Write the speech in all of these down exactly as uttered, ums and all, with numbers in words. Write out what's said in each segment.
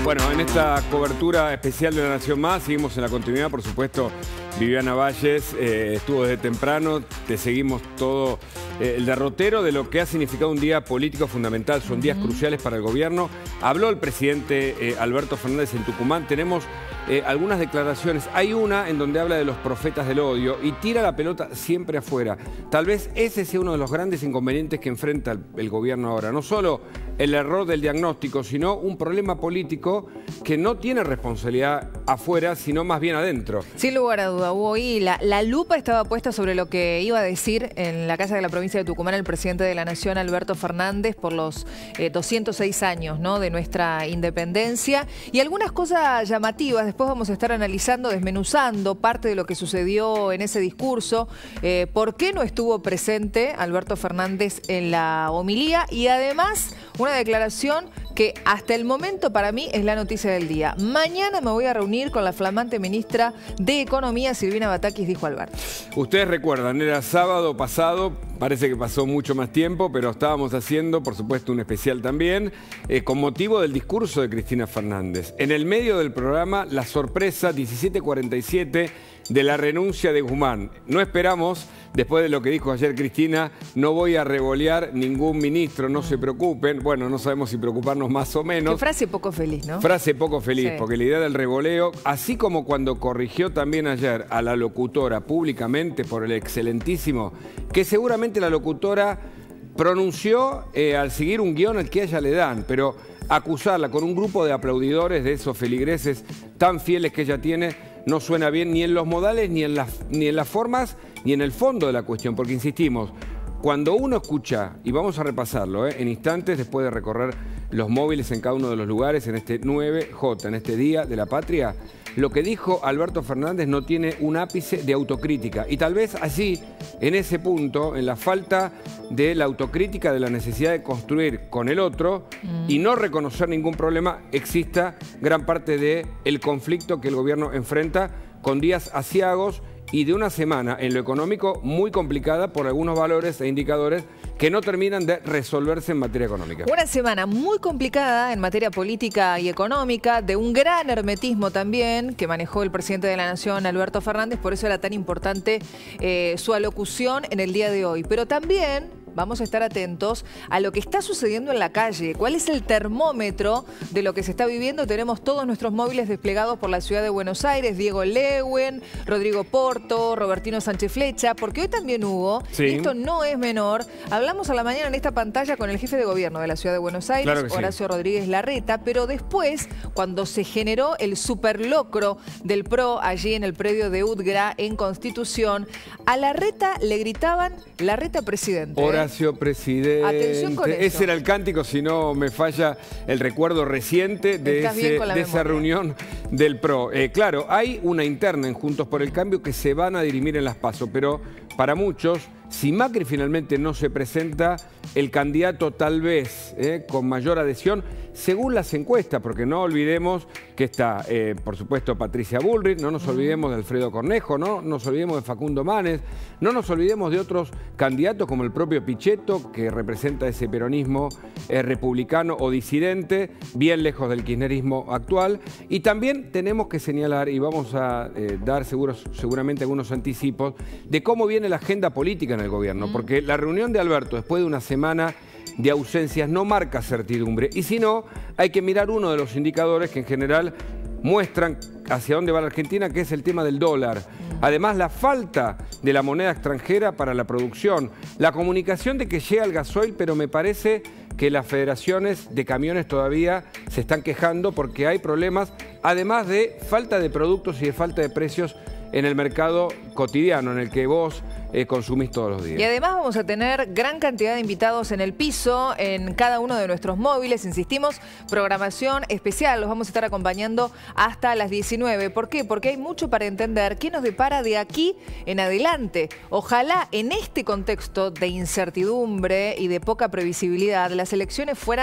Bueno, en esta cobertura especial de La Nación Más, seguimos en la continuidad, por supuesto. Viviana Valles eh, estuvo desde temprano, te seguimos todo eh, el derrotero de lo que ha significado un día político fundamental, son días uh-huh. cruciales para el gobierno. Habló el presidente eh, Alberto Fernández en Tucumán, tenemos eh, algunas declaraciones. Hay una en donde habla de los profetas del odio y tira la pelota siempre afuera. Tal vez ese sea uno de los grandes inconvenientes que enfrenta el, el gobierno ahora. No solo el error del diagnóstico, sino un problema político que no tiene responsabilidad afuera, sino más bien adentro. Sin lugar a duda, Hugo, y la, la lupa estaba puesta sobre lo que iba a decir en la Casa de la Provincia de Tucumán el presidente de la Nación, Alberto Fernández, por los eh, doscientos seis años, ¿no?, de nuestra independencia. Y algunas cosas llamativas, después vamos a estar analizando, desmenuzando parte de lo que sucedió en ese discurso, eh, por qué no estuvo presente Alberto Fernández en la homilía y además una declaración que hasta el momento para mí es la noticia del día. Mañana me voy a reunir con la flamante ministra de Economía, Silvina Batakis, dijo Alberto. Ustedes recuerdan, era sábado pasado, parece que pasó mucho más tiempo, pero estábamos haciendo, por supuesto, un especial también, eh, con motivo del discurso de Cristina Fernández. En el medio del programa, la sorpresa, diecisiete cuarenta y siete, de la renuncia de Guzmán. No esperamos, después de lo que dijo ayer Cristina, no voy a revolear ningún ministro, no se preocupen. Bueno, no sabemos si preocuparnos más o menos. Qué frase poco feliz, ¿no? Frase poco feliz, sí. Porque la idea del revoleo, así como cuando corrigió también ayer a la locutora públicamente por el excelentísimo, que seguramente la locutora pronunció eh, al seguir un guión al que a ella le dan, pero acusarla con un grupo de aplaudidores, de esos feligreses tan fieles que ella tiene, no suena bien ni en los modales, ni en, las, ni en las formas, ni en el fondo de la cuestión. Porque insistimos, cuando uno escucha, y vamos a repasarlo eh, en instantes después de recorrer los móviles en cada uno de los lugares, en este nueve J, en este Día de la Patria, lo que dijo Alberto Fernández no tiene un ápice de autocrítica. Y tal vez allí, en ese punto, en la falta de la autocrítica, de la necesidad de construir con el otro mm. y no reconocer ningún problema, exista gran parte del conflicto que el gobierno enfrenta con días aciagos y de una semana en lo económico muy complicada por algunos valores e indicadores que no terminan de resolverse en materia económica. Una semana muy complicada en materia política y económica, de un gran hermetismo también que manejó el presidente de la Nación, Alberto Fernández, por eso era tan importante eh, su alocución en el día de hoy. Pero también vamos a estar atentos a lo que está sucediendo en la calle. ¿Cuál es el termómetro de lo que se está viviendo? Tenemos todos nuestros móviles desplegados por la ciudad de Buenos Aires, Diego Lewen, Rodrigo Porto, Robertino Sánchez Flecha, porque hoy también hubo, sí. y esto no es menor, hablamos a la mañana en esta pantalla con el jefe de gobierno de la ciudad de Buenos Aires, claro Horacio sí. Rodríguez Larreta, pero después, cuando se generó el superlocro del P R O allí en el predio de U T G R A en Constitución, a Larreta le gritaban Larreta presidente. Horacio presidente. Atención con eso. Ese era el cántico, si no me falla el recuerdo reciente de, ese, de esa reunión del P R O. Eh, claro, hay una interna en Juntos por el Cambio que se van a dirimir en las PASO, pero para muchos, si Macri finalmente no se presenta, el candidato tal vez eh, con mayor adhesión, según las encuestas, porque no olvidemos que está, eh, por supuesto, Patricia Bullrich, no nos olvidemos de Alfredo Cornejo, no nos olvidemos de Facundo Manes, no nos olvidemos de otros candidatos como el propio Pichetto, que representa ese peronismo eh, republicano o disidente, bien lejos del kirchnerismo actual. Y también tenemos que señalar, y vamos a eh, dar seguros, seguramente algunos anticipos, de cómo viene la agenda política en el gobierno, porque la reunión de Alberto después de una semana de ausencias no marca certidumbre, y si no, hay que mirar uno de los indicadores que en general muestran hacia dónde va la Argentina, que es el tema del dólar. Además, la falta de la moneda extranjera para la producción, la comunicación de que llega el gasoil, pero me parece que las federaciones de camiones todavía se están quejando porque hay problemas, además de falta de productos y de falta de precios en el mercado cotidiano, en el que vos eh, consumís todos los días. Y además vamos a tener gran cantidad de invitados en el piso, en cada uno de nuestros móviles. Insistimos, programación especial. Los vamos a estar acompañando hasta las diecinueve. ¿Por qué? Porque hay mucho para entender qué nos depara de aquí en adelante. Ojalá en este contexto de incertidumbre y de poca previsibilidad, las elecciones fueran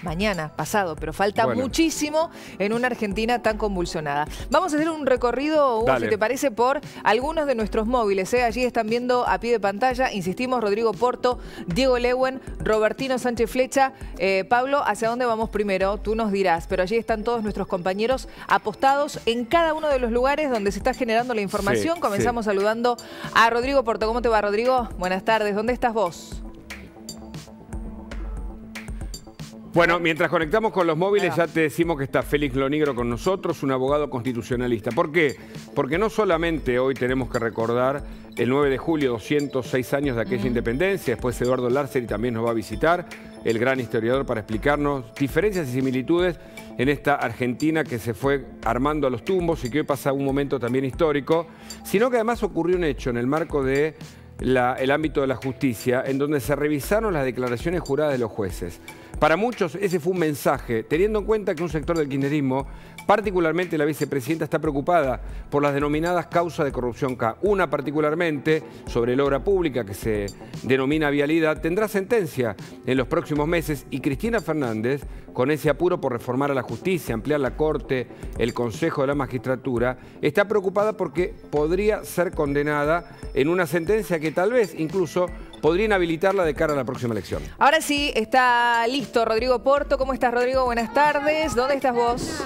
mañana, pasado, pero falta bueno. muchísimo en una Argentina tan convulsionada. Vamos a hacer un recorrido, Hugo, si te parece, por algunos de nuestros móviles. ¿eh? Allí están viendo a pie de pantalla, insistimos, Rodrigo Porto, Diego Lewen, Robertino Sánchez Flecha. Eh, Pablo, ¿hacia dónde vamos primero? Tú nos dirás, pero allí están todos nuestros compañeros apostados en cada uno de los lugares donde se está generando la información. Sí, Comenzamos sí. saludando a Rodrigo Porto. ¿Cómo te va, Rodrigo? Buenas tardes. ¿Dónde estás vos? Bueno, mientras conectamos con los móviles ya te decimos que está Félix Lonigro con nosotros, un abogado constitucionalista. ¿Por qué? Porque no solamente hoy tenemos que recordar el nueve de julio, doscientos seis años de aquella mm. independencia, después Eduardo Lárceri también nos va a visitar, el gran historiador, para explicarnos diferencias y similitudes en esta Argentina que se fue armando a los tumbos y que hoy pasa un momento también histórico, sino que además ocurrió un hecho en el marco de la, el ámbito de la justicia, en donde se revisaron las declaraciones juradas de los jueces. Para muchos ese fue un mensaje, teniendo en cuenta que un sector del kirchnerismo, particularmente la vicepresidenta, está preocupada por las denominadas causas de corrupción K. Una particularmente sobre la obra pública que se denomina vialidad, tendrá sentencia en los próximos meses y Cristina Fernández, con ese apuro por reformar a la justicia, ampliar la Corte, el Consejo de la Magistratura, está preocupada porque podría ser condenada en una sentencia que tal vez incluso podría inhabilitarla de cara a la próxima elección. Ahora sí, está listo Rodrigo Porto. ¿Cómo estás, Rodrigo? Buenas tardes. ¿Dónde estás vos?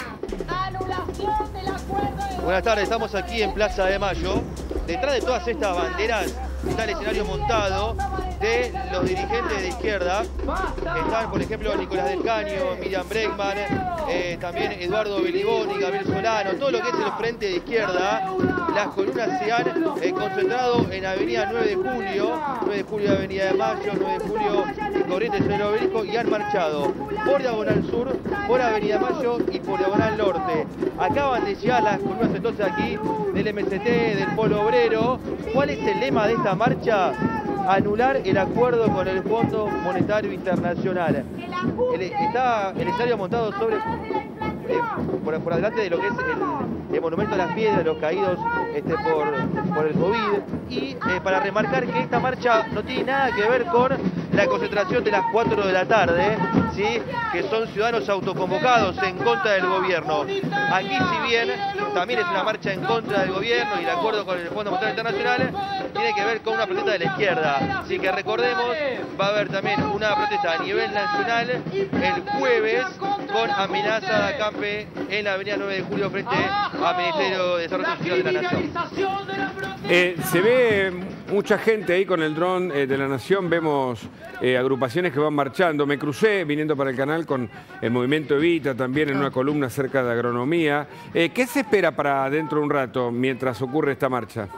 Buenas tardes, estamos aquí en Plaza de Mayo. Detrás de todas estas banderas está el escenario montado de los dirigentes de izquierda. Están, por ejemplo, Nicolás del Caño, Miriam Bregman, eh, también Eduardo Beliboni, Gabriel Solano, todo lo que es el frente de izquierda. Las columnas se han eh, concentrado en Avenida nueve de julio, nueve de julio de Avenida de Mayo, nueve de julio en Corrientes sobre el Obelisco, y han marchado por Diagonal Sur, por Avenida Mayo y por Diagonal Norte. Acaban de llegar las columnas entonces aquí del M S T, del Polo Obrero. ¿Cuál es el lema de esta marcha? Anular el acuerdo con el Fondo Monetario Internacional. El, está el escenario montado sobre eh, por, por adelante de lo que es el, el monumento a las piedras, los caídos este, por, por el COVID. Y eh, para remarcar que esta marcha no tiene nada que ver con la concentración de las cuatro de la tarde, ¿sí? Que son ciudadanos autoconvocados en contra del gobierno. Aquí, si bien también es una marcha en contra del gobierno y el acuerdo con el Fondo Monetario Internacional, tiene que ver con una protesta de la izquierda. Así que recordemos, va a haber también una protesta a nivel nacional el jueves con amenaza de acampe en la avenida nueve de julio frente al Ministerio de Desarrollo Social de la Nación. Eh, se ve mucha gente ahí con el dron eh, de la Nación, vemos eh, agrupaciones que van marchando. Me crucé viniendo para el canal con el Movimiento Evita, también en una columna acerca de agronomía. Eh, ¿Qué se espera para dentro de un rato mientras ocurre esta marcha?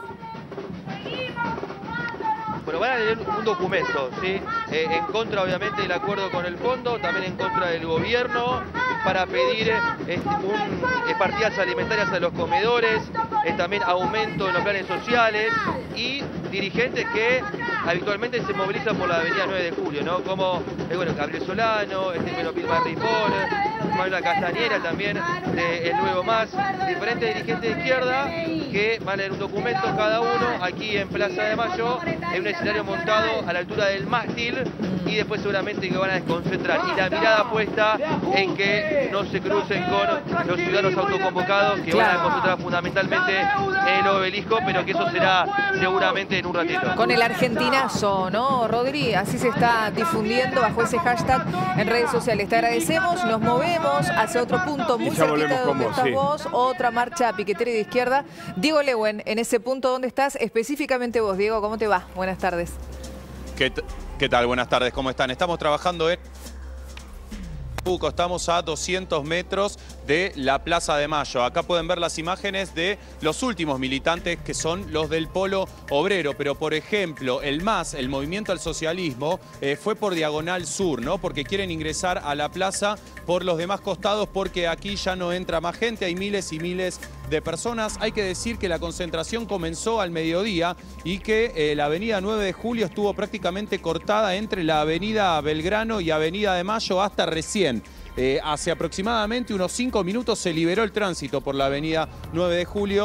Bueno, van a leer un documento, ¿sí? Eh, en contra, obviamente, del acuerdo con el fondo, también en contra del gobierno, para pedir eh, un, eh, partidas alimentarias a los comedores, eh, también aumento en los planes sociales y dirigentes que habitualmente se movilizan por la avenida nueve de julio, ¿no? Como, eh, bueno, Gabriel Solano, este, bueno, Pilmar Ripón, Manuela Castañera también, de El Nuevo Más, diferentes dirigentes de izquierda que van a leer un documento cada uno aquí en Plaza de Mayo, en un escenario montado a la altura del mástil, y después seguramente que van a desconcentrar. Y la mirada puesta en que no se crucen con los ciudadanos autoconvocados que van a concentrar fundamentalmente en el Obelisco, pero que eso será seguramente en un ratito. Con el argentinazo, ¿no, Rodri? Así se está difundiendo bajo ese hashtag en redes sociales. Te agradecemos, nos movemos hacia otro punto muy cerquita de donde estás sí. vos, otra marcha piquetera de izquierda. Diego Lewen, en ese punto, ¿dónde estás? Específicamente vos, Diego, ¿cómo te va? Buenas tardes. ¿Qué, qué tal? Buenas tardes, ¿cómo están? Estamos trabajando en... Estamos a doscientos metros de la Plaza de Mayo. Acá pueden ver las imágenes de los últimos militantes, que son los del Polo Obrero. Pero, por ejemplo, el MAS, el Movimiento al Socialismo, eh, fue por Diagonal Sur, ¿no? Porque quieren ingresar a la plaza por los demás costados, porque aquí ya no entra más gente, hay miles y miles de personas. Hay que decir que la concentración comenzó al mediodía y que eh, la avenida nueve de julio estuvo prácticamente cortada entre la avenida Belgrano y avenida de Mayo hasta recién. Eh, hace aproximadamente unos cinco minutos se liberó el tránsito por la avenida nueve de julio.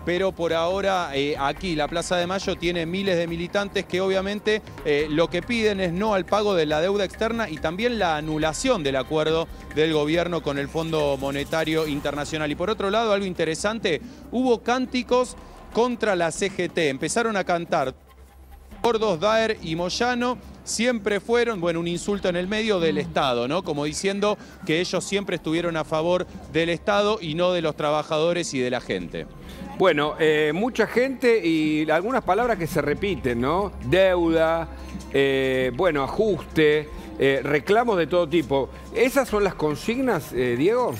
pero por ahora eh, aquí la Plaza de Mayo tiene miles de militantes que obviamente eh, lo que piden es no al pago de la deuda externa y también la anulación del acuerdo del gobierno con el Fondo Monetario Internacional. Y por otro lado, algo interesante, hubo cánticos contra la C G T, empezaron a cantar Gordos, Daer y Moyano. Siempre fueron, bueno, un insulto en el medio del Estado, ¿no? Como diciendo que ellos siempre estuvieron a favor del Estado y no de los trabajadores y de la gente. Bueno, eh, mucha gente y algunas palabras que se repiten, ¿no? Deuda, eh, bueno, ajuste, eh, reclamos de todo tipo. ¿Esas son las consignas, eh, Diego?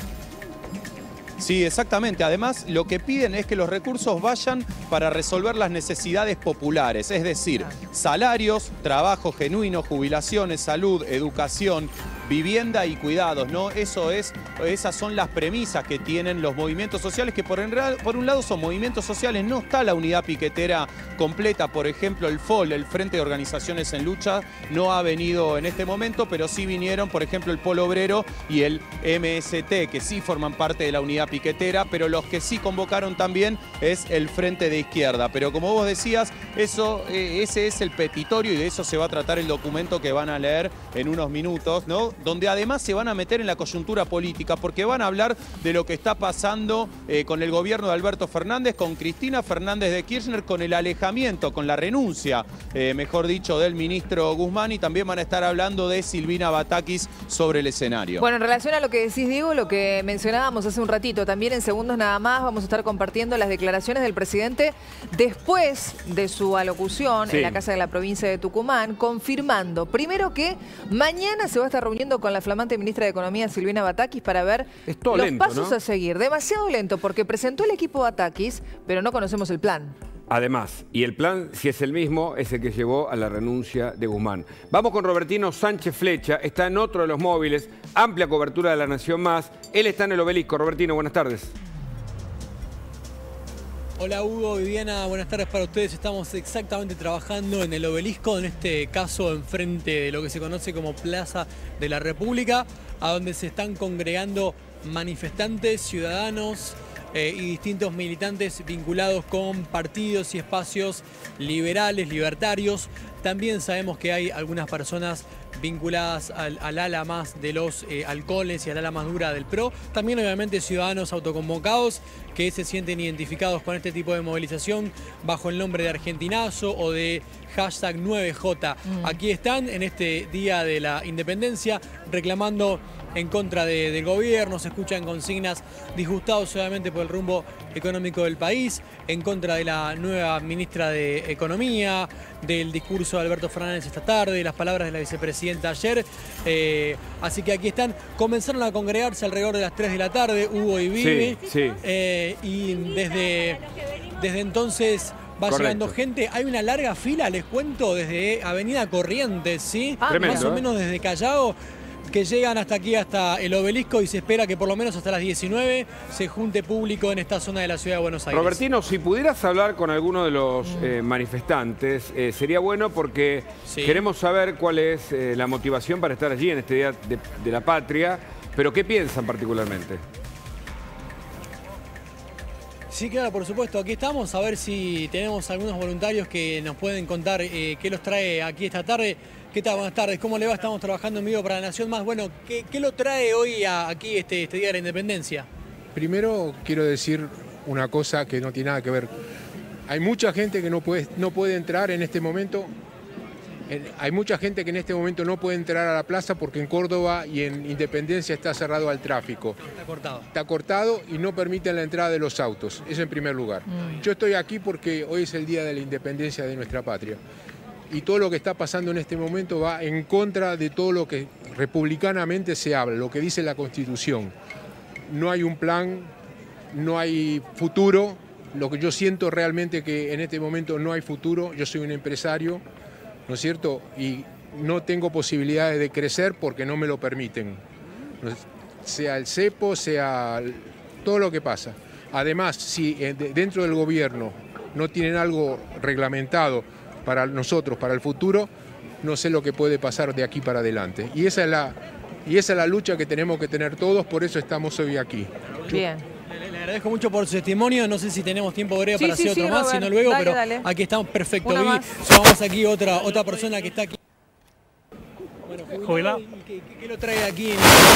Sí, exactamente. Además, lo que piden es que los recursos vayan para resolver las necesidades populares, es decir, salarios, trabajo genuino, jubilaciones, salud, educación, vivienda y cuidados, ¿no? Eso es, esas son las premisas que tienen los movimientos sociales, que por, en, por un lado son movimientos sociales, no está la unidad piquetera completa. Por ejemplo, el F O L, el Frente de Organizaciones en Lucha, no ha venido en este momento, pero sí vinieron, por ejemplo, el Polo Obrero y el M S T, que sí forman parte de la unidad piquetera, pero los que sí convocaron también es el Frente de Izquierda. Pero como vos decías, eso, eh, ese es el petitorio y de eso se va a tratar el documento que van a leer en unos minutos, ¿no? Donde además se van a meter en la coyuntura política, porque van a hablar de lo que está pasando eh, con el gobierno de Alberto Fernández, con Cristina Fernández de Kirchner, con el alejamiento, con la renuncia, eh, mejor dicho, del ministro Guzmán, y también van a estar hablando de Silvina Batakis sobre el escenario. Bueno, en relación a lo que decís, Diego, lo que mencionábamos hace un ratito, también en segundos nada más vamos a estar compartiendo las declaraciones del presidente después de su alocución sí. en la Casa de la Provincia de Tucumán, confirmando primero que mañana se va a estar reuniendo con la flamante ministra de Economía, Silvina Batakis, para ver los lento, pasos ¿no? a seguir. Demasiado lento, porque presentó el equipo Batakis, pero no conocemos el plan. Además, y el plan, si es el mismo, es el que llevó a la renuncia de Guzmán. Vamos con Robertino Sánchez Flecha, está en otro de los móviles, amplia cobertura de La Nación Más. Él está en el Obelisco. Robertino, buenas tardes. Hola Hugo, Viviana, buenas tardes para ustedes. Estamos exactamente trabajando en el Obelisco, en este caso enfrente de lo que se conoce como Plaza de la República, a donde se están congregando manifestantes, ciudadanos eh, y distintos militantes vinculados con partidos y espacios liberales, libertarios. También sabemos que hay algunas personas vinculadas al, al ala más de los eh, halcones y al ala más dura del P R O. También obviamente ciudadanos autoconvocados que se sienten identificados con este tipo de movilización bajo el nombre de Argentinazo o de hashtag nueve J. Mm. Aquí están en este Día de la Independencia reclamando en contra de, del gobierno. Se escuchan consignas disgustados obviamente por el rumbo económico del país, en contra de la nueva ministra de Economía, del discurso de Alberto Fernández esta tarde, las palabras de la vicepresidenta ayer. Eh, así que aquí están, comenzaron a congregarse alrededor de las tres de la tarde, Hugo y Vivi, sí, sí. Eh, y desde, desde entonces va Correcto. llegando gente. Hay una larga fila, les cuento, desde Avenida Corrientes, ¿sí? Ah, Tremendo, más o ¿eh? menos desde Callao, que llegan hasta aquí, hasta el Obelisco, y se espera que por lo menos hasta las diecinueve se junte público en esta zona de la ciudad de Buenos Aires. Robertino, si pudieras hablar con alguno de los mm. eh, manifestantes, eh, sería bueno porque sí. queremos saber cuál es eh, la motivación para estar allí en este Día de, de la Patria, pero ¿qué piensan particularmente? Sí, claro, por supuesto. Aquí estamos a ver si tenemos algunos voluntarios que nos pueden contar eh, qué los trae aquí esta tarde. ¿Qué tal? Buenas tardes. ¿Cómo le va? Estamos trabajando en vivo para La Nación Más. Bueno, ¿qué, qué lo trae hoy a, aquí este, este Día de la Independencia? Primero quiero decir una cosa que no tiene nada que ver. Hay mucha gente que no puede, no puede entrar en este momento. Hay mucha gente que en este momento no puede entrar a la plaza porque en Córdoba y en Independencia está cerrado al tráfico. Está cortado. Está cortado y no permiten la entrada de los autos. Eso en primer lugar. Mm. Yo estoy aquí porque hoy es el Día de la Independencia de nuestra patria. Y todo lo que está pasando en este momento va en contra de todo lo que republicanamente se habla, lo que dice la Constitución. No hay un plan, no hay futuro. Lo que yo siento realmente que en este momento no hay futuro. Yo soy un empresario, ¿no es cierto? Y no tengo posibilidades de crecer porque no me lo permiten. Sea el cepo, sea todo lo que pasa. Además, si dentro del gobierno no tienen algo reglamentado para nosotros, para el futuro, no sé lo que puede pasar de aquí para adelante. Y esa es la, y esa es la lucha que tenemos que tener todos, por eso estamos hoy aquí. Bien. Le, le agradezco mucho por su testimonio. No sé si tenemos tiempo breve sí, para sí, hacer sí, otro más, Robert, sino luego, dale, pero dale. aquí estamos perfecto. Una Vivi. más. Llamamos aquí otra, otra persona que está aquí. Bueno, Jubilado. ¿Qué, qué, qué lo trae aquí?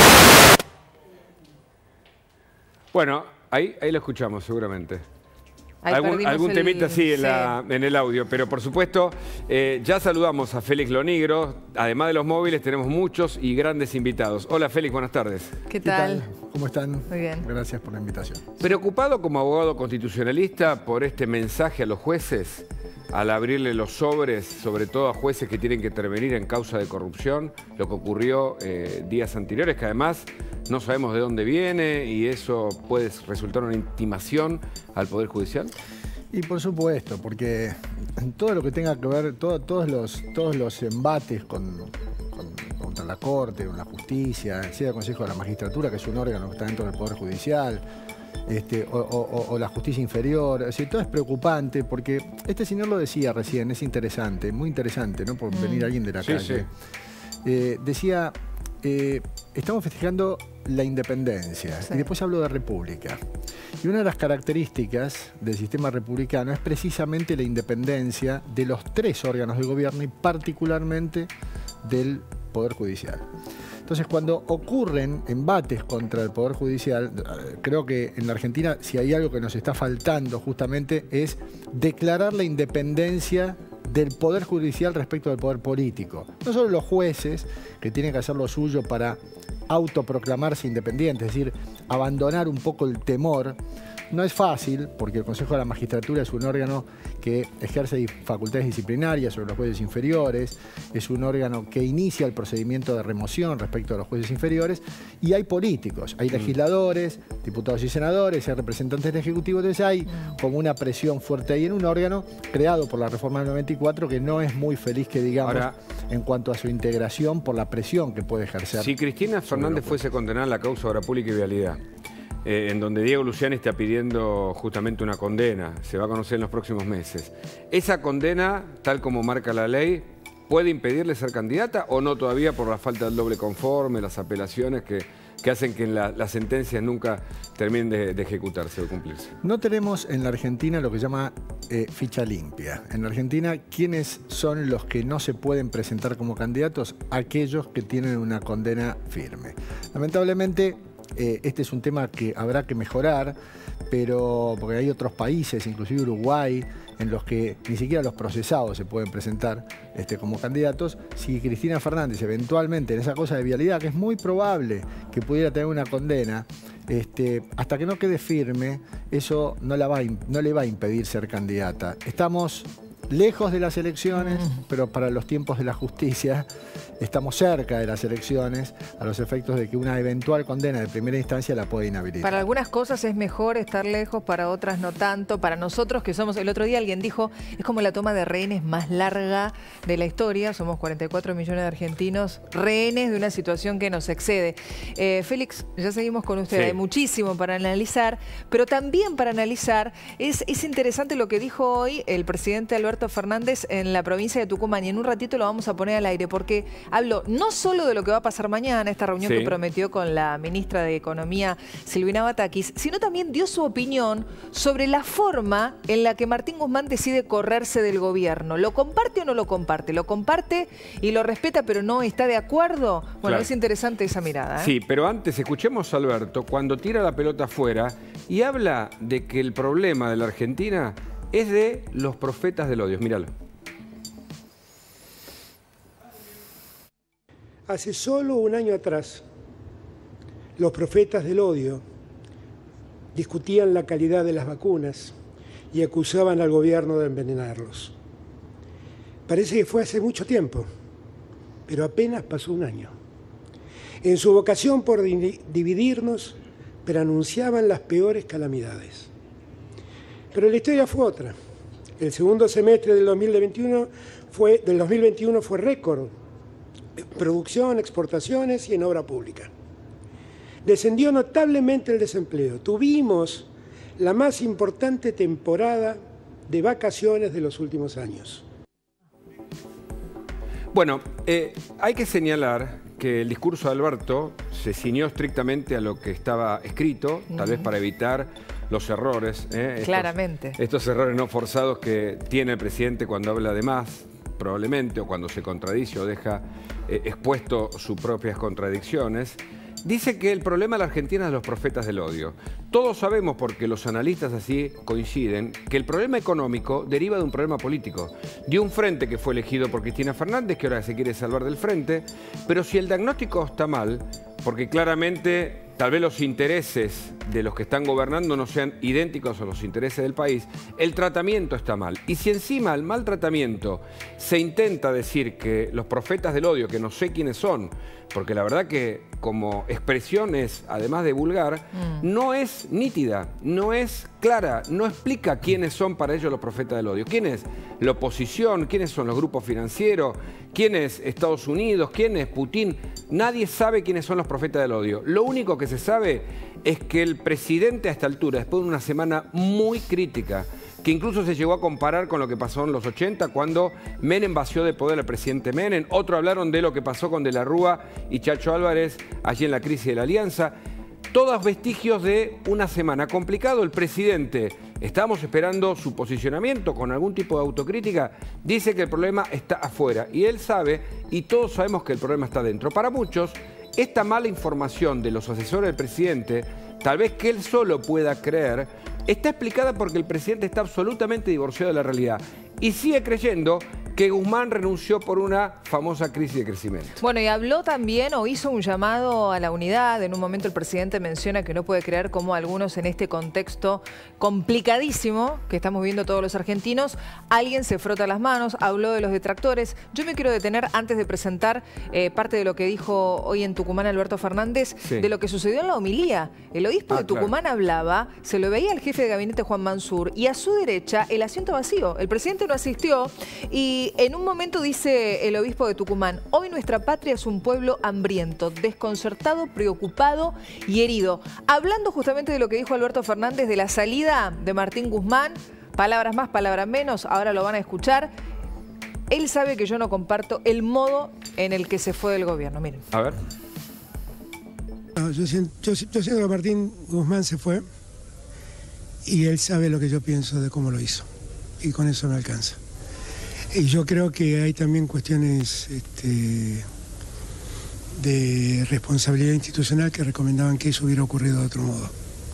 Bueno, ahí, ahí lo escuchamos seguramente. Ahí algún algún el... temita sí en, sí. La, en el audio, pero por supuesto eh, ya saludamos a Félix Lonigro. Además de los móviles tenemos muchos y grandes invitados. Hola Félix, buenas tardes. ¿Qué tal? ¿Qué tal? ¿Cómo están? Muy bien. Gracias por la invitación. Preocupado como abogado constitucionalista por este mensaje a los jueces al abrirle los sobres, sobre todo a jueces que tienen que intervenir en causa de corrupción, lo que ocurrió eh, días anteriores, que además no sabemos de dónde viene y eso puede resultar una intimación al Poder Judicial. Y por supuesto, porque todo lo que tenga que ver, todo, todos, los, todos los embates con, con, contra la Corte, con la Justicia, sea el Consejo de la Magistratura, que es un órgano que está dentro del Poder Judicial, Este, o, o, o la justicia inferior, es decir, todo es preocupante porque este señor lo decía recién, es interesante, muy interesante, ¿no? Por mm. venir alguien de la sí, calle. Sí. Eh, decía, eh, estamos festejando la independencia sí. y después habló de república. Y una de las características del sistema republicano es precisamente la independencia de los tres órganos de gobierno y particularmente del Poder Judicial. Entonces, cuando ocurren embates contra el Poder Judicial, creo que en la Argentina, si hay algo que nos está faltando justamente, es declarar la independencia del Poder Judicial respecto del Poder Político. No solo los jueces, que tienen que hacer lo suyo para autoproclamarse independientes, es decir, abandonar un poco el temor. No es fácil, porque el Consejo de la Magistratura es un órgano que ejerce facultades disciplinarias sobre los jueces inferiores, es un órgano que inicia el procedimiento de remoción respecto a los jueces inferiores, y hay políticos, hay legisladores, diputados y senadores, hay representantes del Ejecutivo, entonces hay como una presión fuerte ahí en un órgano creado por la reforma del noventa y cuatro que no es muy feliz, que digamos, Ahora, en cuanto a su integración por la presión que puede ejercer. Si Cristina Fernández fuese condenada en la causa Obra Pública y Vialidad, Eh, en donde Diego Luciani está pidiendo justamente una condena, se va a conocer en los próximos meses. ¿Esa condena, tal como marca la ley, puede impedirle ser candidata o no todavía por la falta del doble conforme, las apelaciones que, que hacen que la, las sentencias nunca terminen de, de ejecutarse o cumplirse? No tenemos en la Argentina lo que se llama eh, ficha limpia. En la Argentina, ¿quiénes son los que no se pueden presentar como candidatos? Aquellos que tienen una condena firme. Lamentablemente, Eh, este es un tema que habrá que mejorar, pero porque hay otros países, inclusive Uruguay, en los que ni siquiera los procesados se pueden presentar este, como candidatos. Si Cristina Fernández eventualmente en esa cosa de vialidad, que es muy probable que pudiera tener una condena, este, hasta que no quede firme, eso no, la va a, no le va a impedir ser candidata. Estamos lejos de las elecciones, pero para los tiempos de la justicia estamos cerca de las elecciones, a los efectos de que una eventual condena de primera instancia la puede inhabilitar. Para algunas cosas es mejor estar lejos, para otras no tanto. Para nosotros que somos, el otro día alguien dijo, es como la toma de rehenes más larga de la historia. Somos cuarenta y cuatro millones de argentinos rehenes de una situación que nos excede. Eh, Félix, ya seguimos con usted. Sí. Hay muchísimo para analizar, pero también para analizar es, es interesante lo que dijo hoy el presidente Alberto Fernández en la provincia de Tucumán, y en un ratito lo vamos a poner al aire porque habló no solo de lo que va a pasar mañana, esta reunión sí. que prometió con la ministra de Economía, Silvina Batakis, sino también dio su opinión sobre la forma en la que Martín Guzmán decide correrse del gobierno. ¿Lo comparte o no lo comparte? ¿Lo comparte y lo respeta pero no está de acuerdo? Bueno, claro. Es interesante esa mirada, ¿eh? Sí, pero antes escuchemos a Alberto cuando tira la pelota afuera y habla de que el problema de la Argentina es de los profetas del odio. Míralo. Hace solo un año atrás, los profetas del odio discutían la calidad de las vacunas y acusaban al gobierno de envenenarlos. Parece que fue hace mucho tiempo, pero apenas pasó un año. En su vocación por dividirnos, pero anunciaban las peores calamidades. Pero la historia fue otra. El segundo semestre del dos mil veintiuno fue, del dos mil veintiuno fue récord. Producción, exportaciones y en obra pública. Descendió notablemente el desempleo. Tuvimos la más importante temporada de vacaciones de los últimos años. Bueno, eh, hay que señalar que el discurso de Alberto se ciñó estrictamente a lo que estaba escrito, tal vez para evitar los errores. ¿eh? Estos, Claramente. Estos errores no forzados que tiene el presidente cuando habla de más, probablemente, o cuando se contradice o deja eh, expuesto sus propias contradicciones. Dice que el problema de la Argentina es de los profetas del odio. Todos sabemos, porque los analistas así coinciden, que el problema económico deriva de un problema político, de un frente que fue elegido por Cristina Fernández, que ahora se quiere salvar del frente, pero si el diagnóstico está mal, porque claramente tal vez los intereses de los que están gobernando no sean idénticos a los intereses del país, el tratamiento está mal. Y si encima el mal tratamiento se intenta decir que los profetas del odio, que no sé quiénes son, porque la verdad que como expresión es, además de vulgar, mm. no es nítida, no es clara, no explica quiénes son para ellos los profetas del odio. ¿Quién es la oposición? ¿Quiénes son los grupos financieros? ¿Quién es Estados Unidos? ¿Quién es Putin? Nadie sabe quiénes son los profetas del odio. Lo único que se sabe es que el presidente a esta altura, después de una semana muy crítica, que incluso se llegó a comparar con lo que pasó en los ochenta, cuando Menem vació de poder al presidente Menem. Otros hablaron de lo que pasó con De la Rúa y Chacho Álvarez allí en la crisis de la Alianza. Todos vestigios de una semana complicado. El presidente, estábamos esperando su posicionamiento con algún tipo de autocrítica, dice que el problema está afuera. Y él sabe, y todos sabemos que el problema está dentro. Para muchos, esta mala información de los asesores del presidente, tal vez que él solo pueda creer, está explicada porque el presidente está absolutamente divorciado de la realidad y sigue creyendo que Guzmán renunció por una famosa crisis de crecimiento. Bueno, y habló también o hizo un llamado a la unidad. En un momento el presidente menciona que no puede creer cómo algunos en este contexto complicadísimo que estamos viviendo todos los argentinos, alguien se frota las manos, habló de los detractores. Yo me quiero detener antes de presentar eh, parte de lo que dijo hoy en Tucumán Alberto Fernández, sí. de lo que sucedió en la homilía. El obispo ah, de Tucumán claro. hablaba, se lo veía al jefe de gabinete Juan Mansur y a su derecha el asiento vacío. El presidente no asistió y en un momento dice el obispo de Tucumán: hoy nuestra patria es un pueblo hambriento, desconcertado, preocupado y herido. Hablando justamente de lo que dijo Alberto Fernández de la salida de Martín Guzmán, palabras más, palabras menos, ahora lo van a escuchar. Él sabe que yo no comparto el modo en el que se fue del gobierno. Miren. A ver. No, yo, siento, yo, yo siento que Martín Guzmán se fue y él sabe lo que yo pienso de cómo lo hizo. Y con eso me alcanza. Y yo creo que hay también cuestiones este, de responsabilidad institucional que recomendaban que eso hubiera ocurrido de otro modo.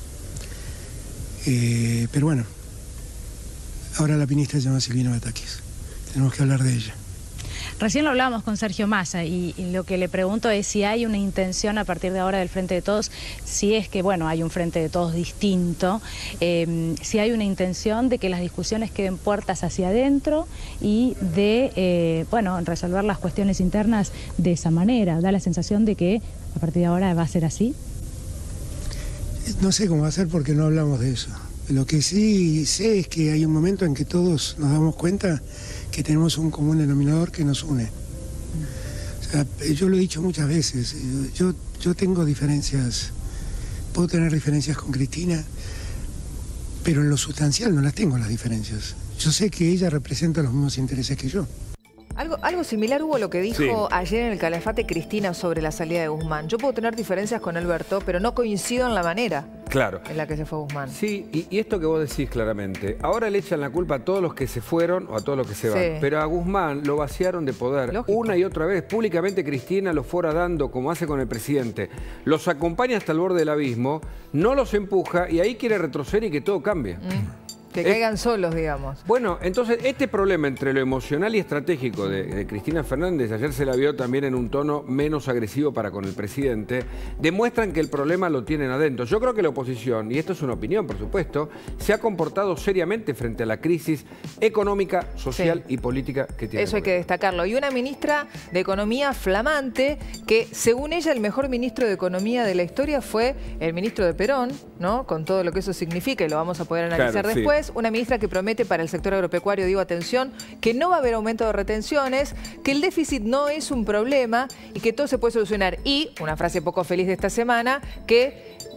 Eh, pero bueno, ahora la ministra se llama Silvina Batakis. Tenemos que hablar de ella. Recién lo hablábamos con Sergio Massa y, y lo que le pregunto es si hay una intención a partir de ahora del Frente de Todos, si es que, bueno, hay un Frente de Todos distinto, eh, si hay una intención de que las discusiones queden puertas hacia adentro y de, eh, bueno, resolver las cuestiones internas de esa manera. Da la sensación de que a partir de ahora va a ser así. No sé cómo va a ser porque no hablamos de eso. Lo que sí sé es que hay un momento en que todos nos damos cuenta que tenemos un común denominador que nos une. O sea, yo lo he dicho muchas veces, yo, yo tengo diferencias, puedo tener diferencias con Cristina, pero en lo sustancial no las tengo las diferencias. Yo sé que ella representa los mismos intereses que yo. Algo, algo similar hubo lo que dijo sí. ayer en el Calafate Cristina sobre la salida de Guzmán. Yo puedo tener diferencias con Alberto, pero no coincido en la manera claro. en la que se fue Guzmán. Sí, y, y esto que vos decís claramente, ahora le echan la culpa a todos los que se fueron o a todos los que se van, sí. pero a Guzmán lo vaciaron de poder. Lógico. Una y otra vez. Públicamente Cristina los fuera dando, como hace con el presidente. Los acompaña hasta el borde del abismo, no los empuja y ahí quiere retroceder y que todo cambie. Mm. Que caigan solos, digamos. Bueno, entonces este problema entre lo emocional y estratégico de, de Cristina Fernández, ayer se la vio también en un tono menos agresivo para con el presidente, demuestran que el problema lo tienen adentro. Yo creo que la oposición, y esto es una opinión por supuesto, se ha comportado seriamente frente a la crisis económica, social sí. y política que tiene. Eso hay que destacarlo. Y una ministra de Economía flamante, que según ella el mejor ministro de Economía de la historia fue el ministro de Perón, ¿no? Con todo lo que eso significa y lo vamos a poder analizar claro, después. Sí. Una ministra que promete para el sector agropecuario, digo, atención, que no va a haber aumento de retenciones, que el déficit no es un problema y que todo se puede solucionar. Y, una frase poco feliz de esta semana, que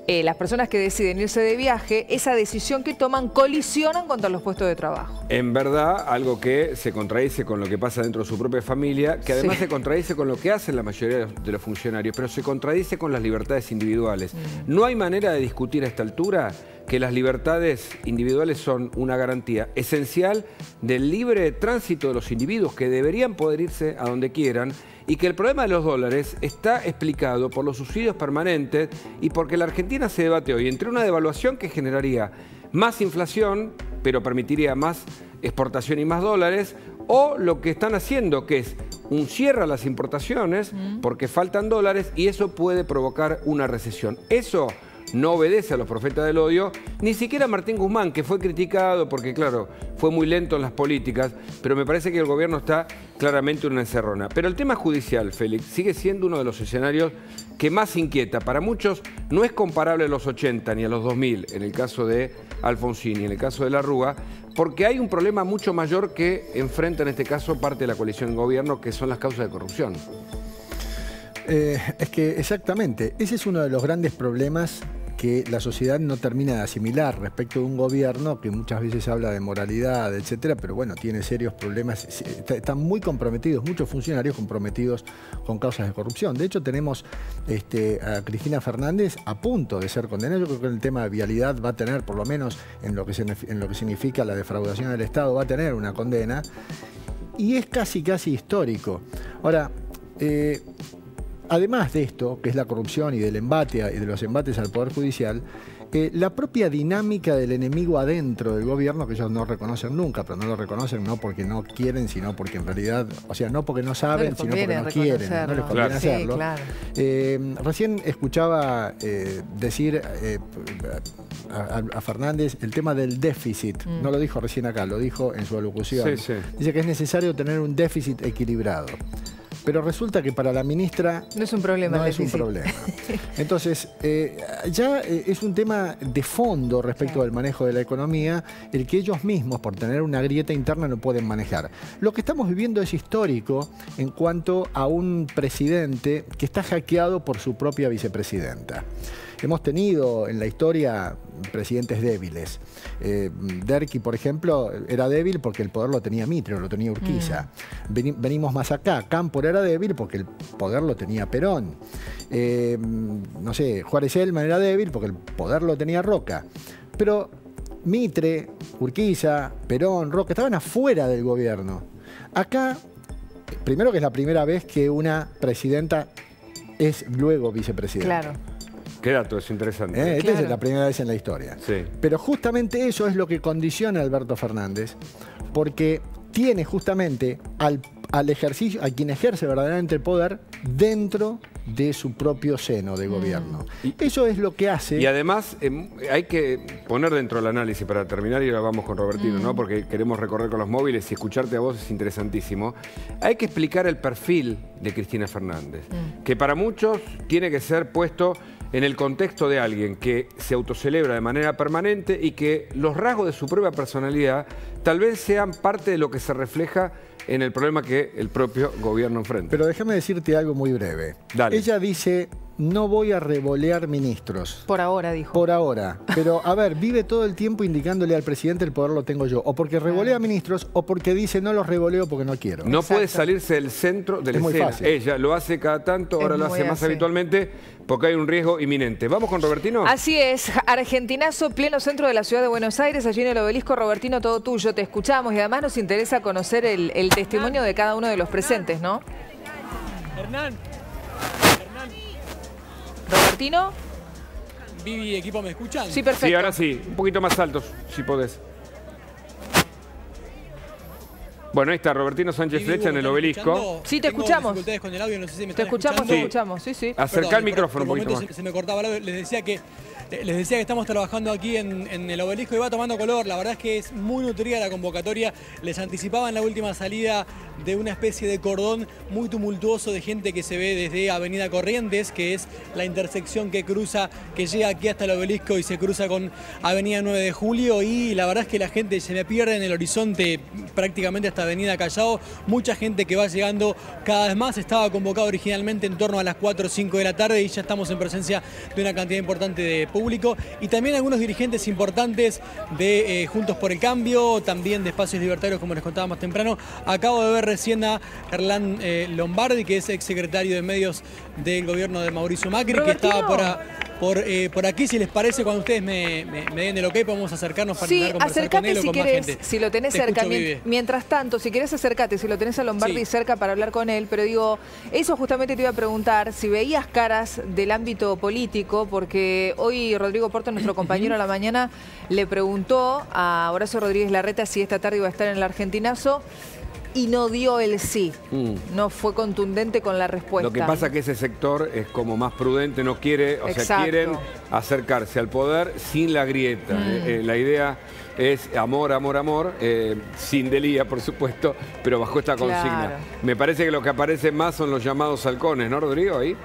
eh, las personas que deciden irse de viaje, esa decisión que toman colisionan contra los puestos de trabajo. En verdad, algo que se contradice con lo que pasa dentro de su propia familia, que además sí. se contradice con lo que hacen la mayoría de los funcionarios, pero se contradice con las libertades individuales. Mm. No hay manera de discutir a esta altura que las libertades individuales son una garantía esencial del libre tránsito de los individuos que deberían poder irse a donde quieran y que el problema de los dólares está explicado por los subsidios permanentes y porque la Argentina se debate hoy entre una devaluación que generaría más inflación, pero permitiría más exportación y más dólares, o lo que están haciendo, que es un cierre a las importaciones porque faltan dólares y eso puede provocar una recesión. Eso no obedece a los profetas del odio, ni siquiera a Martín Guzmán, que fue criticado porque, claro, fue muy lento en las políticas, pero me parece que el gobierno está claramente en una encerrona. Pero el tema judicial, Félix, sigue siendo uno de los escenarios que más inquieta. Para muchos no es comparable a los ochenta ni a los dos mil, en el caso de Alfonsín y en el caso de la Rúa, porque hay un problema mucho mayor que enfrenta en este caso parte de la coalición de gobierno, que son las causas de corrupción. Eh, es que exactamente, ese es uno de los grandes problemas que la sociedad no termina de asimilar respecto de un gobierno que muchas veces habla de moralidad, etcétera, pero bueno, tiene serios problemas, están muy comprometidos, muchos funcionarios comprometidos con causas de corrupción. De hecho, tenemos este, a Cristina Fernández a punto de ser condenada. Yo creo que el tema de vialidad va a tener, por lo menos en lo que, se, en lo que significa la defraudación del Estado, va a tener una condena, y es casi, casi histórico. Ahora, eh, además de esto, que es la corrupción y del embate y de los embates al Poder Judicial, eh, la propia dinámica del enemigo adentro del gobierno, que ellos no reconocen nunca, pero no lo reconocen no porque no quieren, sino porque en realidad, o sea, no porque no saben, no sino porque no quieren, no les conviene claro. hacerlo. Sí, claro. eh, recién escuchaba eh, decir eh, a, a Fernández el tema del déficit, mm. no lo dijo recién acá, lo dijo en su alocución. Sí, sí. Dice que es necesario tener un déficit equilibrado. Pero resulta que para la ministra no es un problema. No es un problema. Entonces, eh, ya eh, es un tema de fondo respecto claro. al manejo de la economía, el que ellos mismos, por tener una grieta interna, no pueden manejar. Lo que estamos viviendo es histórico en cuanto a un presidente que está hackeado por su propia vicepresidenta. Hemos tenido en la historia presidentes débiles. Eh, Derqui, por ejemplo, era débil porque el poder lo tenía Mitre, lo tenía Urquiza. Mm. Venimos más acá. Cámpora era débil porque el poder lo tenía Perón. Eh, no sé, Juárez Elman era débil porque el poder lo tenía Roca. Pero Mitre, Urquiza, Perón, Roca estaban afuera del gobierno. Acá, primero que es la primera vez que una presidenta es luego vicepresidenta. Claro. Qué dato, es interesante. ¿Eh? Esta claro. es la primera vez en la historia. Sí. Pero justamente eso es lo que condiciona a Alberto Fernández, porque tiene justamente al, al ejercicio, a quien ejerce verdaderamente el poder dentro de su propio seno de gobierno. Mm. Eso es lo que hace... Y además eh, hay que poner dentro del análisis para terminar, y ahora vamos con Robertino, mm. ¿no? Porque queremos recorrer con los móviles y escucharte a vos es interesantísimo. Hay que explicar el perfil de Cristina Fernández, mm. que para muchos tiene que ser puesto en el contexto de alguien que se autocelebra de manera permanente y que los rasgos de su propia personalidad tal vez sean parte de lo que se refleja en el problema que el propio gobierno enfrenta. Pero déjame decirte algo muy breve. Dale. Ella dice, no voy a revolear ministros. Por ahora, dijo. Por ahora. Pero, a ver, vive todo el tiempo indicándole al presidente el poder lo tengo yo. O porque revolea ministros o porque dice no los revoleo porque no quiero. No Exacto. puede salirse del centro de la es escena. Muy fácil. Ella lo hace cada tanto, ahora es lo hace más así. habitualmente porque hay un riesgo inminente. ¿Vamos con Robertino? Así es. Argentinazo, pleno centro de la ciudad de Buenos Aires, allí en el Obelisco. Robertino, todo tuyo. Te escuchamos y además nos interesa conocer el, el testimonio de cada uno de los presentes, ¿no? Hernán. Hernán. Robertino. Vivi, equipo, ¿me escuchan? Sí, perfecto. Sí, ahora sí. Un poquito más altos, si podés. Bueno, ahí está Robertino Sánchez Vivi, Flecha en el Obelisco. Sí, te Tengo escuchamos. dificultades con el audio, no sé si me Te están escuchamos, escuchando. te escuchamos, sí, sí. Acerca Perdón, el micrófono un por poquito momentos más. se, se me cortaba el audio. Les decía que Les decía que estamos trabajando aquí en, en el Obelisco y va tomando color. La verdad es que es muy nutrida la convocatoria. Les anticipaban la última salida de una especie de cordón muy tumultuoso de gente que se ve desde Avenida Corrientes, que es la intersección que cruza, que llega aquí hasta el Obelisco y se cruza con Avenida nueve de julio. Y la verdad es que la gente se me pierde en el horizonte prácticamente hasta Avenida Callao, mucha gente que va llegando cada vez más. Estaba convocado originalmente en torno a las cuatro o cinco de la tarde y ya estamos en presencia de una cantidad importante de público y también algunos dirigentes importantes de eh, Juntos por el Cambio, también de Espacios Libertarios, como les contaba más temprano. Acabo de ver recién a Erlán eh, Lombardi, que es exsecretario de Medios del gobierno de Mauricio Macri, Robertino. que estaba por, a, por, eh, por aquí. Si les parece, cuando ustedes me, me, me den el ok, podemos acercarnos para sí, intentar conversar con él o si con querés, más gente. Si lo tenés Te cerca. escucho, Mien- mientras tanto, si querés acercate, si lo tenés a Lombardi Sí. cerca para hablar con él, pero digo, eso justamente te iba a preguntar, si veías caras del ámbito político, porque hoy Rodrigo Porto, nuestro compañero a la mañana, le preguntó a Horacio Rodríguez Larreta si esta tarde iba a estar en el Argentinazo, y no dio el sí. Mm. No fue contundente con la respuesta. Lo que pasa es que ese sector es como más prudente, no quiere, o Exacto. sea, quieren acercarse al poder sin la grieta. Mm. Eh, eh, la idea es amor, amor, amor, eh, sin delía, por supuesto, pero bajo esta consigna. Claro. Me parece que lo que aparece más son los llamados halcones, ¿no, Rodrigo? Ahí.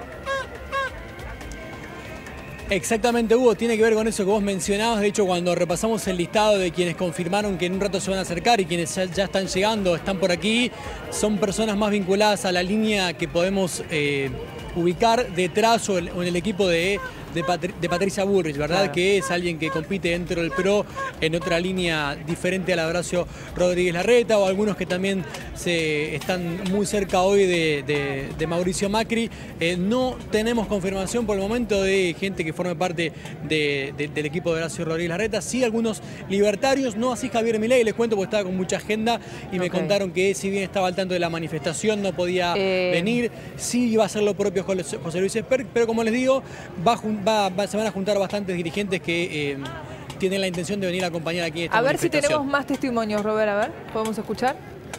Exactamente, Hugo, tiene que ver con eso que vos mencionabas. De hecho, cuando repasamos el listado de quienes confirmaron que en un rato se van a acercar y quienes ya, ya están llegando, están por aquí, son personas más vinculadas a la línea que podemos eh, ubicar detrás o, el, o en el equipo de, de, Patri, de Patricia Bullrich, ¿verdad? Claro. Que es alguien que compite dentro del P R O en otra línea diferente a la de Horacio Rodríguez Larreta, o algunos que también se están muy cerca hoy de, de, de Mauricio Macri. Eh, no tenemos confirmación por el momento de gente que forme parte de, de, del equipo de Horacio Rodríguez Larreta. Sí, algunos libertarios, no así Javier Milei, les cuento porque estaba con mucha agenda y okay. me contaron que si bien estaba al tanto de la manifestación no podía eh... venir, sí iba a hacer lo propio José Luis Esper, pero como les digo, va, va, va, se van a juntar bastantes dirigentes que eh, tienen la intención de venir a acompañar aquí esta A ver si tenemos más testimonios, Robert, a ver, ¿podemos escuchar?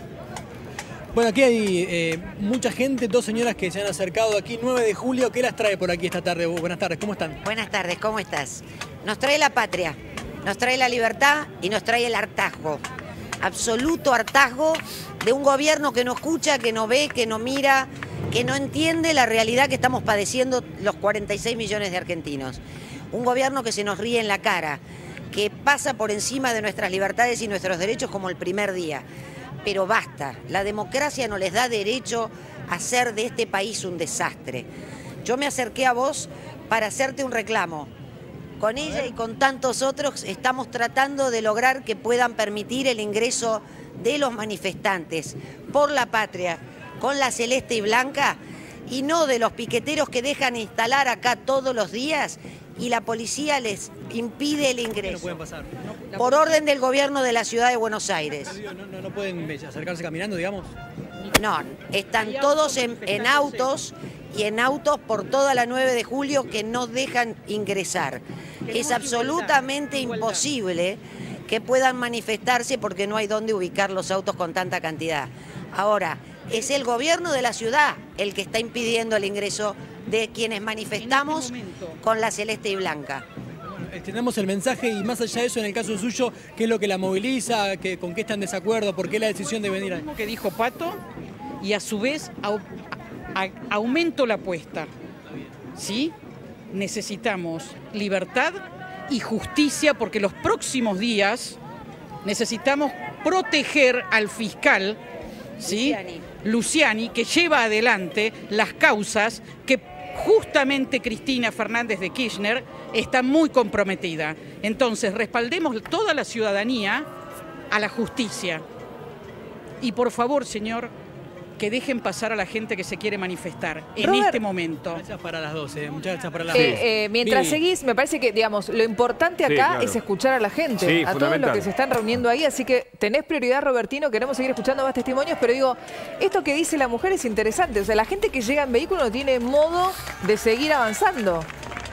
Bueno, aquí hay eh, mucha gente, dos señoras que se han acercado aquí, nueve de julio. ¿Qué las trae por aquí esta tarde? Buenas tardes, ¿cómo están? Buenas tardes, ¿cómo estás? Nos trae la patria, nos trae la libertad y nos trae el hartazgo. Absoluto hartazgo de un gobierno que no escucha, que no ve, que no mira, que no entiende la realidad que estamos padeciendo los cuarenta y seis millones de argentinos. Un gobierno que se nos ríe en la cara, que pasa por encima de nuestras libertades y nuestros derechos como el primer día. Pero basta, la democracia no les da derecho a hacer de este país un desastre. Yo me acerqué a vos para hacerte un reclamo. Con ella y con tantos otros estamos tratando de lograr que puedan permitir el ingreso de los manifestantes por la patria, con la celeste y blanca, y no de los piqueteros que dejan instalar acá todos los días y la policía les impide el ingreso. No pueden pasar. No, por orden del gobierno de la ciudad de Buenos Aires. No, no, no pueden acercarse caminando, digamos. No, están todos en, en autos y en autos por toda la nueve de julio que no dejan ingresar. Es absolutamente imposible que puedan manifestarse porque no hay dónde ubicar los autos con tanta cantidad. Ahora, es el gobierno de la ciudad el que está impidiendo el ingreso de quienes manifestamos con la celeste y blanca. Bueno, tenemos el mensaje y más allá de eso, en el caso suyo, ¿qué es lo que la moviliza? ¿Qué, ¿Con qué están en desacuerdo? ¿Por qué la decisión de venir? Lo mismo que dijo Pato y a su vez au, a, aumento la apuesta. ¿Sí? Necesitamos libertad y justicia porque los próximos días necesitamos proteger al fiscal, ¿sí? Luciani. Luciani, que lleva adelante las causas que justamente Cristina Fernández de Kirchner está muy comprometida. Entonces, respaldemos toda la ciudadanía a la justicia. Y por favor, señor, que dejen pasar a la gente que se quiere manifestar en Robert, este momento. Gracias para las dos, eh. muchas gracias para las eh, dos. Eh, mientras Vivi. seguís, me parece que, digamos, lo importante acá sí, claro. es escuchar a la gente, sí, a todos los que se están reuniendo ahí, así que tenés prioridad, Robertino, queremos seguir escuchando más testimonios, pero digo, esto que dice la mujer es interesante, o sea, la gente que llega en vehículo no tiene modo de seguir avanzando.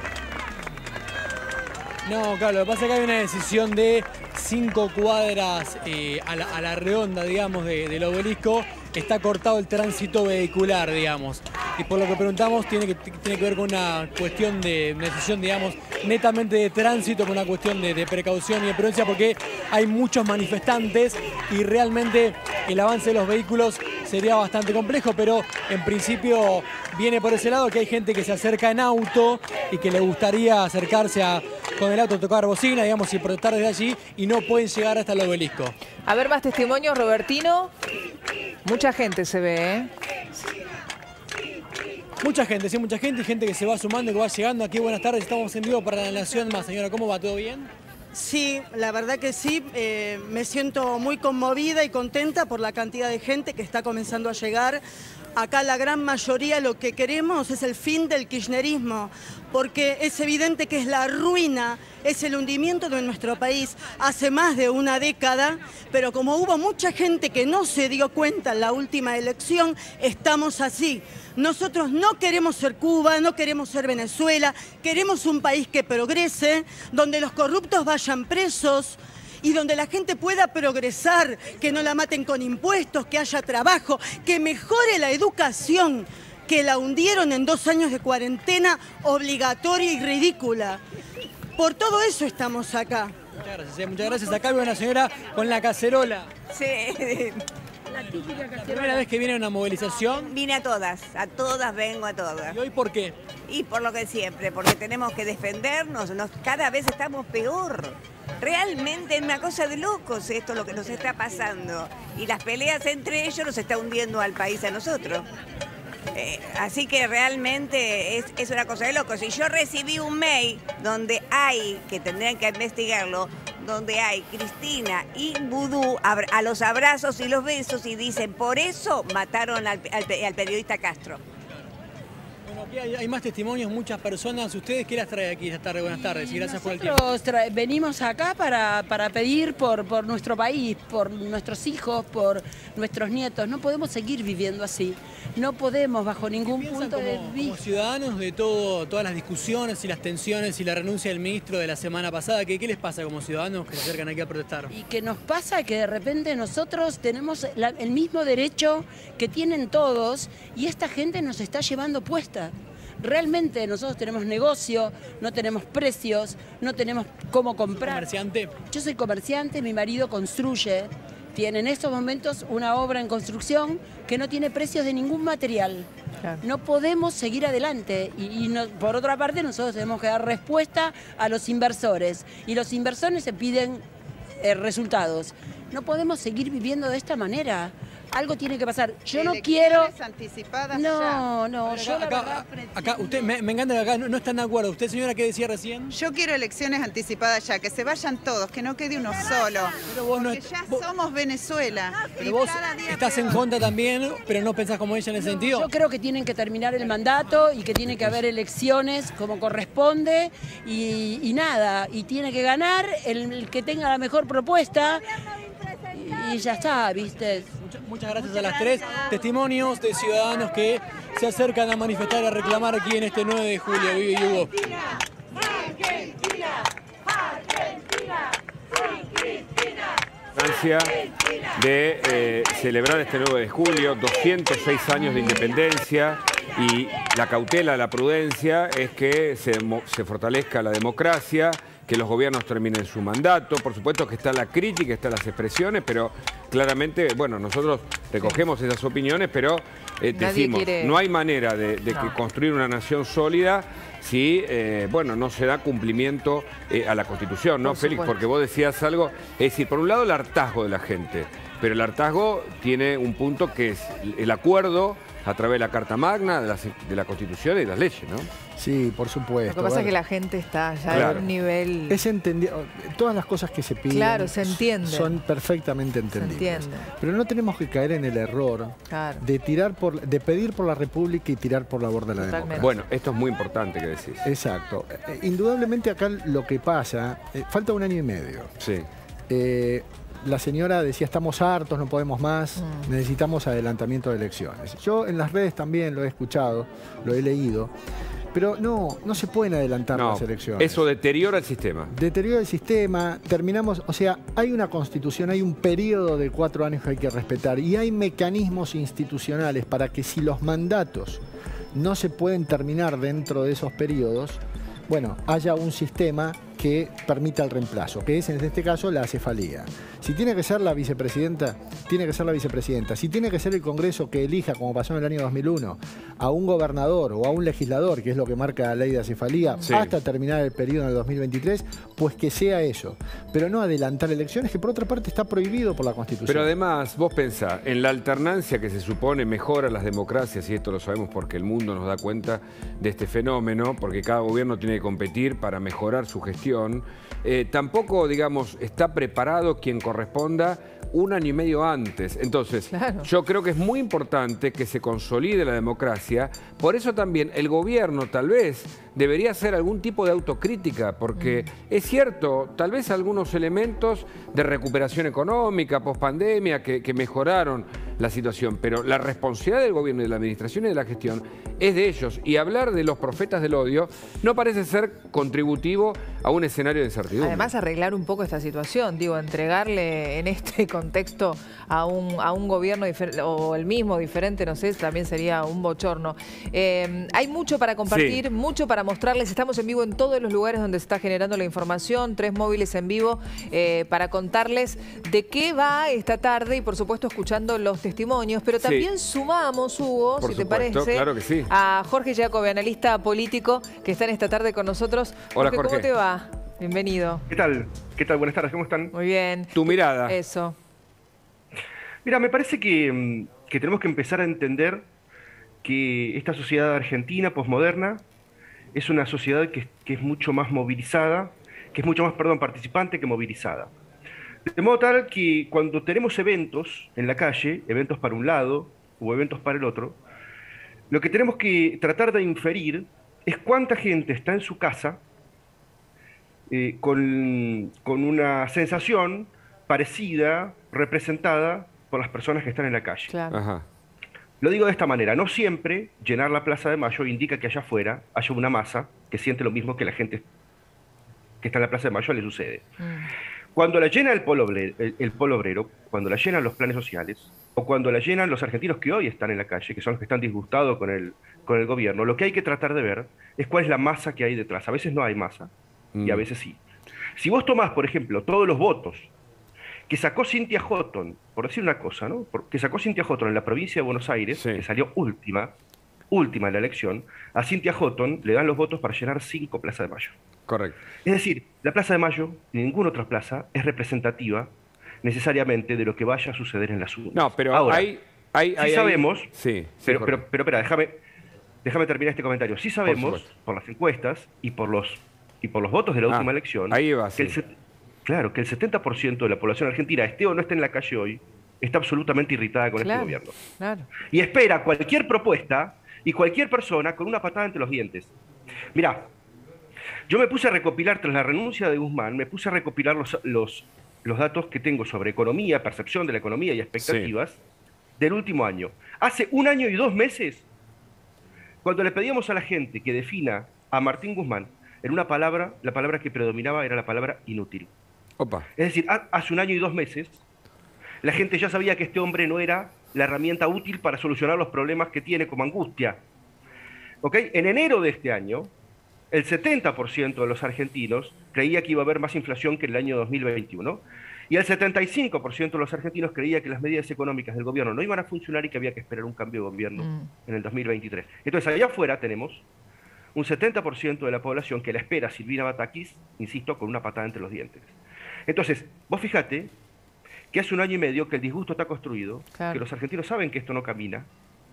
No, claro, lo que pasa es que hay una decisión de cinco cuadras eh, a, la, a la redonda, digamos, de, del obelisco. Está cortado el tránsito vehicular, digamos. Y por lo que preguntamos, tiene que, tiene que ver con una cuestión de, una decisión, digamos, netamente de tránsito, con una cuestión de, de precaución y de prudencia, porque hay muchos manifestantes y realmente el avance de los vehículos sería bastante complejo, pero en principio viene por ese lado que hay gente que se acerca en auto y que le gustaría acercarse a, con el auto tocar bocina, digamos, y protestar desde allí, y no pueden llegar hasta el obelisco. A ver más testimonios, Robertino. Mucha gente se ve, ¿eh? Mucha gente, sí, mucha gente, y gente que se va sumando, que va llegando aquí. Buenas tardes, estamos en vivo para La Nación Más. Señora, ¿cómo va? ¿Todo bien? Sí, la verdad que sí. Eh, me siento muy conmovida y contenta por la cantidad de gente que está comenzando a llegar. Acá la gran mayoría lo que queremos es el fin del kirchnerismo, porque es evidente que es la ruina, es el hundimiento de nuestro país hace más de una década, pero como hubo mucha gente que no se dio cuenta en la última elección, estamos así. Nosotros no queremos ser Cuba, no queremos ser Venezuela, queremos un país que progrese, donde los corruptos vayan presos, y donde la gente pueda progresar, que no la maten con impuestos, que haya trabajo, que mejore la educación, que la hundieron en dos años de cuarentena obligatoria y ridícula. Por todo eso estamos acá. Muchas gracias, eh, muchas gracias. Acá veo una señora con la cacerola. Sí. La típica cacerola. ¿La primera vez que viene a una movilización? Vine a todas, a todas vengo a todas. ¿Y hoy por qué? Y por lo que siempre, porque tenemos que defendernos, nos, cada vez estamos peor. Realmente es una cosa de locos esto lo que nos está pasando. Y las peleas entre ellos nos está hundiendo al país a nosotros. Eh, así que realmente es, es una cosa de locos. Y yo recibí un mail donde hay, que tendrían que investigarlo, donde hay Cristina y Vudú a los abrazos y los besos y dicen, por eso mataron al, al, al periodista Castro. Bueno, aquí hay, hay más testimonios, muchas personas. ¿Ustedes qué las trae aquí esta tarde? Buenas tardes y gracias por el tiempo. Nosotros venimos acá para, para pedir por, por nuestro país, por nuestros hijos, por nuestros nietos. No podemos seguir viviendo así. No podemos bajo ningún punto como, de vista. Como ciudadanos de todo, todas las discusiones y las tensiones y la renuncia del ministro de la semana pasada, ¿qué, qué les pasa como ciudadanos que se acercan aquí a protestar? Y que nos pasa que de repente nosotros tenemos la, el mismo derecho que tienen todos y esta gente nos está llevando puesta. Realmente nosotros tenemos negocio, no tenemos precios, no tenemos cómo comprar. ¿Comerciante? Yo soy comerciante, mi marido construye. Tiene en estos momentos una obra en construcción que no tiene precios de ningún material. Claro. No podemos seguir adelante y, y no, por otra parte nosotros tenemos que dar respuesta a los inversores y los inversores se piden eh, resultados. No podemos seguir viviendo de esta manera. Algo tiene que pasar. Yo no quiero... anticipadas no, ya. no, yo acá, la acá, verdad... acá, usted, me, me encanta que acá no, no están de acuerdo. ¿Usted, señora, qué decía recién? Yo quiero elecciones anticipadas ya, que se vayan todos, que no quede uno solo. Pero vos porque no, ya vos, somos Venezuela. Pero vos estás peor. En contra también, pero no pensás como ella en ese no, sentido. Yo creo que tienen que terminar el mandato y que tiene que haber elecciones como corresponde y, y nada, y tiene que ganar el, el que tenga la mejor propuesta y, y ya está, ¿viste? Muchas, muchas gracias a las tres. Testimonios de ciudadanos que se acercan a manifestar, a reclamar aquí en este nueve de julio. Vivi y Hugo. Argentina, Argentina, Argentina. De eh, celebrar este nueve de julio, doscientos seis años de independencia, y la cautela, la prudencia es que se, se fortalezca la democracia, que los gobiernos terminen su mandato. Por supuesto que está la crítica, están las expresiones, pero claramente, bueno, nosotros recogemos esas opiniones, pero eh, decimos, quiere... no hay manera de, de no. que construir una nación sólida si, eh, bueno, no se da cumplimiento eh, a la Constitución, ¿no, Félix? Porque vos decías algo, es decir, por un lado el hartazgo de la gente, pero el hartazgo tiene un punto que es el acuerdo a través de la Carta Magna, de la, de la Constitución y de las leyes, ¿no? Sí, por supuesto. Lo que pasa bueno. es que la gente está ya claro. en un nivel... Es entendido. Todas las cosas que se piden claro, se entiende. son perfectamente entendibles. Se entiende. Pero no tenemos que caer en el error claro. de tirar por, de pedir por la República y tirar por la borda de la Totalmente. democracia. Bueno, esto es muy importante que decís. Exacto. Indudablemente acá lo que pasa, eh, falta un año y medio. Sí. Eh, La señora decía, estamos hartos, no podemos más, mm. necesitamos adelantamiento de elecciones. Yo en las redes también lo he escuchado, lo he leído, pero no, no se pueden adelantar no, las elecciones. Eso deteriora el sistema. Deteriora el sistema, terminamos, o sea, hay una constitución, hay un periodo de cuatro años que hay que respetar y hay mecanismos institucionales para que si los mandatos no se pueden terminar dentro de esos periodos, bueno, haya un sistema que permita el reemplazo, que es en este caso la acefalía. Si tiene que ser la vicepresidenta, tiene que ser la vicepresidenta. Si tiene que ser el Congreso que elija, como pasó en el año dos mil uno, a un gobernador o a un legislador, que es lo que marca la ley de acefalía, sí, hasta terminar el periodo en el dos mil veintitrés, pues que sea eso. Pero no adelantar elecciones, que por otra parte está prohibido por la Constitución. Pero además, vos pensás, en la alternancia que se supone mejora las democracias, y esto lo sabemos porque el mundo nos da cuenta de este fenómeno, porque cada gobierno tiene que competir para mejorar su gestión, eh, tampoco, digamos, está preparado quien corresponda un año y medio antes. Entonces, claro, yo creo que es muy importante que se consolide la democracia. Por eso también el gobierno tal vez debería hacer algún tipo de autocrítica, porque mm. es cierto, tal vez algunos elementos de recuperación económica, pospandemia, que, que mejoraron la situación, pero la responsabilidad del gobierno y de la administración y de la gestión es de ellos. Y hablar de los profetas del odio no parece ser contributivo a un escenario de incertidumbre. Además, arreglar un poco esta situación, digo, entregarle en este contexto a un, a un gobierno o el mismo diferente, no sé, también sería un bochorno. Eh, hay mucho para compartir, sí, mucho para mostrarles. Estamos en vivo en todos los lugares donde se está generando la información, tres móviles en vivo eh, para contarles de qué va esta tarde y por supuesto escuchando los testimonios, pero también sí, sumamos, Hugo, por si supuesto, te parece, claro que sí, a Jorge Jacobi, analista político que está en esta tarde con nosotros. Hola, Jorge, Jorge. ¿cómo te va? Bienvenido. ¿Qué tal? ¿Qué tal? Buenas tardes, ¿cómo están? Muy bien. Tu mirada. Eso. Mira, me parece que, que tenemos que empezar a entender que esta sociedad argentina posmoderna es una sociedad que, que es mucho más movilizada, que es mucho más, perdón, participante que movilizada. De modo tal que cuando tenemos eventos en la calle, eventos para un lado o eventos para el otro, lo que tenemos que tratar de inferir es cuánta gente está en su casa eh, con, con una sensación parecida, representada por las personas que están en la calle. Claro. Ajá. Lo digo de esta manera, no siempre llenar la Plaza de Mayo indica que allá afuera haya una masa que siente lo mismo que la gente que está en la Plaza de Mayo le sucede. Mm. Cuando la llena el polo, obrero, el, el polo obrero, cuando la llenan los planes sociales, o cuando la llenan los argentinos que hoy están en la calle, que son los que están disgustados con el, con el gobierno, lo que hay que tratar de ver es cuál es la masa que hay detrás. A veces no hay masa, mm. y a veces sí. Si vos tomás, por ejemplo, todos los votos que sacó Cynthia Houghton, por decir una cosa, ¿no? Que sacó Cynthia Houghton en la provincia de Buenos Aires, sí, que salió última, última en la elección, a Cynthia Houghton le dan los votos para llenar cinco plazas de Mayo. Correcto. Es decir, la Plaza de Mayo, ni ninguna otra plaza, es representativa necesariamente de lo que vaya a suceder en las urnas. No, pero ahora, hay, hay, sí hay, sabemos, hay... Sí, sí, pero, pero, pero, espera, déjame, déjame terminar este comentario. Sí sabemos, por, por las encuestas y por los, y por los votos de la ah, última elección, ahí va, que sí. el Claro, que el setenta por ciento de la población argentina, esté o no esté en la calle hoy, está absolutamente irritada con claro, este gobierno. Claro. Y espera cualquier propuesta y cualquier persona con una patada entre los dientes. Mirá, yo me puse a recopilar, tras la renuncia de Guzmán, me puse a recopilar los, los, los datos que tengo sobre economía, percepción de la economía y expectativas, sí, del último año. Hace un año y dos meses, cuando le pedíamos a la gente que defina a Martín Guzmán en una palabra, la palabra que predominaba era la palabra inútil. Opa. Es decir, hace un año y dos meses, la gente ya sabía que este hombre no era la herramienta útil para solucionar los problemas que tiene como angustia. ¿Ok? En enero de este año, el setenta por ciento de los argentinos creía que iba a haber más inflación que en el año dos mil veintiuno, y el setenta y cinco por ciento de los argentinos creía que las medidas económicas del gobierno no iban a funcionar y que había que esperar un cambio de gobierno mm. en el dos mil veintitrés. Entonces, allá afuera tenemos un setenta por ciento de la población que la espera a Silvina Batakis, insisto, con una patada entre los dientes. Entonces, vos fíjate que hace un año y medio que el disgusto está construido, claro, que los argentinos saben que esto no camina,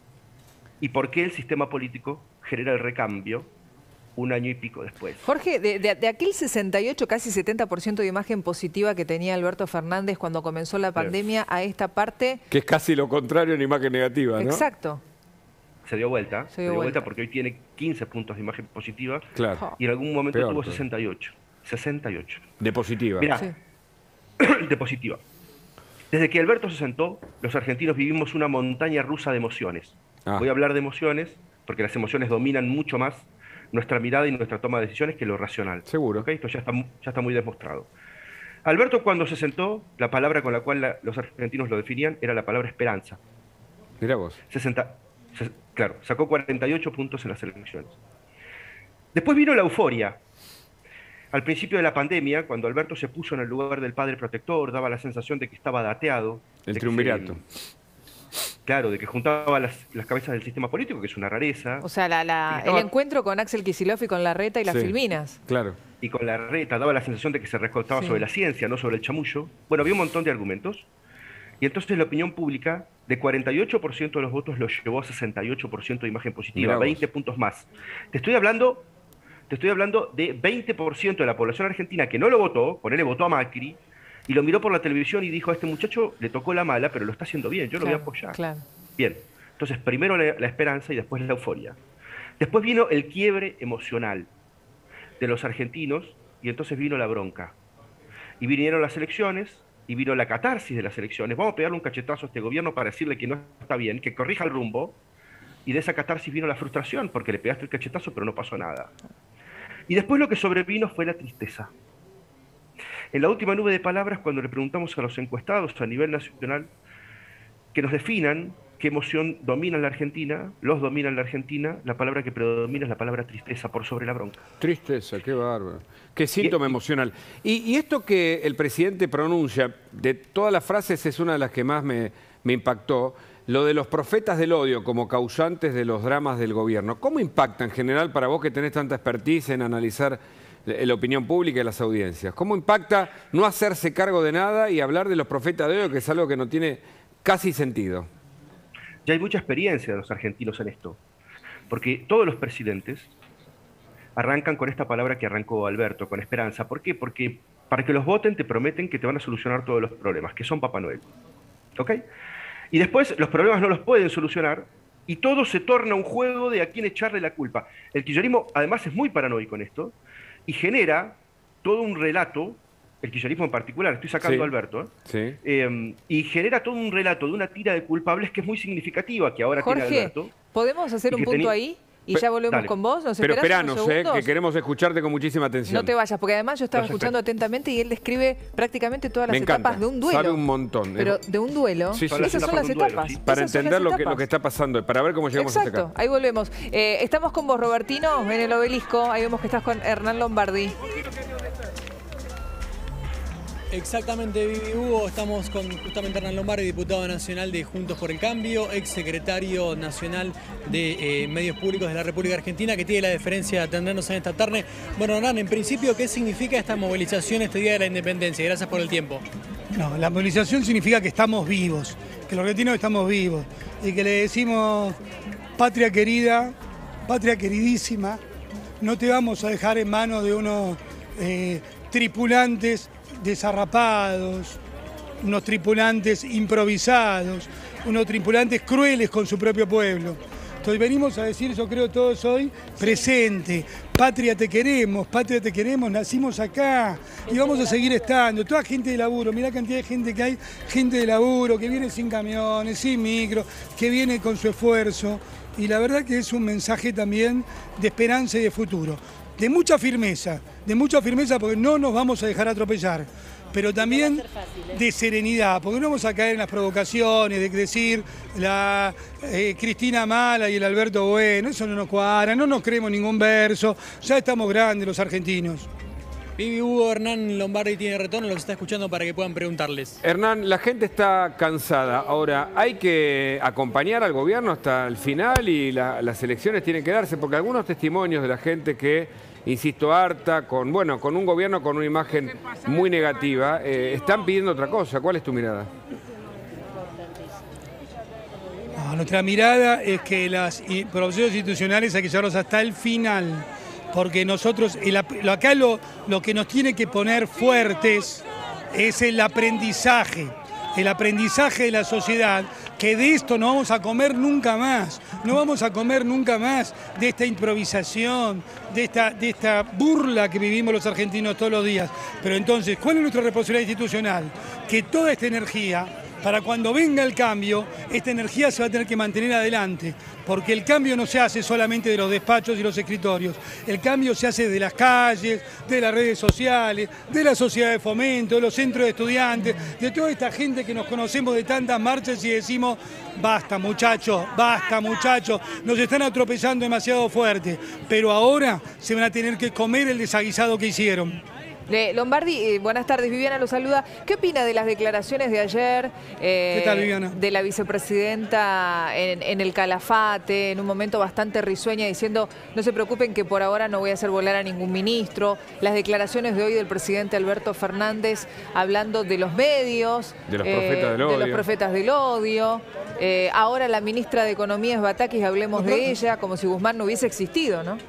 y por qué el sistema político genera el recambio un año y pico después. Jorge, de, de, de aquel sesenta y ocho, casi setenta por ciento de imagen positiva que tenía Alberto Fernández cuando comenzó la pandemia, a esta parte... Que es casi lo contrario en imagen negativa, ¿no? Exacto. Se dio vuelta, se dio, se dio vuelta. vuelta porque hoy tiene quince puntos de imagen positiva, claro, y en algún momento peor, tuvo pero... sesenta y ocho. sesenta y ocho. De positiva. Mirá, sí. de positiva. Desde que Alberto se sentó, los argentinos vivimos una montaña rusa de emociones. Ah. Voy a hablar de emociones, porque las emociones dominan mucho más nuestra mirada y nuestra toma de decisiones que lo racional. Seguro. ¿Okay? Esto ya está, ya está muy demostrado. Alberto, cuando se sentó, la palabra con la cual la, los argentinos lo definían era la palabra esperanza. Mirá vos. sesenta, se, claro, sacó cuarenta y ocho puntos en las elecciones. Después vino la euforia. Al principio de la pandemia, cuando Alberto se puso en el lugar del padre protector, daba la sensación de que estaba dateado. El triunvirato. Claro, de que juntaba las, las cabezas del sistema político, que es una rareza. O sea, la, la, estaba, el encuentro con Axel Kicillof y con Larreta y las sí, Filminas. Claro. Y con Larreta daba la sensación de que se recortaba sí. sobre la ciencia, no sobre el chamullo. Bueno, había un montón de argumentos. Y entonces la opinión pública, de cuarenta y ocho por ciento de los votos, lo llevó a sesenta y ocho por ciento de imagen positiva, veinte puntos más. Te estoy hablando... Te estoy hablando de veinte por ciento de la población argentina que no lo votó, ponele votó a Macri, y lo miró por la televisión y dijo, a este muchacho le tocó la mala, pero lo está haciendo bien, yo claro, lo voy a apoyar. Claro. Bien, entonces primero la, la esperanza y después la euforia. Después vino el quiebre emocional de los argentinos y entonces vino la bronca. Y vinieron las elecciones y vino la catarsis de las elecciones. Vamos a pegarle un cachetazo a este gobierno para decirle que no está bien, que corrija el rumbo. Y de esa catarsis vino la frustración, porque le pegaste el cachetazo pero no pasó nada. Y después lo que sobrevino fue la tristeza. En la última nube de palabras, cuando le preguntamos a los encuestados a nivel nacional que nos definan qué emoción domina en la Argentina, los domina en la Argentina, la palabra que predomina es la palabra tristeza, por sobre la bronca. Tristeza, qué bárbaro. Qué síntoma y, emocional. Y, y esto que el presidente pronuncia, de todas las frases es una de las que más me, me impactó, lo de los profetas del odio como causantes de los dramas del gobierno. ¿Cómo impacta en general para vos que tenés tanta expertise en analizar la opinión pública y las audiencias? ¿Cómo impacta no hacerse cargo de nada y hablar de los profetas de odio, que es algo que no tiene casi sentido? Ya hay mucha experiencia de los argentinos en esto, porque todos los presidentes arrancan con esta palabra que arrancó Alberto, con esperanza. ¿Por qué? Porque para que los voten te prometen que te van a solucionar todos los problemas, que son Papá Noel. ¿Ok? Y después los problemas no los pueden solucionar y todo se torna un juego de a quién echarle la culpa. El kirchnerismo además es muy paranoico en esto y genera todo un relato, el kirchnerismo en particular, estoy sacando sí. a Alberto, ¿eh? Sí. Eh, y genera todo un relato de una tira de culpables que es muy significativa, que ahora Jorge, tiene Alberto. ¿podemos hacer un punto ahí? Y ya volvemos Dale. con vos. ¿Nos Pero esperanos, eh, que queremos escucharte con muchísima atención. No te vayas, porque además yo estaba Entonces, escuchando atentamente y él describe prácticamente todas las Me encanta. etapas de un duelo. Sabe un montón. Pero de un duelo, sí, sí. esas son las etapas. Duelo, sí. Para Esas entender lo que, lo que está pasando, para ver cómo llegamos Exacto, hasta acá. Ahí volvemos. Eh, estamos con vos, Robertino, en el Obelisco. Ahí vemos que estás con Hernán Lombardi. Exactamente, Vivi Hugo, estamos con justamente Hernán Lombardi, diputado nacional de Juntos por el Cambio, ex secretario nacional de eh, Medios Públicos de la República Argentina, que tiene la deferencia de atendernos en esta tarde. Bueno, Hernán, en principio, ¿qué significa esta movilización este Día de la Independencia? Gracias por el tiempo. No, la movilización significa que estamos vivos, que los argentinos estamos vivos y que le decimos, patria querida, patria queridísima, no te vamos a dejar en manos de unos eh, tripulantes desarrapados, unos tripulantes improvisados, unos tripulantes crueles con su propio pueblo. Entonces venimos a decir, yo creo todos hoy, presente, patria te queremos, patria te queremos, nacimos acá y vamos a seguir estando. Toda gente de laburo, mirá la cantidad de gente que hay, gente de laburo que viene sin camiones, sin micro, que viene con su esfuerzo. Y la verdad que es un mensaje también de esperanza y de futuro. De mucha firmeza, de mucha firmeza porque no nos vamos a dejar atropellar, pero también de serenidad, porque no vamos a caer en las provocaciones de decir la eh, Cristina mala y el Alberto bueno, eso no nos cuadra, no nos creemos ningún verso, ya estamos grandes los argentinos. Vivi Hugo, Hernán Lombardi tiene retorno, los está escuchando para que puedan preguntarles. Hernán, la gente está cansada. Ahora, hay que acompañar al gobierno hasta el final y la, las elecciones tienen que darse, porque algunos testimonios de la gente que, insisto, harta, con, bueno, con un gobierno con una imagen muy negativa, eh, están pidiendo otra cosa. ¿Cuál es tu mirada? No, nuestra mirada es que las procesos institucionales hay que llevarlos hasta el final. Porque nosotros, el, acá lo, lo que nos tiene que poner fuertes es el aprendizaje, el aprendizaje de la sociedad, que de esto no vamos a comer nunca más, no vamos a comer nunca más de esta improvisación, de esta, de esta burla que vivimos los argentinos todos los días. Pero entonces, ¿cuál es nuestra responsabilidad institucional? Que toda esta energía para cuando venga el cambio, esta energía se va a tener que mantener adelante, porque el cambio no se hace solamente de los despachos y los escritorios, el cambio se hace de las calles, de las redes sociales, de la sociedad de fomento, de los centros de estudiantes, de toda esta gente que nos conocemos de tantas marchas y decimos, basta muchachos, basta muchachos, nos están atropellando demasiado fuerte, pero ahora se van a tener que comer el desaguisado que hicieron. Eh, Lombardi, eh, buenas tardes, Viviana lo saluda. ¿Qué opina de las declaraciones de ayer eh, ¿Qué tal, Viviana? de la vicepresidenta en, en el Calafate, en un momento bastante risueña, diciendo no se preocupen que por ahora no voy a hacer volar a ningún ministro? Las declaraciones de hoy del presidente Alberto Fernández hablando de los medios, de los eh, profetas del odio. De los profetas del odio. Eh, ahora la ministra de Economía es Batakis, hablemos de ella, como si Guzmán no hubiese existido, ¿no?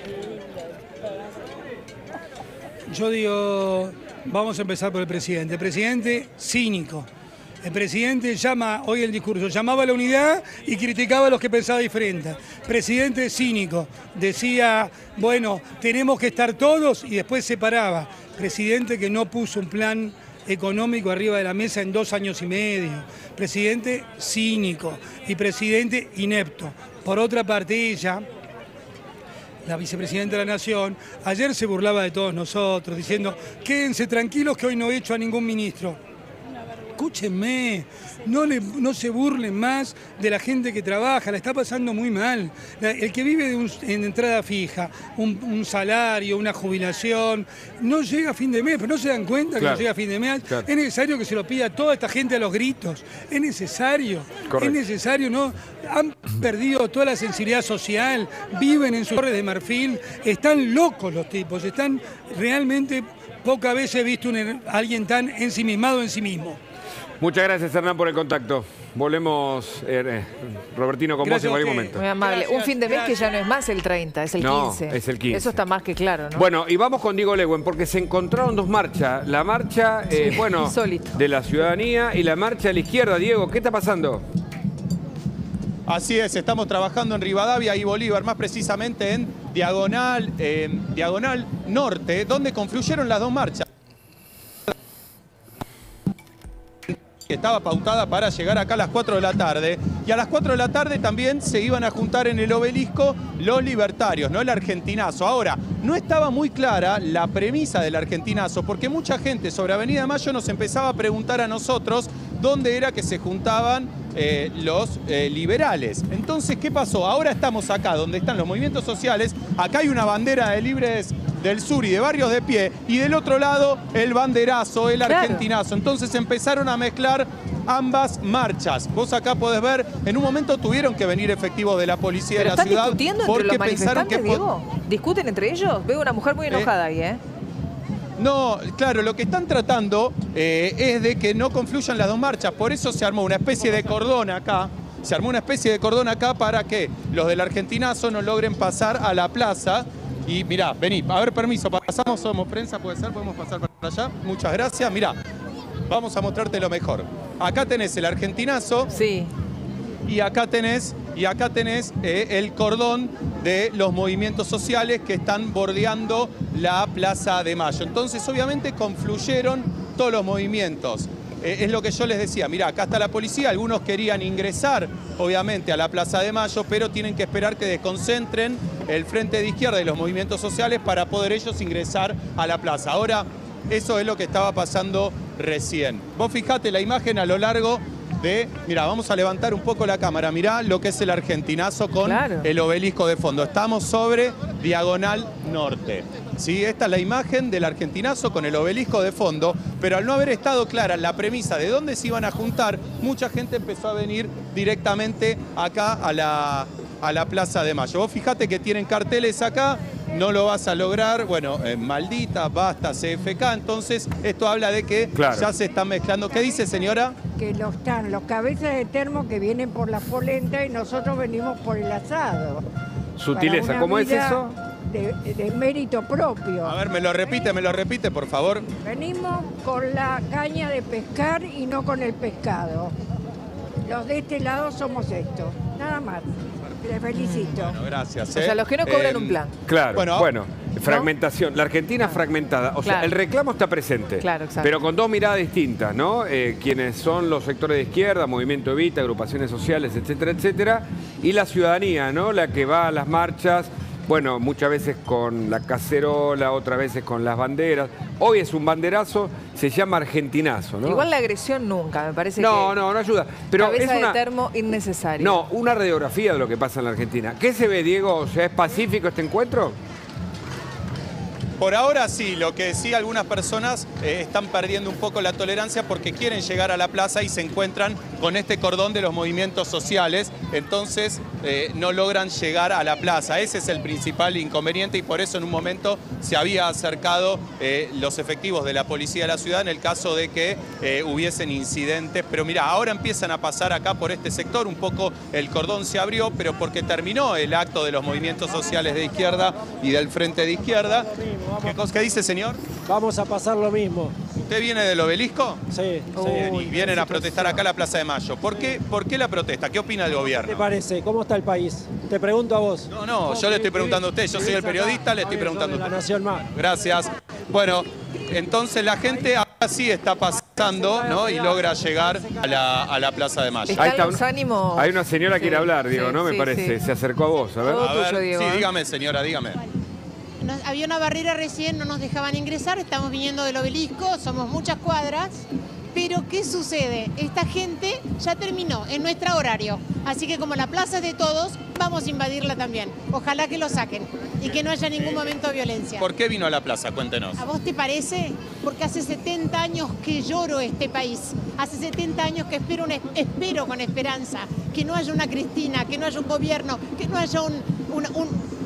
Yo digo, vamos a empezar por el presidente. El presidente cínico. El presidente llama, hoy el discurso, llamaba a la unidad y criticaba a los que pensaban diferente. Presidente cínico. Decía, bueno, tenemos que estar todos y después se paraba. Presidente que no puso un plan económico arriba de la mesa en dos años y medio. Presidente cínico y presidente inepto. Por otra parte, ella, la vicepresidenta de la Nación, ayer se burlaba de todos nosotros, diciendo, quédense tranquilos que hoy no he hecho a ningún ministro. Escúchenme, no, le, no se burlen más de la gente que trabaja, la está pasando muy mal. La, el que vive de un, en entrada fija, un, un salario, una jubilación, no llega a fin de mes, pero no se dan cuenta que claro, no llega a fin de mes. Claro. Es necesario que se lo pida a toda esta gente a los gritos, es necesario, Correcto. es necesario, ¿no? Han perdido toda la sensibilidad social, viven en sus torres de marfil, están locos los tipos, están realmente, pocas veces he visto un, alguien tan ensimismado en sí mismo. Muchas gracias, Hernán, por el contacto. Volvemos, eh, Robertino, con gracias vos en cualquier momento. Muy amable. Gracias, un fin de mes gracias. que ya no es más el treinta, es el no, quince. es el quince. Eso está más que claro, ¿no? Bueno, y vamos con Diego Legüen, porque se encontraron dos marchas. La marcha, eh, sí, bueno, insólito, de la ciudadanía y la marcha de la izquierda. Diego, ¿qué está pasando? Así es, estamos trabajando en Rivadavia y Bolívar, más precisamente en Diagonal, eh, Diagonal Norte, donde confluyeron las dos marchas. Estaba pautada para llegar acá a las cuatro de la tarde, y a las cuatro de la tarde también se iban a juntar en el Obelisco los libertarios, no el argentinazo. Ahora, no estaba muy clara la premisa del argentinazo, porque mucha gente sobre Avenida Mayo nos empezaba a preguntar a nosotros dónde era que se juntaban eh, los eh, liberales. Entonces, ¿qué pasó? Ahora estamos acá, donde están los movimientos sociales, acá hay una bandera de Libres del Sur y de Barrios de Pie, y del otro lado el banderazo, el argentinazo. Entonces empezaron a mezclar ambas marchas. Vos acá podés ver, en un momento tuvieron que venir efectivos de la policía ¿Pero de la ciudad. ¿Están discutiendo entre los manifestantes, Diego? ¿Discuten entre ellos? Veo una mujer muy enojada eh, ahí, ¿eh? No, claro, lo que están tratando eh, es de que no confluyan las dos marchas. Por eso se armó una especie de cordón acá. Se armó una especie de cordón acá para que los del argentinazo no logren pasar a la plaza. Y mirá, vení, a ver, permiso, pasamos, somos prensa, puede ser, podemos pasar para allá. Muchas gracias, mirá, vamos a mostrarte lo mejor. Acá tenés el argentinazo. Sí. Y acá tenés, y acá tenés eh, el cordón de los movimientos sociales que están bordeando la Plaza de Mayo. Entonces, obviamente, confluyeron todos los movimientos. Eh, es lo que yo les decía, mirá, acá está la policía, algunos querían ingresar, obviamente, a la Plaza de Mayo, pero tienen que esperar que desconcentren el frente de izquierda y los movimientos sociales para poder ellos ingresar a la plaza. Ahora, eso es lo que estaba pasando recién. Vos fijate la imagen a lo largo de... Mirá, vamos a levantar un poco la cámara, mirá lo que es el argentinazo con claro. el obelisco de fondo. Estamos sobre Diagonal Norte. ¿Sí? Esta es la imagen del argentinazo con el obelisco de fondo, pero al no haber estado clara la premisa de dónde se iban a juntar, mucha gente empezó a venir directamente acá a la, a la Plaza de Mayo. Vos fijate que tienen carteles acá, no lo vas a lograr, bueno, eh, maldita, basta, C F K, entonces esto habla de que claro. ya se están mezclando. ¿Qué dice, señora? Que los, están los cabezas de termo que vienen por la polenta y nosotros venimos por el asado. Sutileza, ¿cómo es eso? De, de mérito propio. A ver, me lo repite, me lo repite, por favor. Venimos con la caña de pescar y no con el pescado. Los de este lado somos estos, nada más. Les felicito. Bueno, gracias. ¿eh? O sea, los que no cobran eh, un plan. Claro, bueno. bueno. Fragmentación. La Argentina claro. fragmentada. O claro. sea, el reclamo está presente. Claro, exacto. Pero con dos miradas distintas, ¿no? Eh, quienes son los sectores de izquierda, Movimiento Evita, agrupaciones sociales, etcétera, etcétera. Y la ciudadanía, ¿no? La que va a las marchas, bueno, muchas veces con la cacerola, otras veces con las banderas. Hoy es un banderazo, se llama argentinazo, ¿no? Igual la agresión nunca, me parece no, que... No, no, no ayuda. Pero cabeza es una... de termo innecesaria. No, una radiografía de lo que pasa en la Argentina. ¿Qué se ve, Diego? O sea, ¿es pacífico este encuentro? Por ahora sí, lo que sí algunas personas eh, están perdiendo un poco la tolerancia porque quieren llegar a la plaza y se encuentran con este cordón de los movimientos sociales, entonces eh, no logran llegar a la plaza. Ese es el principal inconveniente y por eso en un momento se había acercado eh, los efectivos de la policía de la ciudad en el caso de que eh, hubiesen incidentes. Pero mira, ahora empiezan a pasar acá por este sector, un poco el cordón se abrió, pero porque terminó el acto de los movimientos sociales de izquierda y del Frente de Izquierda. ¿Qué, ¿Qué dice, señor? Vamos a pasar lo mismo. ¿Usted viene del Obelisco? Sí. Bien, sí. Y vienen a protestar acá a la Plaza de Mayo. ¿Por qué, ¿Por qué la protesta? ¿Qué opina el gobierno? ¿Qué te parece? ¿Cómo está el país? Te pregunto a vos. No, no, yo le estoy preguntando a usted. Yo soy el periodista, le estoy preguntando a usted. La Nación Más. Gracias. Bueno, entonces la gente ahora sí está pasando, ¿no? Y logra llegar a la, a la Plaza de Mayo. Ahí está los ánimos. Hay una señora que sí, quiere hablar, Diego, sí, ¿no? Me sí, parece. sí. Se acercó a vos, a ver. Todo A ver, tuyo, Diego, sí, ¿eh? dígame, señora, dígame. Nos, había una barrera recién, no nos dejaban ingresar, estamos viniendo del Obelisco, somos muchas cuadras, pero ¿qué sucede? Esta gente ya terminó en nuestro horario, así que como la plaza es de todos, vamos a invadirla también. Ojalá que lo saquen y que no haya ningún momento de violencia. ¿Por qué vino a la plaza? Cuéntenos. ¿A vos te parece? Porque hace setenta años que lloro este país, hace setenta años que espero, una, espero con esperanza que no haya una Cristina, que no haya un gobierno, que no haya un... un, un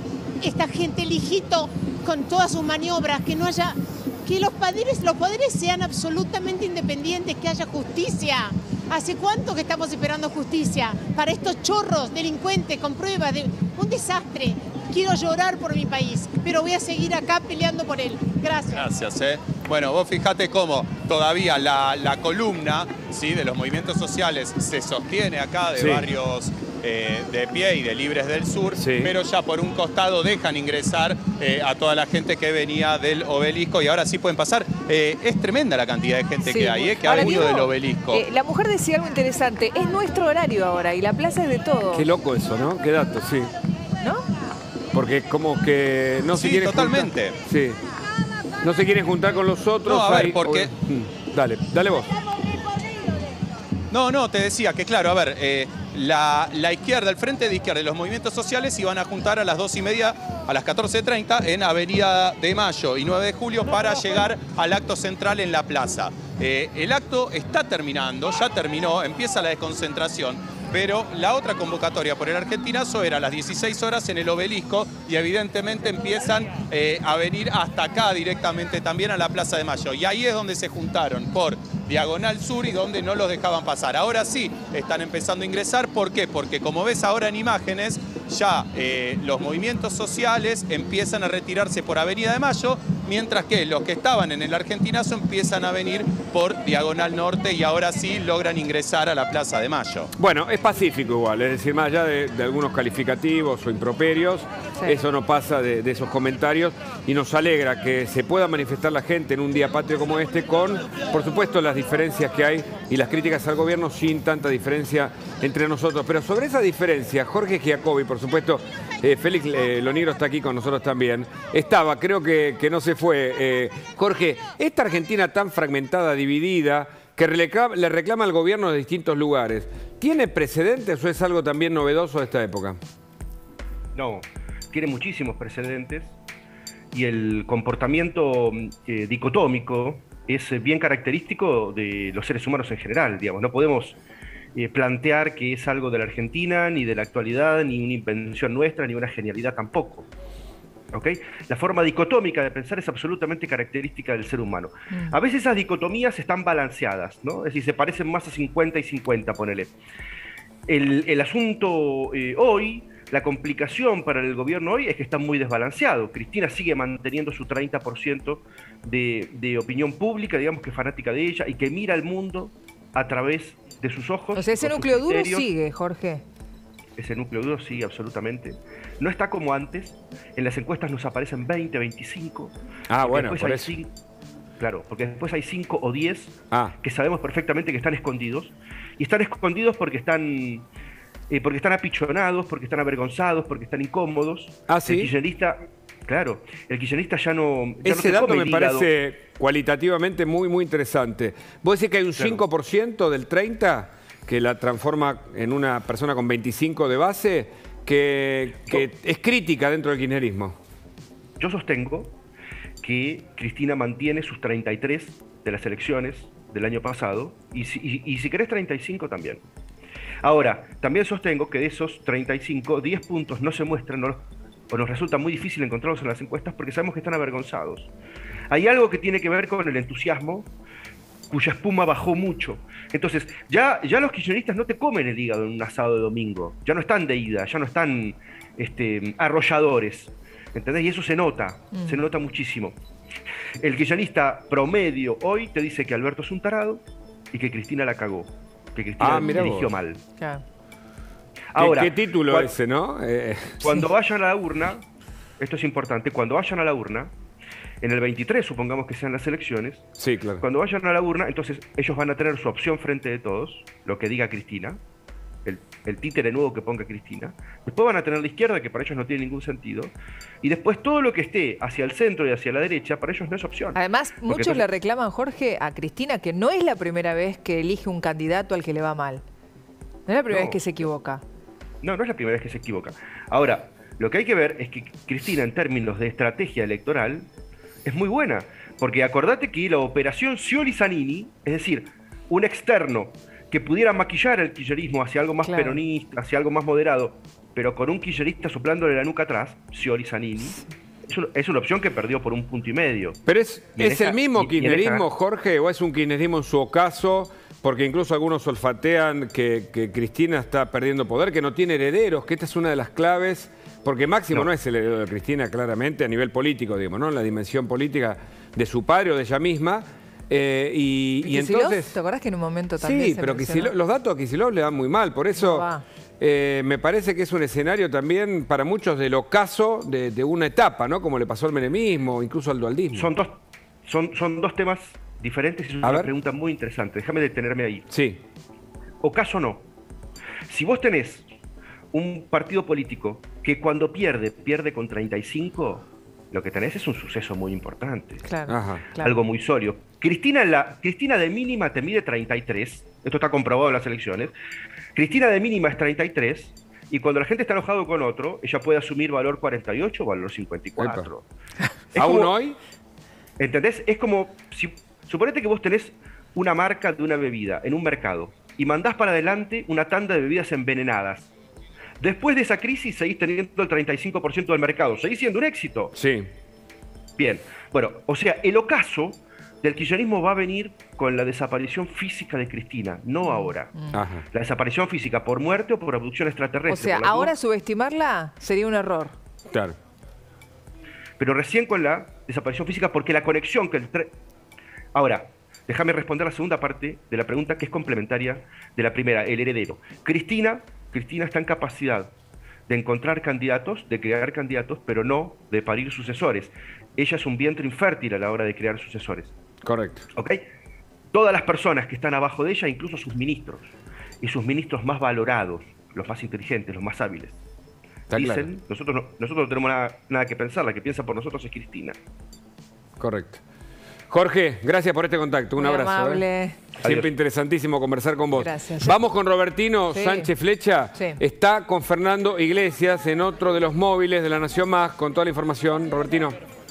esta gente lijito con todas sus maniobras, que no haya, que los poderes, los poderes sean absolutamente independientes, que haya justicia. ¿Hace cuánto que estamos esperando justicia para estos chorros delincuentes con pruebas de un desastre? Quiero llorar por mi país, pero voy a seguir acá peleando por él. Gracias. Gracias, ¿eh? Bueno, vos fijate cómo todavía la, la columna, ¿sí?, de los movimientos sociales se sostiene acá de sí. barrios eh, de pie y de Libres del Sur, sí. pero ya por un costado dejan ingresar eh, a toda la gente que venía del Obelisco y ahora sí pueden pasar. Eh, es tremenda la cantidad de gente sí. que hay, ¿eh? que ahora, ha venido Diego, del Obelisco. Eh, la mujer decía algo interesante, es nuestro horario ahora y la plaza es de todos. Qué loco eso, ¿no? Qué dato, sí. ¿No? Porque como que no sí, se quieren totalmente. juntar. Sí. No se quieren juntar con los otros. No, a ver, hay, porque... O... Dale, dale vos. No, no, te decía que claro, a ver, eh, la, la izquierda, el Frente de Izquierda y los movimientos sociales iban a juntar a las dos y media, a las catorce treinta en Avenida de Mayo y nueve de julio para llegar al acto central en la plaza. Eh, el acto está terminando, ya terminó, empieza la desconcentración, pero la otra convocatoria por el Argentinazo era a las dieciséis horas en el Obelisco y evidentemente empiezan eh, a venir hasta acá directamente también a la Plaza de Mayo. Y ahí es donde se juntaron por Diagonal Sur y donde no los dejaban pasar. Ahora sí están empezando a ingresar. ¿Por qué? Porque como ves ahora en imágenes, ya eh, los movimientos sociales empiezan a retirarse por Avenida de Mayo, mientras que los que estaban en el Argentinazo empiezan a venir por Diagonal Norte y ahora sí logran ingresar a la Plaza de Mayo. Bueno, es pacífico igual, es decir, más allá de, de algunos calificativos o improperios, sí. eso no pasa de, de esos comentarios y nos alegra que se pueda manifestar la gente en un día patrio como este con, por supuesto, las diferencias que hay y las críticas al gobierno sin tanta diferencia entre nosotros. Pero sobre esa diferencia, Jorge Giacobbi, por supuesto, eh, Félix eh, Lonigro está aquí con nosotros también, estaba, creo que, que no se fue. Eh, Jorge, esta Argentina tan fragmentada, dividida, que le reclama al gobierno de distintos lugares, ¿tiene precedentes o es algo también novedoso de esta época? No, tiene muchísimos precedentes y el comportamiento eh, dicotómico es bien característico de los seres humanos en general, digamos. No podemos eh, plantear que es algo de la Argentina, ni de la actualidad, ni una invención nuestra, ni una genialidad tampoco. ¿Okay? La forma dicotómica de pensar es absolutamente característica del ser humano. Mm. A veces esas dicotomías están balanceadas, ¿no? Es decir, se parecen más a cincuenta y cincuenta, ponele. El, el asunto eh, hoy, la complicación para el gobierno hoy es que está muy desbalanceado. Cristina sigue manteniendo su treinta por ciento de, de opinión pública, digamos que es fanática de ella, y que mira al mundo a través de sus ojos. O sea, ese núcleo duro sigue, Jorge. ese núcleo duro, sí, absolutamente. No está como antes. En las encuestas nos aparecen veinte, veinticinco. Ah, bueno, por por hay eso. cinco, claro, porque después hay cinco o diez ah. que sabemos perfectamente que están escondidos. Y están escondidos porque están, eh, porque están apichonados, porque están avergonzados, porque están incómodos. Ah, ¿sí? El kirchnerista, claro, el kirchnerista ya no... Ya Ese no dato me hígado. parece cualitativamente muy, muy interesante. ¿Vos decís que hay un Claro. cinco por ciento del treinta por ciento que la transforma en una persona con veinticinco de base que, que es crítica dentro del kirchnerismo? Yo sostengo que Cristina mantiene sus treinta y tres de las elecciones del año pasado y si, y, y si querés treinta y cinco también. Ahora, también sostengo que de esos treinta y cinco, diez puntos no se muestran no, o nos resulta muy difícil encontrarlos en las encuestas porque sabemos que están avergonzados. Hay algo que tiene que ver con el entusiasmo cuya espuma bajó mucho. Entonces, ya, ya los kirchneristas no te comen el hígado en un asado de domingo. Ya no están de ida, ya no están este, arrolladores. ¿Entendés? Y eso se nota, mm. se nota muchísimo. El kirchnerista promedio hoy te dice que Alberto es un tarado y que Cristina la cagó. Que Cristina ah, eligió vos. mal. Claro. Ahora, ¿Qué, qué título cuando, ese, no? Eh, cuando sí. vayan a la urna, esto es importante, cuando vayan a la urna, en el veintitrés, supongamos que sean las elecciones, sí, claro. Cuando vayan a la urna, entonces ellos van a tener su opción frente de todos, lo que diga Cristina, el, el títere nuevo que ponga Cristina. Después van a tener la izquierda, que para ellos no tiene ningún sentido. Y después todo lo que esté hacia el centro y hacia la derecha, para ellos no es opción. Además, Porque muchos entonces... le reclaman, Jorge, a Cristina que no es la primera vez que elige un candidato al que le va mal. No es la primera No. vez que se equivoca. No, no es la primera vez que se equivoca. Ahora, lo que hay que ver es que Cristina, en términos de estrategia electoral, es muy buena, porque acordate que la operación Scioli-Zanini, es decir, un externo que pudiera maquillar el kirchnerismo hacia algo más Claro. peronista, hacia algo más moderado, pero con un kirchnerista soplándole la nuca atrás, Scioli-Zanini, es, un, es una opción que perdió por un punto y medio. Pero es, Y en ¿es esa- el mismo y- y en kirchnerismo, esa- Jorge, o es un kirchnerismo en su ocaso? Porque incluso algunos olfatean que, que Cristina está perdiendo poder, que no tiene herederos, que esta es una de las claves. Porque Máximo no, No. es el heredero de Cristina, claramente, a nivel político, digamos, ¿no? En la dimensión política de su padre o de ella misma. Eh, y, y Kicillof, entonces... ¿te acordás que en un momento también Sí, se pero mencionó? Kicillof- los datos a Kicillof le dan muy mal. Por eso No va. eh, me parece que es un escenario también para muchos del ocaso de, de una etapa, ¿no? Como le pasó al menemismo, incluso al dualdismo. Son dos, son, son dos temas diferentes y es A una ver. pregunta muy interesante. Déjame detenerme ahí. Sí. ¿Ocaso no? Si vos tenés un partido político que cuando pierde, pierde con treinta y cinco, lo que tenés es un suceso muy importante. Claro, Ajá. claro. Algo muy sólido. Cristina, en la, Cristina de mínima te mide treinta y tres. Esto está comprobado en las elecciones. Cristina de mínima es treinta y tres. Y cuando la gente está enojado con otro, ella puede asumir valor cuarenta y ocho o valor cincuenta y cuatro. Es ¿Aún como- hoy? ¿Entendés? Es como, si, suponete que vos tenés una marca de una bebida en un mercado y mandás para adelante una tanda de bebidas envenenadas. Después de esa crisis seguís teniendo el treinta y cinco por ciento del mercado. Seguís siendo un éxito. Sí. Bien. Bueno, o sea, el ocaso del kirchnerismo va a venir con la desaparición física de Cristina, no ahora. Ajá. La desaparición física por muerte o por abducción O extraterrestre. sea, por las ahora dos. subestimarla sería un error. Claro. Pero recién con la desaparición física, porque la conexión que el... tre- Ahora, déjame responder la segunda parte de la pregunta que es complementaria de la primera, el heredero. Cristina, Cristina está en capacidad de encontrar candidatos, de crear candidatos, pero no de parir sucesores. Ella es un vientre infértil a la hora de crear sucesores. Correcto. ¿Ok? Todas las personas que están abajo de ella, incluso sus ministros, y sus ministros más valorados, los más inteligentes, los más hábiles, Está dicen, claro. nosotros no, nosotros no tenemos nada, nada que pensar, la que piensa por nosotros es Cristina. Correcto. Jorge, gracias por este contacto. Un Muy abrazo. amable. ¿eh? Siempre Adiós. interesantísimo conversar con vos. Gracias. Vamos con Robertino Sí. Sánchez Flecha. Sí. Está con Fernando Iglesias en otro de los móviles de La Nación Más con toda la información. Robertino.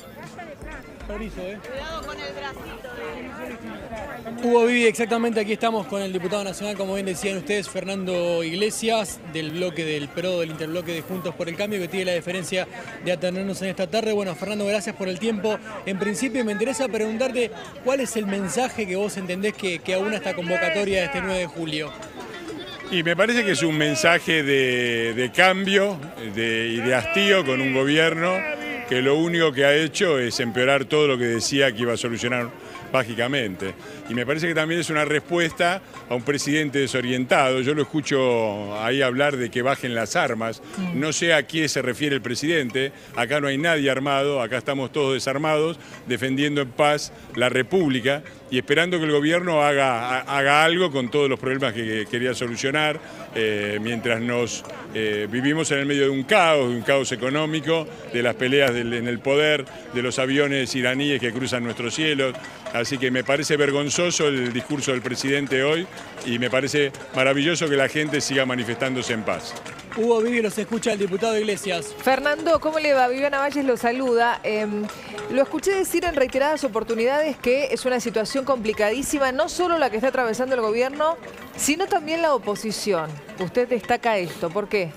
Hugo Vivi, exactamente, aquí estamos con el diputado nacional, como bien decían ustedes, Fernando Iglesias, del bloque del P R O, del interbloque de Juntos por el Cambio, que tiene la deferencia de atendernos en esta tarde. Bueno, Fernando, gracias por el tiempo. En principio me interesa preguntarte cuál es el mensaje que vos entendés que, que aúna esta convocatoria de este nueve de julio. Y me parece que es un mensaje de, de cambio de, y de hastío con un gobierno que lo único que ha hecho es empeorar todo lo que decía que iba a solucionar básicamente. Y me parece que también es una respuesta a un presidente desorientado. Yo lo escucho ahí hablar de que bajen las armas. No sé a qué se refiere el presidente. Acá no hay nadie armado, acá estamos todos desarmados, defendiendo en paz la República y esperando que el gobierno haga, haga algo con todos los problemas que quería solucionar, eh, mientras nos eh, vivimos en el medio de un caos, de un caos económico, de las peleas del, en el poder, de los aviones iraníes que cruzan nuestros cielos. Así que me parece vergonzoso el discurso del presidente hoy y me parece maravilloso que la gente siga manifestándose en paz. Hugo Vivi, los escucha el diputado Iglesias. Fernando, ¿cómo le va? Viviana Valles lo saluda. Eh, lo escuché decir en reiteradas oportunidades que es una situación complicadísima, no solo la que está atravesando el gobierno, sino también la oposición. Usted destaca esto, ¿por qué?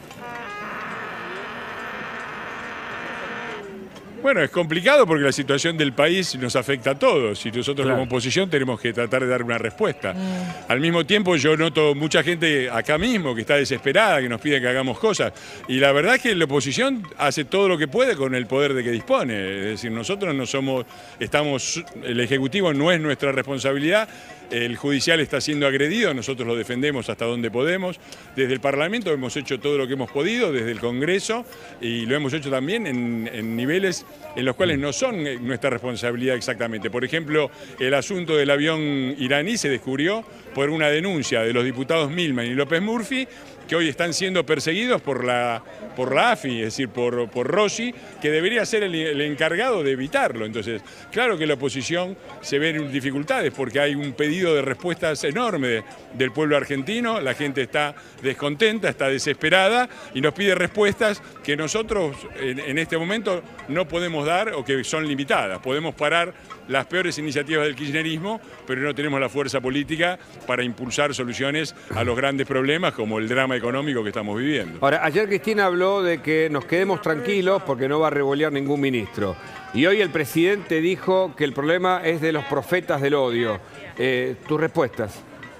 Bueno, es complicado porque la situación del país nos afecta a todos y nosotros claro. como oposición tenemos que tratar de dar una respuesta. Mm. Al mismo tiempo yo noto mucha gente acá mismo que está desesperada, que nos pide que hagamos cosas y la verdad es que la oposición hace todo lo que puede con el poder de que dispone. Es decir, nosotros no somos, estamos, el Ejecutivo no es nuestra responsabilidad. El judicial está siendo agredido, nosotros lo defendemos hasta donde podemos. Desde el Parlamento hemos hecho todo lo que hemos podido, desde el Congreso, y lo hemos hecho también en, en niveles en los cuales no son nuestra responsabilidad exactamente. Por ejemplo, el asunto del avión iraní se descubrió por una denuncia de los diputados Milman y López Murphy, que hoy están siendo perseguidos por la, por la A F I, es decir, por, por Rossi, que debería ser el, el encargado de evitarlo. Entonces, claro que la oposición se ve en dificultades porque hay un pedido de respuestas enorme de, del pueblo argentino, la gente está descontenta, está desesperada y nos pide respuestas que nosotros en, en este momento no podemos dar o que son limitadas. Podemos parar las peores iniciativas del kirchnerismo, pero no tenemos la fuerza política para impulsar soluciones a los grandes problemas como el drama económico que estamos viviendo. Ahora, ayer Cristina habló de que nos quedemos tranquilos porque no va a revolear ningún ministro. Y hoy el presidente dijo que el problema es de los profetas del odio. Eh, ¿Tus respuestas?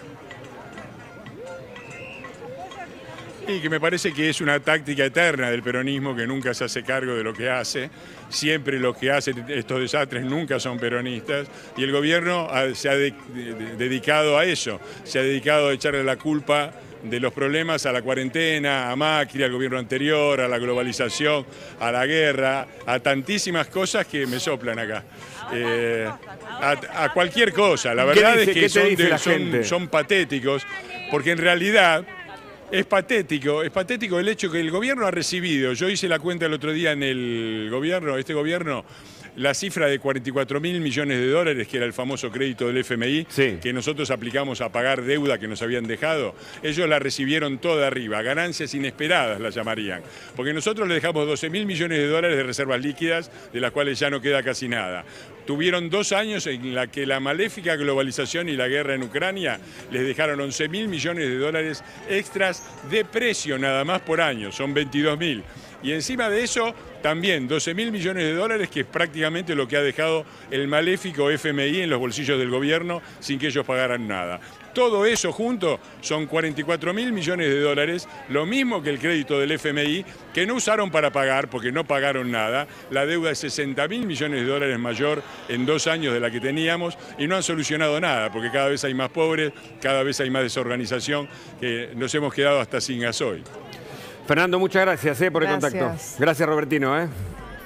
Y que me parece que es una táctica eterna del peronismo que nunca se hace cargo de lo que hace. Siempre los que hacen estos desastres nunca son peronistas y el gobierno se ha de, de, dedicado a eso, se ha dedicado a echarle la culpa de los problemas a la cuarentena, a Macri, al gobierno anterior, a la globalización, a la guerra, a tantísimas cosas que me soplan acá. Eh, a, a cualquier cosa. La verdad es que son, de, son, son patéticos porque en realidad... Es patético, es patético el hecho que el gobierno ha recibido, yo hice la cuenta el otro día en el gobierno, este gobierno, la cifra de cuarenta y cuatro mil millones de dólares, que era el famoso crédito del F M I, sí. que nosotros aplicamos a pagar deuda que nos habían dejado, ellos la recibieron toda arriba, ganancias inesperadas la llamarían, porque nosotros les dejamos doce mil millones de dólares de reservas líquidas, de las cuales ya no queda casi nada. Tuvieron dos años en la que la maléfica globalización y la guerra en Ucrania les dejaron once mil millones de dólares extras de precio nada más por año, son veintidós mil. Y encima de eso, también doce mil millones de dólares, que es prácticamente lo que ha dejado el maléfico F M I en los bolsillos del gobierno sin que ellos pagaran nada. Todo eso junto son cuarenta y cuatro mil millones de dólares, lo mismo que el crédito del F M I, que no usaron para pagar porque no pagaron nada. La deuda es sesenta mil millones de dólares mayor en dos años de la que teníamos y no han solucionado nada porque cada vez hay más pobres, cada vez hay más desorganización, que nos hemos quedado hasta sin gasoil. Fernando, muchas gracias eh, por gracias. el contacto. Gracias, Robertino. ¿eh?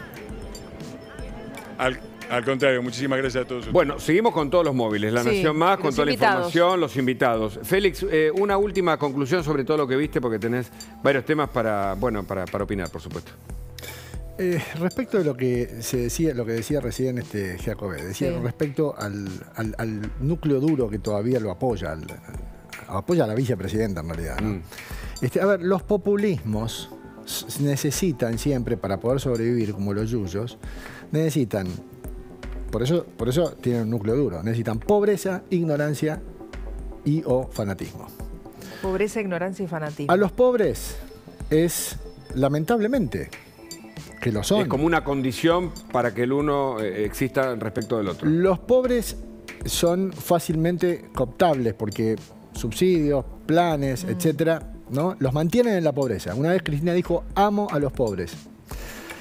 Al, al contrario, muchísimas gracias a todos ustedes. Bueno, seguimos con todos los móviles, La sí, Nación Más, con toda invitados. la información, los invitados. Félix, eh, una última conclusión sobre todo lo que viste, porque tenés varios temas para, bueno, para, para opinar, por supuesto. Eh, respecto de lo que se decía, lo que decía recién este Jacobé, decía sí. respecto al, al, al núcleo duro que todavía lo apoya, al, apoya a la vicepresidenta en realidad, ¿no? Mm. Este, a ver, los populismos necesitan siempre, para poder sobrevivir como los yuyos, necesitan, por eso, por eso tienen un núcleo duro, necesitan pobreza, ignorancia y o fanatismo. Pobreza, ignorancia y fanatismo. A los pobres es, lamentablemente, que lo son. Es como una condición para que el uno exista respecto del otro. Los pobres son fácilmente cooptables porque subsidios, planes, mm. etcétera, ¿no? Los mantienen en la pobreza. Una vez Cristina dijo, amo a los pobres.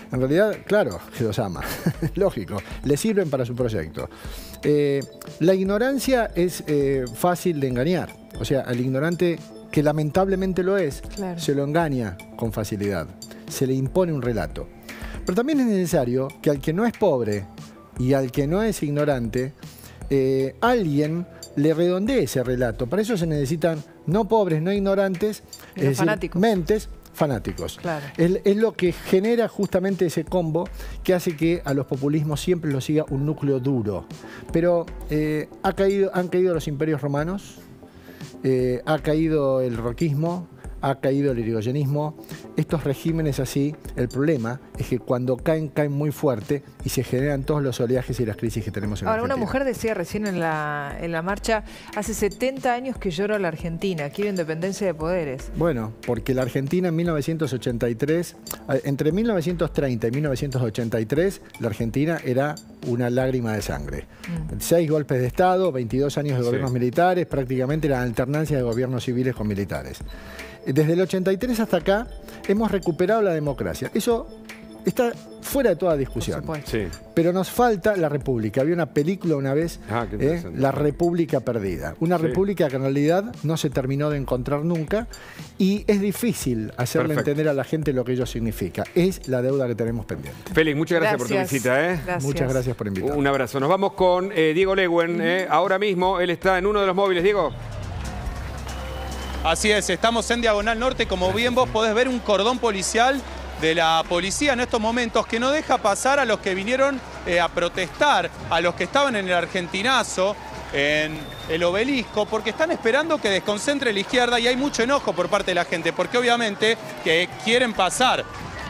En realidad, claro, que los ama, lógico, le sirven para su proyecto. Eh, la ignorancia es eh, fácil de engañar, o sea, al ignorante, que lamentablemente lo es, claro, se lo engaña con facilidad, se le impone un relato. Pero también es necesario que al que no es pobre y al que no es ignorante, eh, alguien le redondee ese relato. Para eso se necesitan no pobres, no ignorantes, es decir, fanáticos. mentes fanáticos. Claro. Es, es lo que genera justamente ese combo que hace que a los populismos siempre los siga un núcleo duro. Pero eh, ha caído, han caído los imperios romanos, eh, ha caído el roquismo, ha caído el irigoyenismo. Estos regímenes así, el problema es que cuando caen, caen muy fuerte y se generan todos los oleajes y las crisis que tenemos en Ahora, Argentina. una mujer decía recién en la, en la marcha, hace setenta años que lloro a la Argentina, quiero independencia de poderes. Bueno, porque la Argentina en mil novecientos ochenta y tres, entre mil novecientos treinta y mil novecientos ochenta y tres, la Argentina era una lágrima de sangre. Mm. Seis golpes de Estado, veintidós años de gobiernos sí. militares, prácticamente la alternancia de gobiernos civiles con militares. Desde el ochenta y tres hasta acá hemos recuperado la democracia. Eso está fuera de toda discusión. Sí. Pero nos falta la república. Había una película una vez, ah, eh, La República Perdida. Una sí. república que en realidad no se terminó de encontrar nunca y es difícil hacerle Perfecto. entender a la gente lo que ello significa. Es la deuda que tenemos pendiente. Félix, muchas gracias, gracias. por tu visita. ¿eh? Gracias. Muchas gracias por invitarme. Un abrazo. Nos vamos con eh, Diego Leguen. Eh. Ahora mismo él está en uno de los móviles. Diego. Así es, estamos en Diagonal Norte, como bien vos podés ver un cordón policial de la policía en estos momentos que no deja pasar a los que vinieron eh, a protestar, a los que estaban en el Argentinazo, en el Obelisco, porque están esperando que desconcentre la izquierda y hay mucho enojo por parte de la gente, porque obviamente que quieren pasar.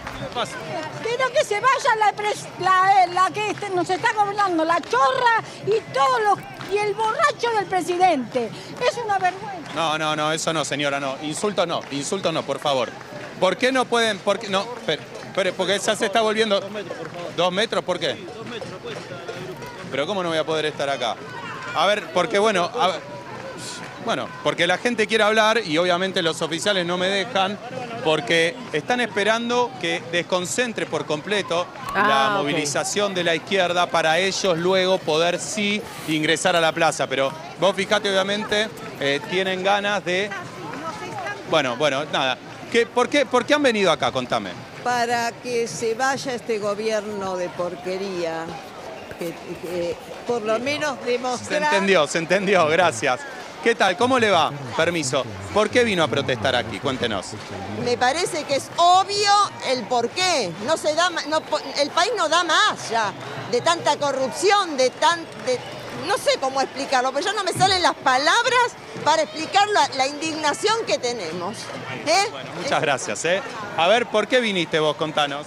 Quiero que se vaya la, la, la que nos está gobernando, la chorra y todos los y el borracho del presidente. Es una vergüenza. No, no, no, eso no, señora, no. Insulto no, insulto no, por favor. ¿Por qué no pueden? Por qué, no, espere, espere, porque ya se está volviendo... Dos metros, por favor. ¿Dos metros? ¿Por qué? Sí, dos metros, no puede estar. Pero ¿cómo no voy a poder estar acá? A ver, porque bueno... A ver, bueno, porque la gente quiere hablar y obviamente los oficiales no me dejan porque están esperando que desconcentre por completo ah, la movilización okay. de la izquierda para ellos luego poder sí ingresar a la plaza. Pero vos fijate, obviamente, eh, tienen ganas de... Bueno, bueno, nada. ¿Qué, por, qué, ¿Por qué han venido acá? Contame. Para que se vaya este gobierno de porquería. Que, que por lo menos demostrar... Se entendió, se entendió, gracias. ¿Qué tal? ¿Cómo le va? Permiso. ¿Por qué vino a protestar aquí? Cuéntenos. Me parece que es obvio el porqué. No se da, no, el país no da más ya de tanta corrupción, de tan, de, no sé cómo explicarlo, pero ya no me salen las palabras para explicar la, la indignación que tenemos. ¿Eh? Bueno, muchas gracias. ¿eh? A ver, ¿por qué viniste vos? Contanos.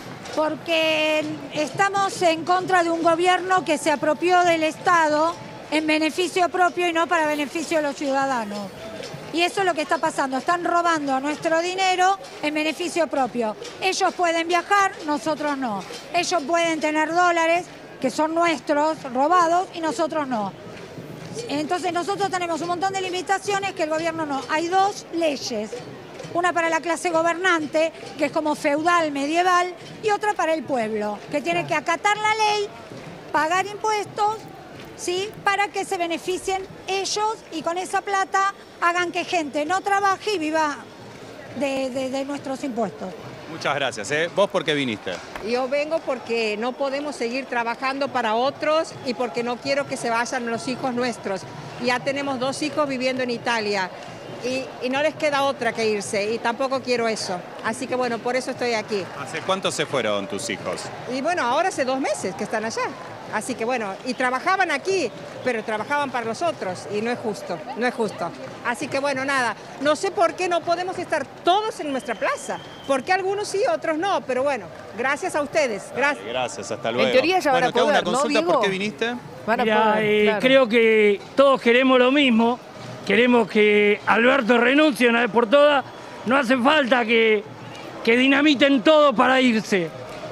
Porque estamos en contra de un gobierno que se apropió del Estado en beneficio propio y no para beneficio de los ciudadanos. Y eso es lo que está pasando. Están robando nuestro dinero en beneficio propio. Ellos pueden viajar, nosotros no. Ellos pueden tener dólares que son nuestros, robados, y nosotros no. Entonces nosotros tenemos un montón de limitaciones que el gobierno no. Hay dos leyes. Una para la clase gobernante, que es como feudal, medieval, y otra para el pueblo, que tiene que acatar la ley, pagar impuestos, ¿sí? Para que se beneficien ellos y con esa plata hagan que gente no trabaje y viva de, de, de nuestros impuestos. Muchas gracias. ¿eh? ¿Vos por qué viniste? Yo vengo porque no podemos seguir trabajando para otros y porque no quiero que se vayan los hijos nuestros. Ya tenemos dos hijos viviendo en Italia y, y no les queda otra que irse y tampoco quiero eso. Así que bueno, por eso estoy aquí. ¿Hace cuánto se fueron tus hijos? Y bueno, ahora hace dos meses que están allá. Así que bueno, y trabajaban aquí, pero trabajaban para los otros y no es justo, no es justo. Así que bueno, nada, no sé por qué no podemos estar todos en nuestra plaza, porque algunos sí, otros no, pero bueno, gracias a ustedes. Gracias. Gracias, hasta luego. En teoría ya van bueno, a poder, una consulta, ¿no, ¿por qué viniste? Van a Mirá, poder, eh, claro. Creo que todos queremos lo mismo, queremos que Alberto renuncie una vez por todas, no hace falta que, que dinamiten todo para irse.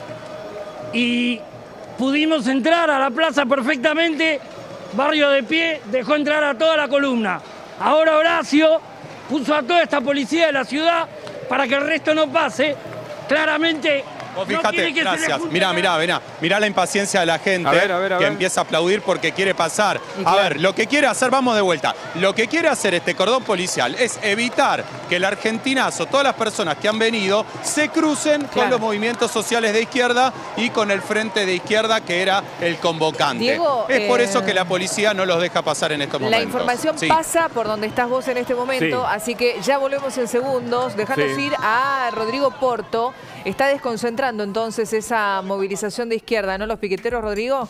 Y pudimos entrar a la plaza perfectamente, Barrio de Pie dejó entrar a toda la columna. Ahora Horacio puso a toda esta policía de la ciudad para que el resto no pase. Claramente Vos fíjate, no gracias. Mirá, mirá, mirá. Mirá la impaciencia de la gente a ver, a ver, a que ver. empieza a aplaudir porque quiere pasar. A claro. ver, lo que quiere hacer, vamos de vuelta. Lo que quiere hacer este cordón policial es evitar que el argentinazo, todas las personas que han venido, se crucen claro. con los movimientos sociales de izquierda y con el frente de izquierda que era el convocante. Diego, es por eh, eso que la policía no los deja pasar en estos momentos. La información sí. pasa por donde estás vos en este momento, sí. así que ya volvemos en segundos. Dejanos sí. ir a Rodrigo Porto. Está desconcentrando entonces esa movilización de izquierda, ¿no? Los piqueteros, Rodrigo.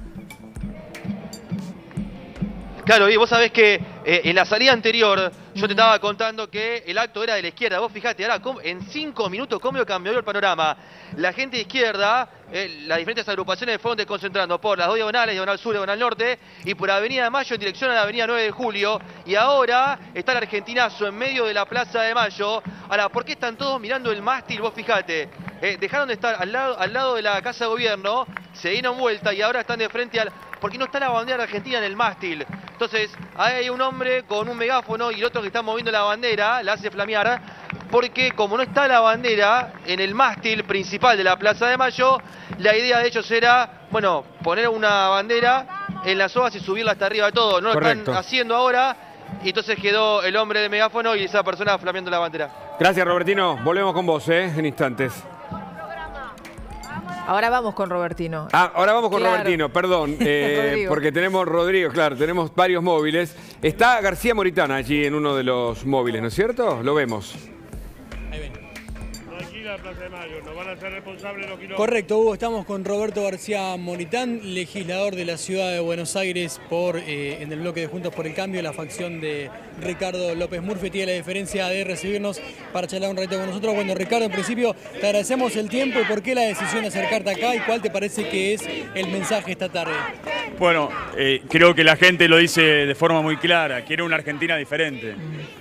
Claro, y vos sabés que eh, en la salida anterior yo te estaba contando que el acto era de la izquierda. Vos fijate, ahora en cinco minutos cómo cambió el panorama. La gente de izquierda, eh, las diferentes agrupaciones fueron desconcentrando por las dos diagonales, diagonal sur, diagonal norte, y por Avenida de Mayo en dirección a la Avenida nueve de julio. Y ahora está el argentinazo en medio de la Plaza de Mayo. Ahora, ¿por qué están todos mirando el mástil? Vos fijate, eh, dejaron de estar al lado, al lado de la Casa de Gobierno, se dieron vuelta y ahora están de frente al... porque no está la bandera argentina en el mástil. Entonces, ahí hay un hombre con un megáfono y el otro que está moviendo la bandera, la hace flamear, porque como no está la bandera en el mástil principal de la Plaza de Mayo, la idea de ellos era, bueno, poner una bandera en las sogas y subirla hasta arriba de todo. No lo Correcto. están haciendo ahora, y entonces quedó el hombre del megáfono y esa persona flameando la bandera. Gracias, Robertino. Volvemos con vos, ¿eh? En instantes. Ahora vamos con Robertino. Ah, ahora vamos con claro. Robertino, perdón, eh, porque tenemos Rodrigo, claro, tenemos varios móviles. Está García Moritana allí en uno de los móviles, ¿no es cierto? Lo vemos. Ahí ven. La Plaza de Mayo, nos van a hacer responsables los kilómetros. Correcto, Hugo, estamos con Roberto García Moritán, legislador de la ciudad de Buenos Aires por eh, en el bloque de Juntos por el Cambio, la facción de Ricardo López Murphy. Tiene la diferencia de recibirnos para charlar un ratito con nosotros. Bueno, Ricardo, en principio te agradecemos el tiempo. ¿Por qué la decisión de acercarte acá y cuál te parece que es el mensaje esta tarde? Bueno, eh, creo que la gente lo dice de forma muy clara, quiere una Argentina diferente.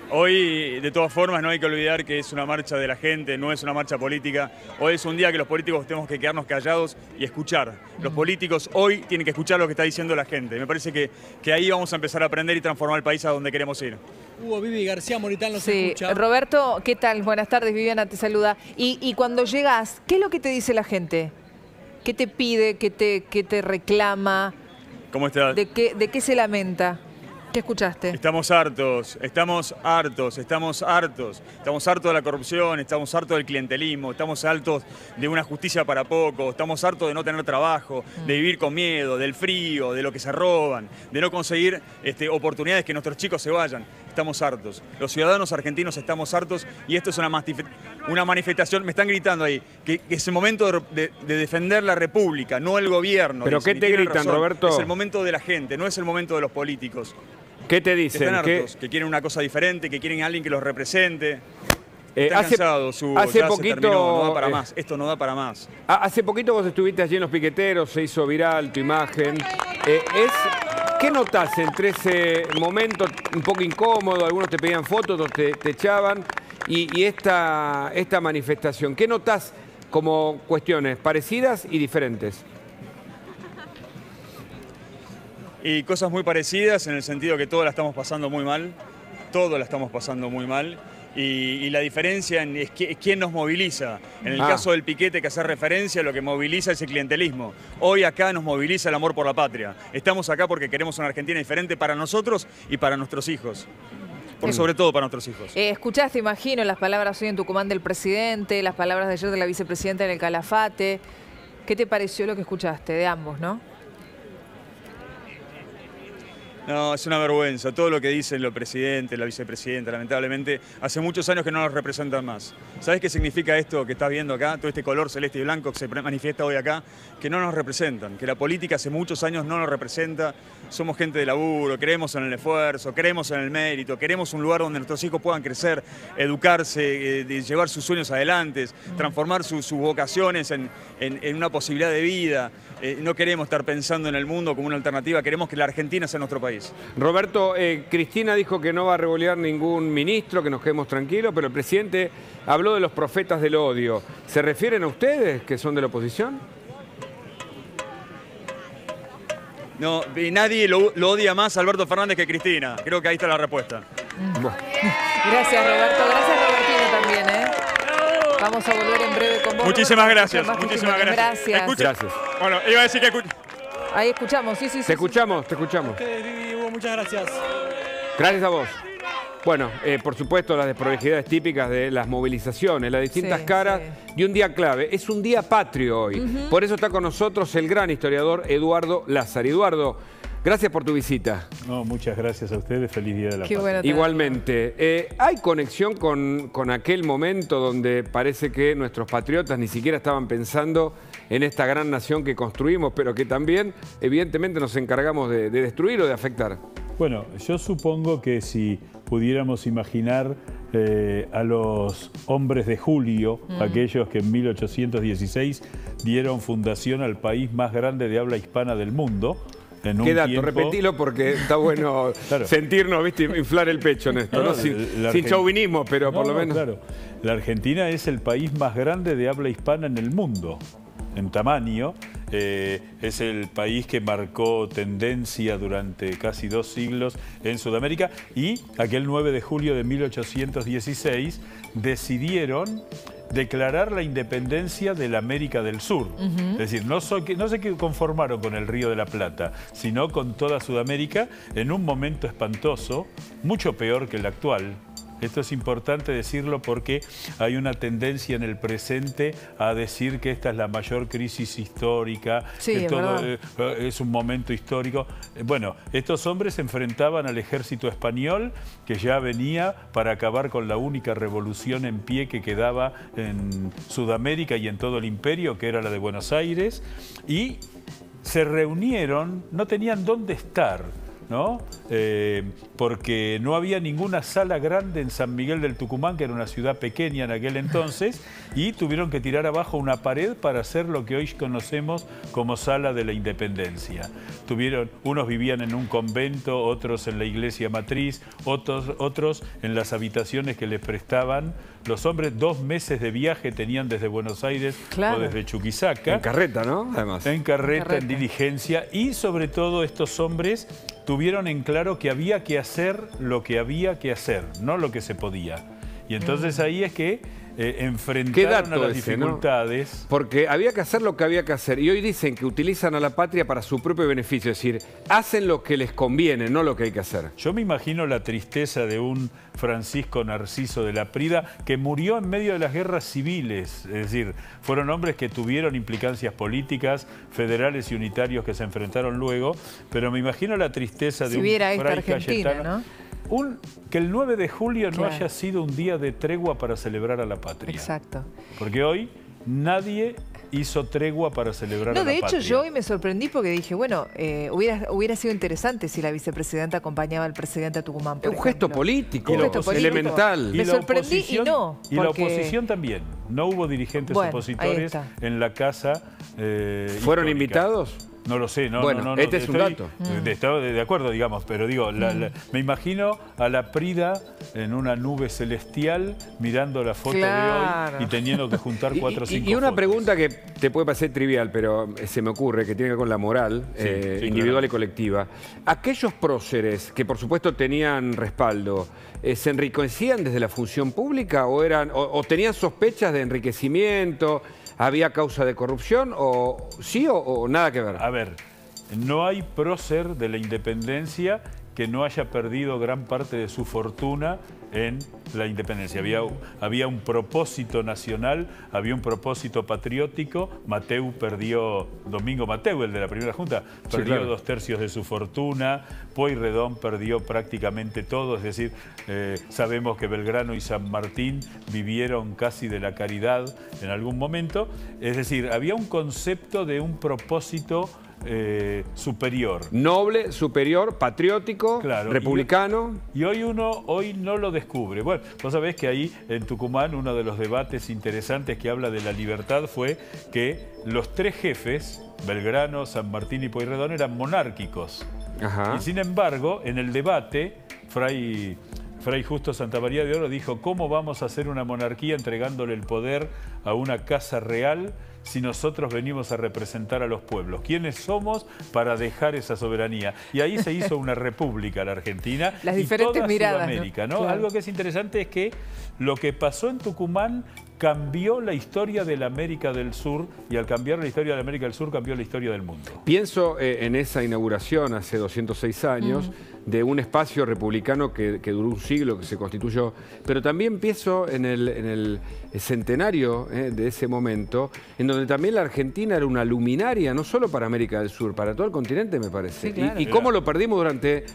Hoy, de todas formas, no hay que olvidar que es una marcha de la gente, no es una marcha política. Hoy es un día que los políticos tenemos que quedarnos callados y escuchar. Los políticos hoy tienen que escuchar lo que está diciendo la gente. Me parece que, que ahí vamos a empezar a aprender y transformar el país a donde queremos ir. Hugo, Vivi García Moritán nos sí. escucha. Roberto, ¿qué tal? Buenas tardes, Viviana te saluda. Y, y cuando llegas, ¿qué es lo que te dice la gente? ¿Qué te pide? ¿Qué te, qué te reclama? ¿Cómo estás? ¿De qué, de qué se lamenta? ¿Qué escuchaste? Estamos hartos, estamos hartos, estamos hartos. Estamos hartos de la corrupción, estamos hartos del clientelismo, estamos hartos de una justicia para poco, estamos hartos de no tener trabajo, de vivir con miedo, del frío, de lo que se roban, de no conseguir este, oportunidades que nuestros chicos se vayan. Estamos hartos. Los ciudadanos argentinos estamos hartos y esto es una, una manifestación. Me están gritando ahí que, que es el momento de, de, de defender la República, no el gobierno. ¿Pero qué te gritan, razón. Roberto? Es el momento de la gente, no es el momento de los políticos. ¿Qué te dicen? Están hartos, ¿Qué? que quieren una cosa diferente, que quieren a alguien que los represente. Eh, Están hace, cansados, Hugo, hace ya poquito, se terminó, no da para eh, más. Esto no da para más. Hace poquito vos estuviste allí en Los Piqueteros, se hizo viral tu imagen. Eh, es, ¿Qué notás entre ese momento un poco incómodo? Algunos te pedían fotos, otros te, te echaban. Y, y esta, esta manifestación, ¿qué notás como cuestiones parecidas y diferentes? Y cosas muy parecidas en el sentido que todos la estamos pasando muy mal, todos la estamos pasando muy mal, y, y la diferencia en, es, que, es quién nos moviliza. En el ah. caso del piquete que hace referencia, lo que moviliza es el clientelismo. Hoy acá nos moviliza el amor por la patria. Estamos acá porque queremos una Argentina diferente para nosotros y para nuestros hijos. Por sobre todo para nuestros hijos. Eh, escuchaste, imagino, las palabras hoy en Tucumán del presidente, las palabras de ayer de la vicepresidenta en el Calafate. ¿Qué te pareció lo que escuchaste de ambos, no? No, es una vergüenza. Todo lo que dicen los presidentes, la vicepresidenta, lamentablemente, hace muchos años que no nos representan más. ¿Sabes qué significa esto que estás viendo acá? Todo este color celeste y blanco que se manifiesta hoy acá, que no nos representan, que la política hace muchos años no nos representa. Somos gente de laburo, creemos en el esfuerzo, creemos en el mérito, queremos un lugar donde nuestros hijos puedan crecer, educarse, eh, llevar sus sueños adelante, transformar su, sus vocaciones en, en, en una posibilidad de vida. Eh, no queremos estar pensando en el mundo como una alternativa, queremos que la Argentina sea nuestro país. Roberto, eh, Cristina dijo que no va a revolear ningún ministro, que nos quedemos tranquilos, pero el presidente habló de los profetas del odio. ¿Se refieren a ustedes, que son de la oposición? No, y nadie lo, lo odia más a Alberto Fernández que Cristina. Creo que ahí está la respuesta. Bueno. Gracias, Roberto. Gracias, Robertino, también, ¿eh? Vamos a volver en breve con vos. Muchísimas Roberto, gracias, más muchísimas testimonios. gracias. Gracias. Escucha- Gracias. Bueno, iba a decir que... Ahí escuchamos, sí, sí, sí. Te escuchamos, te escuchamos. Ustedes, Vivi, Hugo, muchas gracias. Gracias a vos. Bueno, eh, por supuesto, las desprolijidades típicas de las movilizaciones, las distintas Sí, caras sí. de un día clave. Es un día patrio hoy. Ujú. Por eso está con nosotros el gran historiador Eduardo Lázari. Eduardo, gracias por tu visita. No, muchas gracias a ustedes. Feliz Día de la Qué Patria. bueno. Igualmente. Eh, ¿Hay conexión con, con aquel momento donde parece que nuestros patriotas ni siquiera estaban pensando en esta gran nación que construimos, pero que también, evidentemente, nos encargamos de, de destruir o de afectar? Bueno, yo supongo que si pudiéramos imaginar eh, a los hombres de Julio, Mm. aquellos que en mil ochocientos dieciséis dieron fundación al país más grande de habla hispana del mundo, en un ¿Qué dato? tiempo- Repetilo porque está bueno Claro. sentirnos, ¿viste? Inflar el pecho en esto, No, ¿no? no, Sin, la sin Argen- chauvinismo, pero por No, lo no, menos... Claro, la Argentina es el país más grande de habla hispana en el mundo, en tamaño. Eh, es el país que marcó tendencia durante casi dos siglos en Sudamérica y aquel nueve de julio de mil ochocientos dieciséis decidieron declarar la independencia de la América del Sur. Ujú. Es decir, no, so- que- no se que- conformaron con el Río de la Plata, sino con toda Sudamérica en un momento espantoso, mucho peor que el actual. Esto es importante decirlo porque hay una tendencia en el presente a decir que esta es la mayor crisis histórica, Sí, que es todo verdad. eh, es un momento histórico. Eh, Bueno, estos hombres se enfrentaban al ejército español que ya venía para acabar con la única revolución en pie que quedaba en Sudamérica y en todo el imperio, que era la de Buenos Aires, y se reunieron, no tenían dónde estar, ¿no? Eh, porque no había ninguna sala grande en San Miguel del Tucumán, que era una ciudad pequeña en aquel entonces, y tuvieron que tirar abajo una pared para hacer lo que hoy conocemos como Sala de la Independencia. Tuvieron, unos vivían en un convento, otros en la iglesia matriz, otros, otros en las habitaciones que les prestaban los hombres. Dos meses de viaje tenían desde Buenos Aires Claro. o desde Chuquisaca. En carreta, ¿no? Además. En carreta, en, carreta. diligencia, y sobre todo estos hombres tuvieron en claro que había que hacer lo que había que hacer, no lo que se podía. Y entonces ahí es que eh, ¿Qué enfrentaron a dato las ese, no? dificultades. Porque había que hacer lo que había que hacer. Y hoy dicen que utilizan a la patria para su propio beneficio. Es decir, hacen lo que les conviene, no lo que hay que hacer. Yo me imagino la tristeza de un Francisco Narciso de la Prida que murió en medio de las guerras civiles. Es decir, fueron hombres que tuvieron implicancias políticas, federales y unitarios que se enfrentaron luego, pero me imagino la tristeza de Si un viera esta Fray Argentina, Cayetano. ¿no? Un, que el nueve de julio no Claro. haya sido un día de tregua para celebrar a la patria. Exacto. Porque hoy nadie hizo tregua para celebrar No, a la de hecho patria. yo hoy me sorprendí porque dije, bueno, eh, hubiera, hubiera sido interesante si la vicepresidenta acompañaba al presidente a Tucumán. por Un gesto ejemplo. político, Un gesto político. elemental. Me la sorprendí y oposición- no. Y la porque- oposición también. No hubo dirigentes Bueno, ahí opositores está. en la casa eh, ¿Fueron histórica. invitados? No lo sé, no, Bueno, no, no, no, este es un estoy dato. De, estoy de- de acuerdo, digamos, pero digo, la- la- me imagino a la Prida en una nube celestial mirando la foto Claro. de hoy y teniendo que juntar Y- cuatro o y, cinco y una fotos. pregunta que te puede parecer trivial, pero se me ocurre, que tiene que ver con la moral Sí, eh, sí, individual claro. y colectiva. Aquellos próceres que por supuesto tenían respaldo, eh, ¿se enriquecían desde la función pública o, eran, o, o tenían sospechas de enriquecimiento? ¿Había causa de corrupción? O sí o, o nada que ver? A ver, no hay prócer de la independencia que no haya perdido gran parte de su fortuna en la independencia. Había, había un propósito nacional, había un propósito patriótico. Mateu perdió, Domingo Mateu, el de la primera junta, Sí, perdió claro. dos tercios de su fortuna. Pueyrredón perdió prácticamente todo, es decir, eh, sabemos que Belgrano y San Martín vivieron casi de la caridad en algún momento. Es decir, había un concepto de un propósito eh, superior. Noble, superior, patriótico, Claro, republicano. Y, y hoy uno hoy no lo descubre. Bueno, vos sabés que ahí en Tucumán uno de los debates interesantes que habla de la libertad fue que los tres jefes, Belgrano, San Martín y Pueyrredón, eran monárquicos. Ajá. Y sin embargo, en el debate, Fray... Fray Justo Santamaría de Oro dijo, ¿cómo vamos a hacer una monarquía entregándole el poder a una casa real si nosotros venimos a representar a los pueblos? ¿Quiénes somos para dejar esa soberanía? Y ahí se hizo una república la Argentina. Las y diferentes toda miradas, Sudamérica, ¿no? ¿no? Claro. Algo que es interesante es que lo que pasó en Tucumán cambió la historia de la América del Sur, y al cambiar la historia de la América del Sur cambió la historia del mundo. Pienso eh, en esa inauguración hace doscientos seis años mm. de un espacio republicano que, que duró un siglo, que se constituyó, pero también pienso en el, en el centenario eh, de ese momento, en donde también la Argentina era una luminaria, no solo para América del Sur, para todo el continente, me parece. Sí, claro. Y, y cómo lo perdimos durante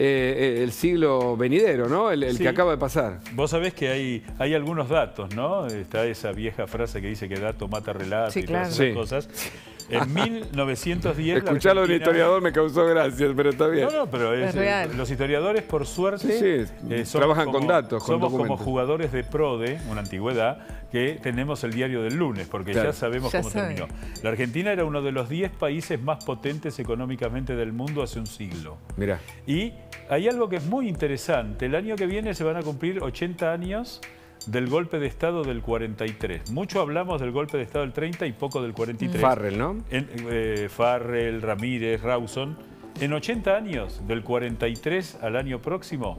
eh, el siglo venidero, ¿no? El, el sí. que acaba de pasar. Vos sabés que hay, hay algunos datos, ¿no? Está esa vieja frase que dice que dato mata relato sí, y claro. todas esas sí. cosas. En mil novecientos diez... Escucharlo de un historiador me causó gracia, pero está bien. No, no, pero es, es real. Los historiadores, por suerte, sí, sí. Eh, trabajan como, con datos, con somos documentos. como jugadores de PRODE, una antigüedad, que tenemos el diario del lunes, porque claro. ya sabemos ya cómo sabe. terminó. La Argentina era uno de los diez países más potentes económicamente del mundo hace un siglo. Mirá. Y hay algo que es muy interesante. El año que viene se van a cumplir ochenta años del golpe de Estado del cuarenta y tres. Mucho hablamos del golpe de Estado del treinta y poco del cuarenta y tres. Farrell, ¿no? En, eh, Farrell, Ramírez, Rawson. En ochenta años, del cuarenta y tres al año próximo,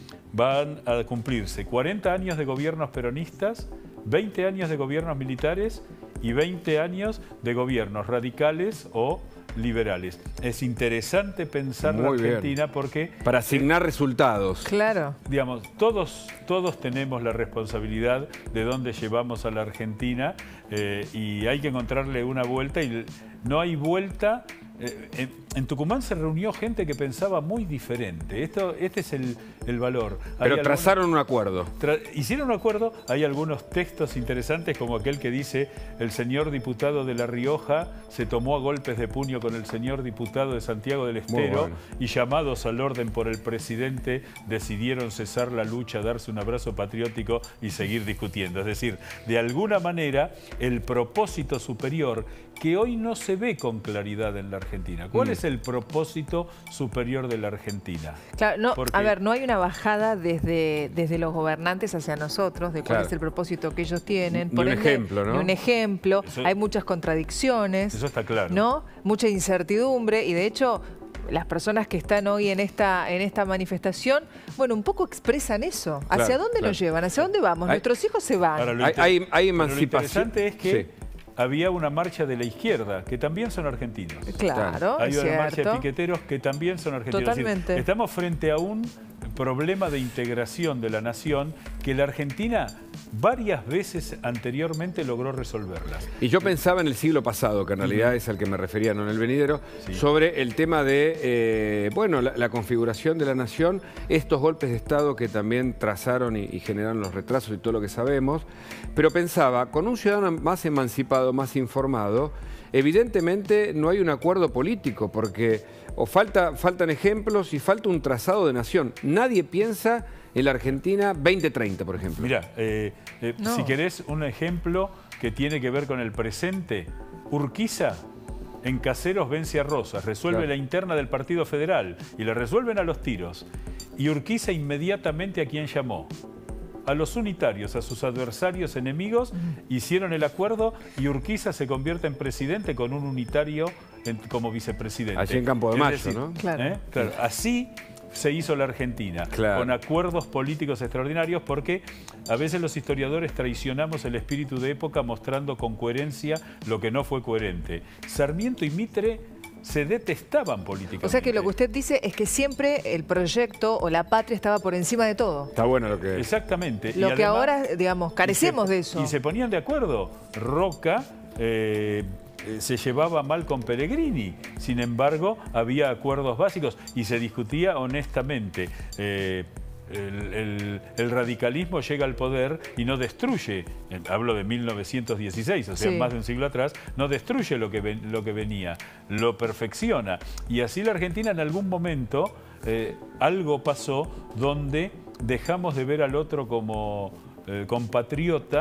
van a cumplirse cuarenta años de gobiernos peronistas, veinte años de gobiernos militares y veinte años de gobiernos radicales o liberales. Es interesante pensar Muy la Argentina bien. porque... Para asignar eh, resultados. Claro. Digamos, todos, todos tenemos la responsabilidad de dónde llevamos a la Argentina eh, y hay que encontrarle una vuelta y no hay vuelta. Eh, en, en Tucumán se reunió gente que pensaba muy diferente. Esto, este es el, el valor. Pero hay trazaron algunos, un acuerdo. Tra, hicieron un acuerdo. Hay algunos textos interesantes como aquel que dice: el señor diputado de La Rioja se tomó a golpes de puño con el señor diputado de Santiago del Estero bueno. y llamados al orden por el presidente decidieron cesar la lucha, darse un abrazo patriótico y seguir discutiendo. Es decir, de alguna manera el propósito superior que hoy no se ve con claridad en la Argentina. ¿Cuál mm. es el propósito superior de la Argentina? Claro, no, Porque, a ver, no hay una bajada desde, desde los gobernantes hacia nosotros de cuál claro. es el propósito que ellos tienen. Ni un ende, ejemplo, ¿no? Ni un ejemplo. Eso, hay muchas contradicciones. Eso está claro. ¿No? Mucha incertidumbre y de hecho las personas que están hoy en esta, en esta manifestación, bueno, un poco expresan eso. ¿Hacia claro, dónde claro. nos llevan? ¿Hacia dónde vamos? Hay, Nuestros hijos se van. Ahora, hay, hay, hay emancipación. Lo interesante es que... Sí. Había una marcha de la izquierda, que también son argentinos. Claro, Hay es una cierto. marcha de piqueteros que también son argentinos. Totalmente. Es decir, estamos frente a un problema de integración de la nación que la Argentina varias veces anteriormente logró resolverlas. Y yo pensaba en el siglo pasado, que en realidad uh-huh. es al que me refería, no en el venidero, sí. sobre el tema de, eh, bueno, la, la configuración de la nación, estos golpes de Estado que también trazaron y, y generaron los retrasos y todo lo que sabemos, pero pensaba, con un ciudadano más emancipado, más informado, evidentemente no hay un acuerdo político, porque o falta, faltan ejemplos y falta un trazado de nación. Nadie piensa en la Argentina veinte treinta, por ejemplo. Mira, eh, eh, no. si querés un ejemplo que tiene que ver con el presente, Urquiza en Caseros vence a Rosas, resuelve claro. la interna del Partido Federal y la resuelven a los tiros. Y Urquiza inmediatamente ¿a quién llamó? A los unitarios, a sus adversarios enemigos, uh-huh. hicieron el acuerdo y Urquiza se convierte en presidente con un unitario en, como vicepresidente. Allí en Campo de es Mayo, decir, ¿no? Claro. ¿eh? Claro. Así se hizo la Argentina, claro. con acuerdos políticos extraordinarios, porque a veces los historiadores traicionamos el espíritu de época mostrando con coherencia lo que no fue coherente. Sarmiento y Mitre se detestaban políticamente. O sea que lo que usted dice es que siempre el proyecto o la patria estaba por encima de todo. Está bueno lo que... Exactamente. Lo y que además, ahora, digamos, carecemos se, de eso. Y se ponían de acuerdo. Roca eh, se llevaba mal con Pellegrini. Sin embargo, había acuerdos básicos y se discutía honestamente. Eh, El, el, el radicalismo llega al poder y no destruye, hablo de mil novecientos dieciséis, o sea, sí. más de un siglo atrás, no destruye lo que, ven, lo que venía, lo perfecciona. Y así la Argentina en algún momento, eh, algo pasó donde dejamos de ver al otro como eh, compatriota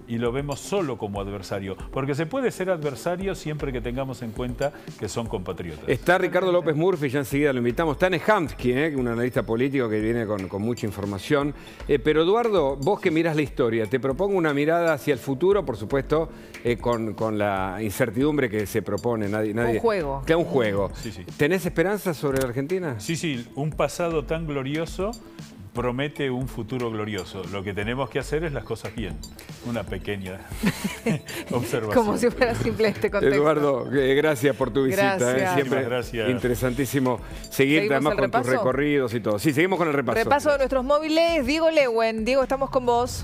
y lo vemos solo como adversario. Porque se puede ser adversario siempre que tengamos en cuenta que son compatriotas. Está Ricardo López Murphy, ya enseguida lo invitamos. Está Nehamsky, ¿eh? un analista político que viene con, con mucha información. Eh, pero Eduardo, vos que mirás la historia, te propongo una mirada hacia el futuro, por supuesto, eh, con, con la incertidumbre que se propone. Nadie, nadie... Un juego. Claro, un juego. Sí, sí. ¿Tenés esperanza sobre la Argentina? Sí, sí, un pasado tan glorioso promete un futuro glorioso. Lo que tenemos que hacer es las cosas bien. Una pequeña observación. Como si fuera simple este contexto. Eduardo, eh, gracias por tu visita. Gracias. Eh. Siempre gracias. Interesantísimo seguirte además con repaso? tus recorridos y todo. Sí, seguimos con el repaso. Repaso de nuestros móviles. Diego Lewen. Diego, estamos con vos.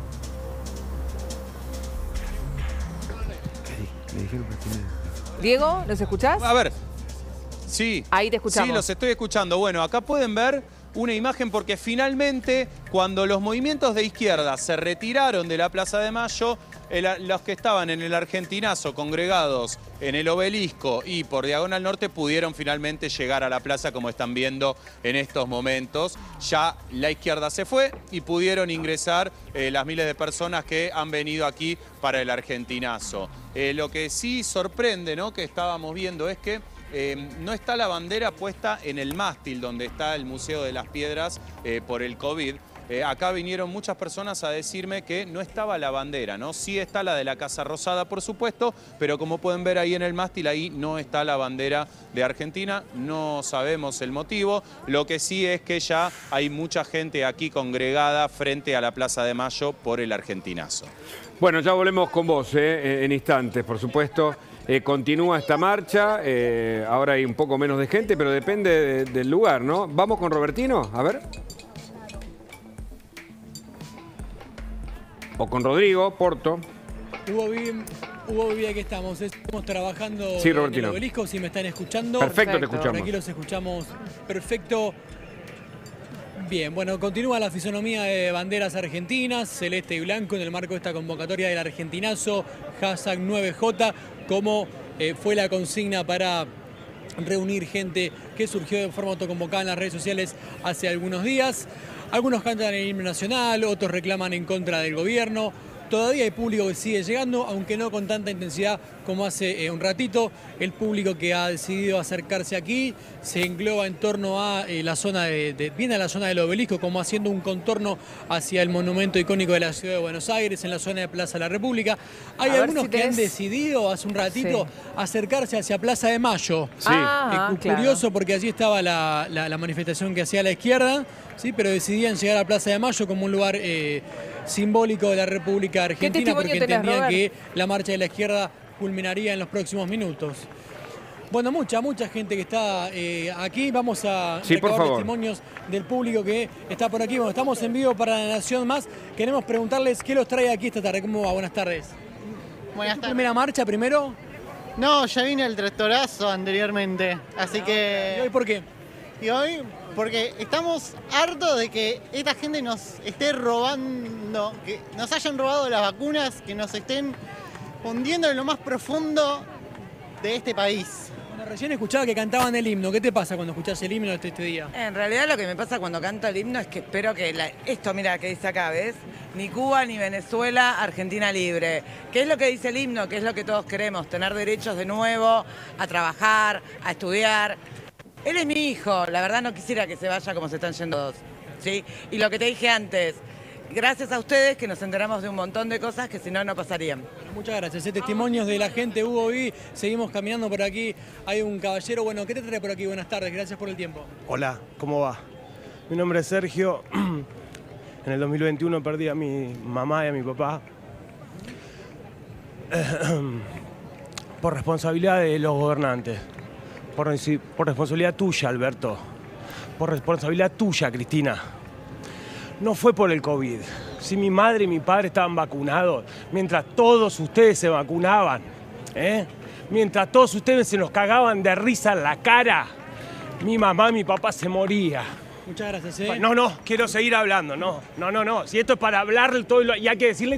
Diego, ¿nos escuchás? A ver, sí. Ahí te escuchamos. Sí, los estoy escuchando. Bueno, acá pueden ver una imagen porque finalmente cuando los movimientos de izquierda se retiraron de la Plaza de Mayo, el, los que estaban en el Argentinazo congregados en el Obelisco y por Diagonal Norte pudieron finalmente llegar a la plaza como están viendo en estos momentos. Ya la izquierda se fue y pudieron ingresar eh, las miles de personas que han venido aquí para el Argentinazo. Eh, lo que sí sorprende, ¿no?, que estábamos viendo es que Eh, no está la bandera puesta en el mástil donde está el Museo de las Piedras eh, por el COVID. Eh, acá vinieron muchas personas a decirme que no estaba la bandera, ¿no? Sí está la de la Casa Rosada, por supuesto, pero como pueden ver ahí en el mástil, ahí no está la bandera de Argentina. No sabemos el motivo. Lo que sí es que ya hay mucha gente aquí congregada frente a la Plaza de Mayo por el Argentinazo. Bueno, ya volvemos con vos eh, en instantes, por supuesto. Eh, continúa esta marcha, eh, ahora hay un poco menos de gente, pero depende de, del lugar, ¿no? Vamos con Robertino, a ver. O con Rodrigo, Porto. Hugo Vivi, Hugo Vivi, aquí estamos. Estamos trabajando sí, en Robertino. el Obelisco, si me están escuchando. Perfecto, te escuchamos. Por aquí los escuchamos perfecto. Bien, bueno, continúa la fisonomía de banderas argentinas, celeste y blanco, en el marco de esta convocatoria del Argentinazo, hashtag nueve J, como eh, fue la consigna para reunir gente que surgió de forma autoconvocada en las redes sociales hace algunos días. Algunos cantan el himno nacional, otros reclaman en contra del gobierno. Todavía hay público que sigue llegando, aunque no con tanta intensidad como hace eh, un ratito. El público que ha decidido acercarse aquí se engloba en torno a eh, la zona de, de, viene a la zona del Obelisco, como haciendo un contorno hacia el monumento icónico de la Ciudad de Buenos Aires, en la zona de Plaza de la República. Hay a algunos si que tenés... han decidido hace un ratito sí. acercarse hacia Plaza de Mayo. Sí. Ah, eh, curioso claro. Porque allí estaba la, la, la manifestación que hacía la izquierda, sí, pero decidían llegar a Plaza de Mayo como un lugar eh, simbólico de la República Argentina, porque entendían que la marcha de la izquierda culminaría en los próximos minutos. Bueno, mucha, mucha gente que está eh, aquí. Vamos a sí, recabar testimonios del público que está por aquí. Bueno, estamos en vivo para La Nación Más. Queremos preguntarles qué los trae aquí esta tarde. ¿Cómo va? Buenas tardes. Buenas tardes. ¿Primera marcha primero? No, ya vine al tractorazo anteriormente, así ah, que... ¿Y hoy por qué? Y hoy porque estamos hartos de que esta gente nos esté robando, que nos hayan robado las vacunas, que nos estén hundiendo en lo más profundo de este país. Bueno, recién escuchaba que cantaban el himno. ¿Qué te pasa cuando escuchás el himno este, este día? En realidad lo que me pasa cuando canto el himno es que espero que la, esto, mira, que dice acá, ¿ves? Ni Cuba, ni Venezuela, Argentina libre. ¿Qué es lo que dice el himno? ¿Qué es lo que todos queremos? Tener derechos de nuevo, a trabajar, a estudiar. Él es mi hijo, la verdad no quisiera que se vaya como se están yendo todos, ¿sí? Y lo que te dije antes, gracias a ustedes que nos enteramos de un montón de cosas que si no, no pasarían. Muchas gracias. ¿eh? Testimonios de la gente, Hugo Vivi. Seguimos caminando por aquí. Hay un caballero. Bueno, ¿qué te trae por aquí? Buenas tardes. Gracias por el tiempo. Hola, ¿cómo va? Mi nombre es Sergio. En el dos mil veintiuno perdí a mi mamá y a mi papá. Por responsabilidad de los gobernantes. Por, por responsabilidad tuya, Alberto. Por responsabilidad tuya, Cristina. No fue por el COVID. Si mi madre y mi padre estaban vacunados, mientras todos ustedes se vacunaban, ¿eh? Mientras todos ustedes se nos cagaban de risa en la cara, mi mamá y mi papá se morían. Muchas gracias, ¿eh? No, no, quiero seguir hablando, no, no, no, no. Si esto es para hablarle todo y, lo, y hay que decirle...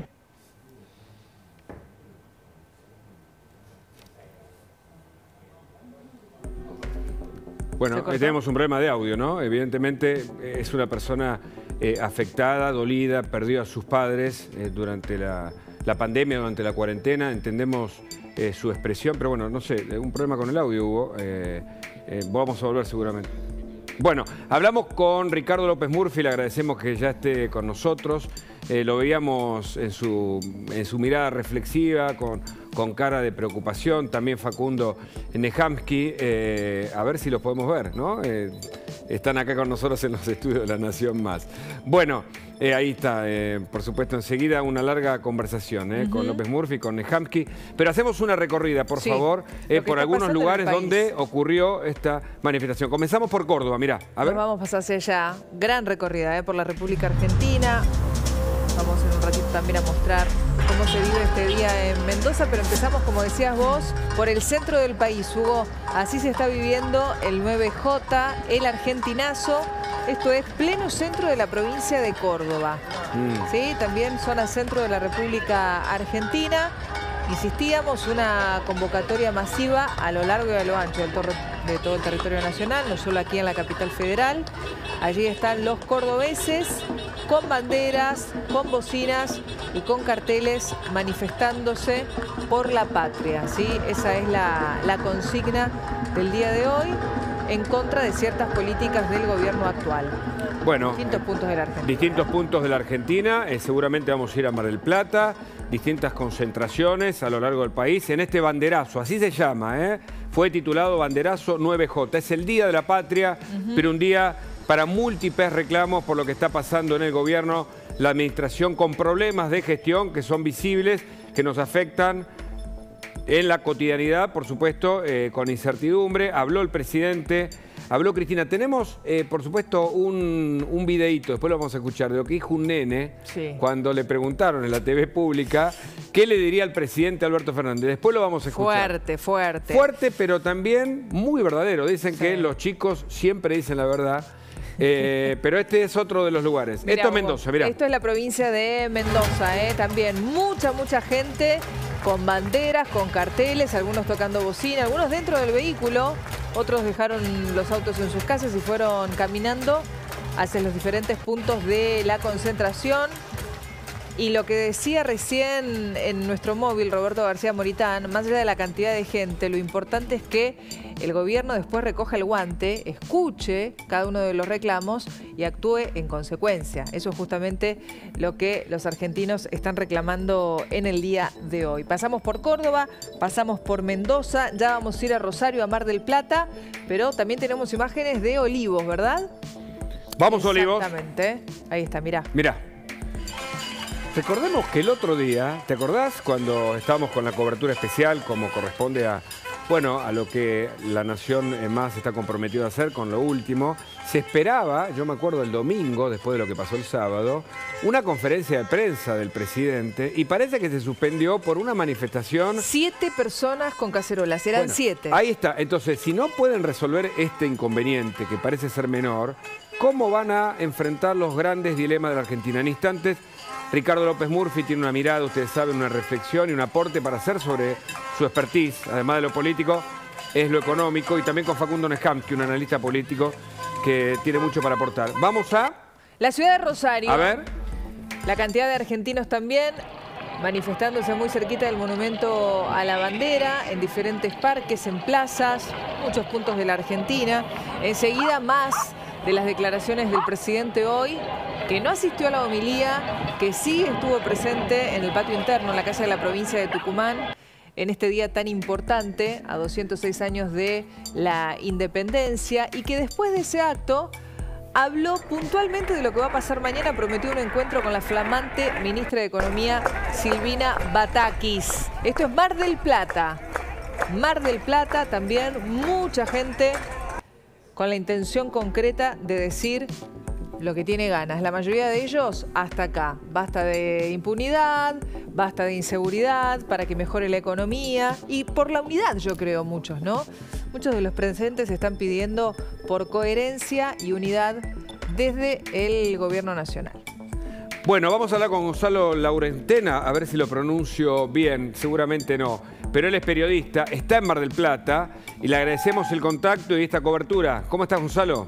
Bueno, tenemos un problema de audio, ¿no? Evidentemente es una persona eh, afectada, dolida, perdió a sus padres eh, durante la, la pandemia, durante la cuarentena, entendemos eh, su expresión, pero bueno, no sé, un problema con el audio hubo, eh, eh, vamos a volver seguramente. Bueno, hablamos con Ricardo López Murphy, le agradecemos que ya esté con nosotros. Eh, lo veíamos en su, en su mirada reflexiva, con, con cara de preocupación. También Facundo Nejamsky, eh, a ver si los podemos ver, ¿no? Eh, están acá con nosotros en los estudios de La Nación Más. Bueno, eh, ahí está, eh, por supuesto, enseguida una larga conversación eh, uh-huh. con López Murphy, con Nejamsky. Pero hacemos una recorrida, por sí, favor, eh, por algunos lugares donde ocurrió esta manifestación. Comenzamos por Córdoba, mirá, a ver. Nos vamos a pasar hacia allá. Gran recorrida eh, por la República Argentina. Vamos en un ratito también a mostrar cómo se vive este día en Mendoza, pero empezamos, como decías vos, por el centro del país, Hugo. Así se está viviendo el nueve J, el argentinazo. Esto es pleno centro de la provincia de Córdoba. Mm. ¿Sí? También zona centro de la República Argentina. Insistíamos, una convocatoria masiva a lo largo y a lo ancho del torre, de todo el territorio nacional, no solo aquí en la capital federal. Allí están los cordobeses con banderas, con bocinas y con carteles manifestándose por la patria. ¿Sí? Esa es la, la consigna del día de hoy en contra de ciertas políticas del gobierno actual. Bueno, distintos puntos de la Argentina. Distintos puntos de la Argentina. Eh, seguramente vamos a ir a Mar del Plata. Distintas concentraciones a lo largo del país. En este banderazo, así se llama, ¿eh? Fue titulado Banderazo nueve J. Es el Día de la Patria, uh-huh. pero un día para múltiples reclamos por lo que está pasando en el gobierno, la administración con problemas de gestión que son visibles, que nos afectan en la cotidianidad, por supuesto, eh, con incertidumbre. Habló el presidente, habló Cristina. Tenemos, eh, por supuesto, un, un videíto, después lo vamos a escuchar, de lo que dijo un nene sí. cuando le preguntaron en la T V pública qué le diría al presidente Alberto Fernández. Después lo vamos a escuchar. Fuerte, fuerte. Fuerte, pero también muy verdadero. Dicen sí. que los chicos siempre dicen la verdad. Eh, pero este es otro de los lugares. Mirá, esto es Mendoza, mirá. Esto es la provincia de Mendoza, ¿eh? También mucha, mucha gente con banderas, con carteles, algunos tocando bocina, algunos dentro del vehículo, otros dejaron los autos en sus casas y fueron caminando hacia los diferentes puntos de la concentración. Y lo que decía recién en nuestro móvil Roberto García Moritán, más allá de la cantidad de gente, lo importante es que el gobierno después recoja el guante, escuche cada uno de los reclamos y actúe en consecuencia. Eso es justamente lo que los argentinos están reclamando en el día de hoy. Pasamos por Córdoba, pasamos por Mendoza, ya vamos a ir a Rosario, a Mar del Plata, pero también tenemos imágenes de Olivos, ¿verdad? Vamos, Olivos. Exactamente. Ahí está, mirá. Mirá. Recordemos que el otro día, ¿te acordás? Cuando estábamos con la cobertura especial, como corresponde a, bueno, a lo que la Nación Más está comprometida a hacer con lo último, se esperaba, yo me acuerdo el domingo, después de lo que pasó el sábado, una conferencia de prensa del presidente y parece que se suspendió por una manifestación. Siete personas con cacerolas, eran bueno, siete. Ahí está. Entonces, si no pueden resolver este inconveniente, que parece ser menor, ¿cómo van a enfrentar los grandes dilemas de la Argentina? En instantes, Ricardo López Murphy tiene una mirada, ustedes saben, una reflexión y un aporte para hacer sobre su expertise, además de lo político, es lo económico, y también con Facundo Nejamsky, un analista político que tiene mucho para aportar. Vamos a... la ciudad de Rosario. A ver. La cantidad de argentinos también manifestándose muy cerquita del monumento a la bandera, en diferentes parques, en plazas, muchos puntos de la Argentina. Enseguida más de las declaraciones del presidente hoy, que no asistió a la homilía, que sí estuvo presente en el patio interno, en la Casa de la Provincia de Tucumán, en este día tan importante, a doscientos seis años de la independencia, y que después de ese acto habló puntualmente de lo que va a pasar mañana. Prometió un encuentro con la flamante ministra de Economía, Silvina Batakis. Esto es Mar del Plata. Mar del Plata, también mucha gente con la intención concreta de decir lo que tiene ganas. La mayoría de ellos hasta acá. Basta de impunidad, basta de inseguridad, para que mejore la economía y por la unidad, yo creo, muchos, ¿no? Muchos de los presentes están pidiendo por coherencia y unidad desde el gobierno nacional. Bueno, vamos a hablar con Gonzalo Laurentena, a ver si lo pronuncio bien, seguramente no. Pero él es periodista, está en Mar del Plata y le agradecemos el contacto y esta cobertura. ¿Cómo estás, Gonzalo?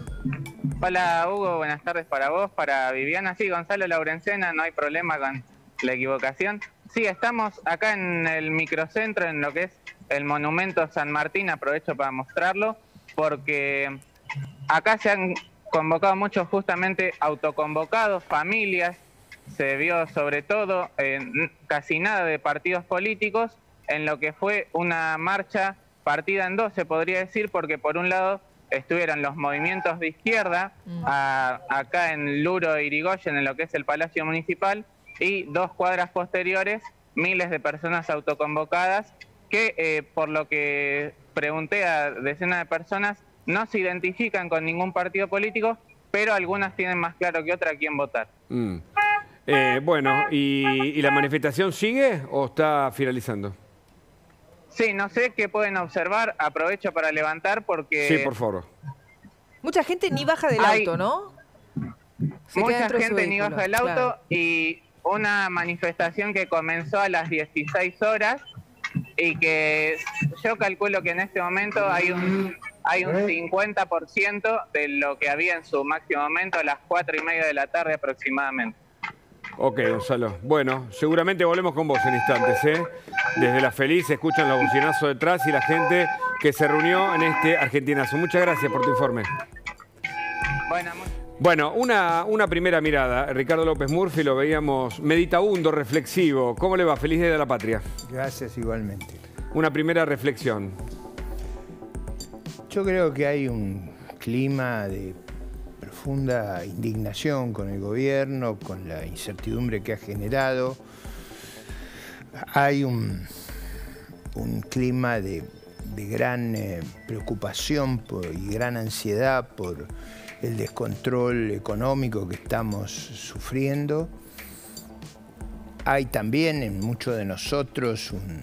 Hola, Hugo, buenas tardes para vos, para Viviana. Sí, Gonzalo Laurentena, no hay problema con la equivocación. Sí, estamos acá en el microcentro, en lo que es el Monumento San Martín. Aprovecho para mostrarlo, porque acá se han convocado muchos justamente autoconvocados, familias. Se vio sobre todo eh, casi nada de partidos políticos, en lo que fue una marcha partida en dos, se podría decir, porque por un lado estuvieron los movimientos de izquierda, a, acá en Luro e Irigoyen, en lo que es el Palacio Municipal, y dos cuadras posteriores, miles de personas autoconvocadas, que eh, por lo que pregunté a decenas de personas, no se identifican con ningún partido político, pero algunas tienen más claro que otra a quién votar. Mm. Eh, bueno, ¿y, ¿y la manifestación sigue o está finalizando? Sí, no sé qué pueden observar, aprovecho para levantar porque... Sí, por favor. Mucha gente ni baja del Hay auto, ¿no? Se mucha gente ni baja del auto, claro. Y una manifestación que comenzó a las dieciséis horas y que yo calculo que en este momento hay un, hay un cincuenta por ciento de lo que había en su máximo momento a las cuatro y media de la tarde aproximadamente. Ok, Gonzalo. Bueno, seguramente volvemos con vos en instantes, ¿eh? Desde La Feliz se escuchan los bocinazos detrás y la gente que se reunió en este Argentinazo. Muchas gracias por tu informe. Bueno, bueno una, una primera mirada. Ricardo López Murphy lo veíamos meditabundo, reflexivo. ¿Cómo le va? Feliz Día de la Patria. Gracias igualmente. Una primera reflexión. Yo creo que hay un clima de profunda indignación con el gobierno, con la incertidumbre que ha generado. Hay un, un clima de, de gran eh, preocupación por, y gran ansiedad por el descontrol económico que estamos sufriendo. Hay también en muchos de nosotros un,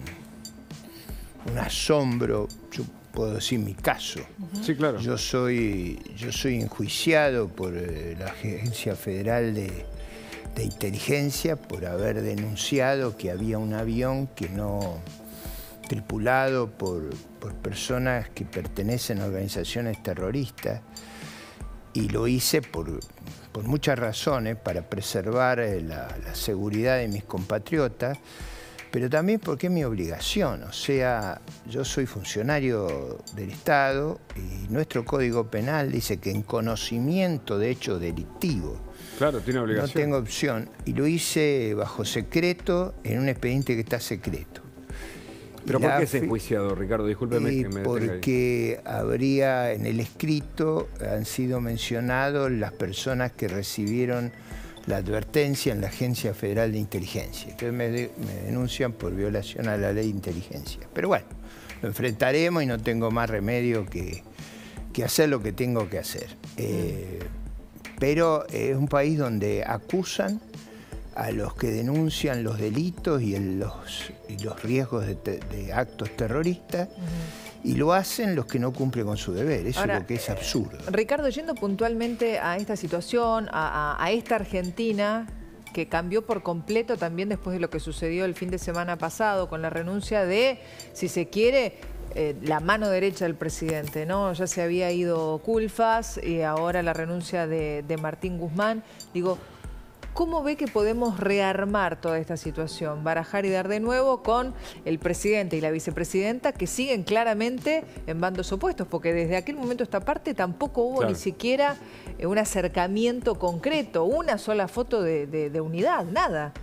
un asombro. Yo puedo decir mi caso. Sí, claro. Yo soy, yo soy enjuiciado por eh, la Agencia Federal de, de Inteligencia por haber denunciado que había un avión que no tripulado por, por personas que pertenecen a organizaciones terroristas, y lo hice por, por muchas razones, para preservar eh, la, la seguridad de mis compatriotas, pero también porque es mi obligación. O sea, yo soy funcionario del Estado y nuestro Código Penal dice que en conocimiento de hechos delictivos, claro, tiene obligación. No tengo opción. Y lo hice bajo secreto en un expediente que está secreto. ¿Pero por qué es enjuiciado, Ricardo? Discúlpeme que me detenga ahí. Porque habría, en el escrito, han sido mencionados las personas que recibieron la advertencia en la Agencia Federal de Inteligencia. Entonces me, de, me denuncian por violación a la ley de inteligencia. Pero bueno, lo enfrentaremos y no tengo más remedio que, que hacer lo que tengo que hacer. Eh, pero es un país donde acusan a los que denuncian los delitos y, el, los, y los riesgos de, te, de actos terroristas. Uh-huh. Y lo hacen los que no cumplen con su deber. Eso Ahora, es lo que es absurdo. Ricardo, yendo puntualmente a esta situación, a, a, a esta Argentina que cambió por completo también después de lo que sucedió el fin de semana pasado con la renuncia de, si se quiere, eh, la mano derecha del presidente, ¿no? Ya se había ido Culfas y ahora la renuncia de, de Martín Guzmán. Digo, ¿cómo ve que podemos rearmar toda esta situación? Barajar y dar de nuevo con el presidente y la vicepresidenta que siguen claramente en bandos opuestos, porque desde aquel momento a esta parte tampoco hubo claro. ni siquiera un acercamiento concreto, una sola foto de, de, de unidad, nada.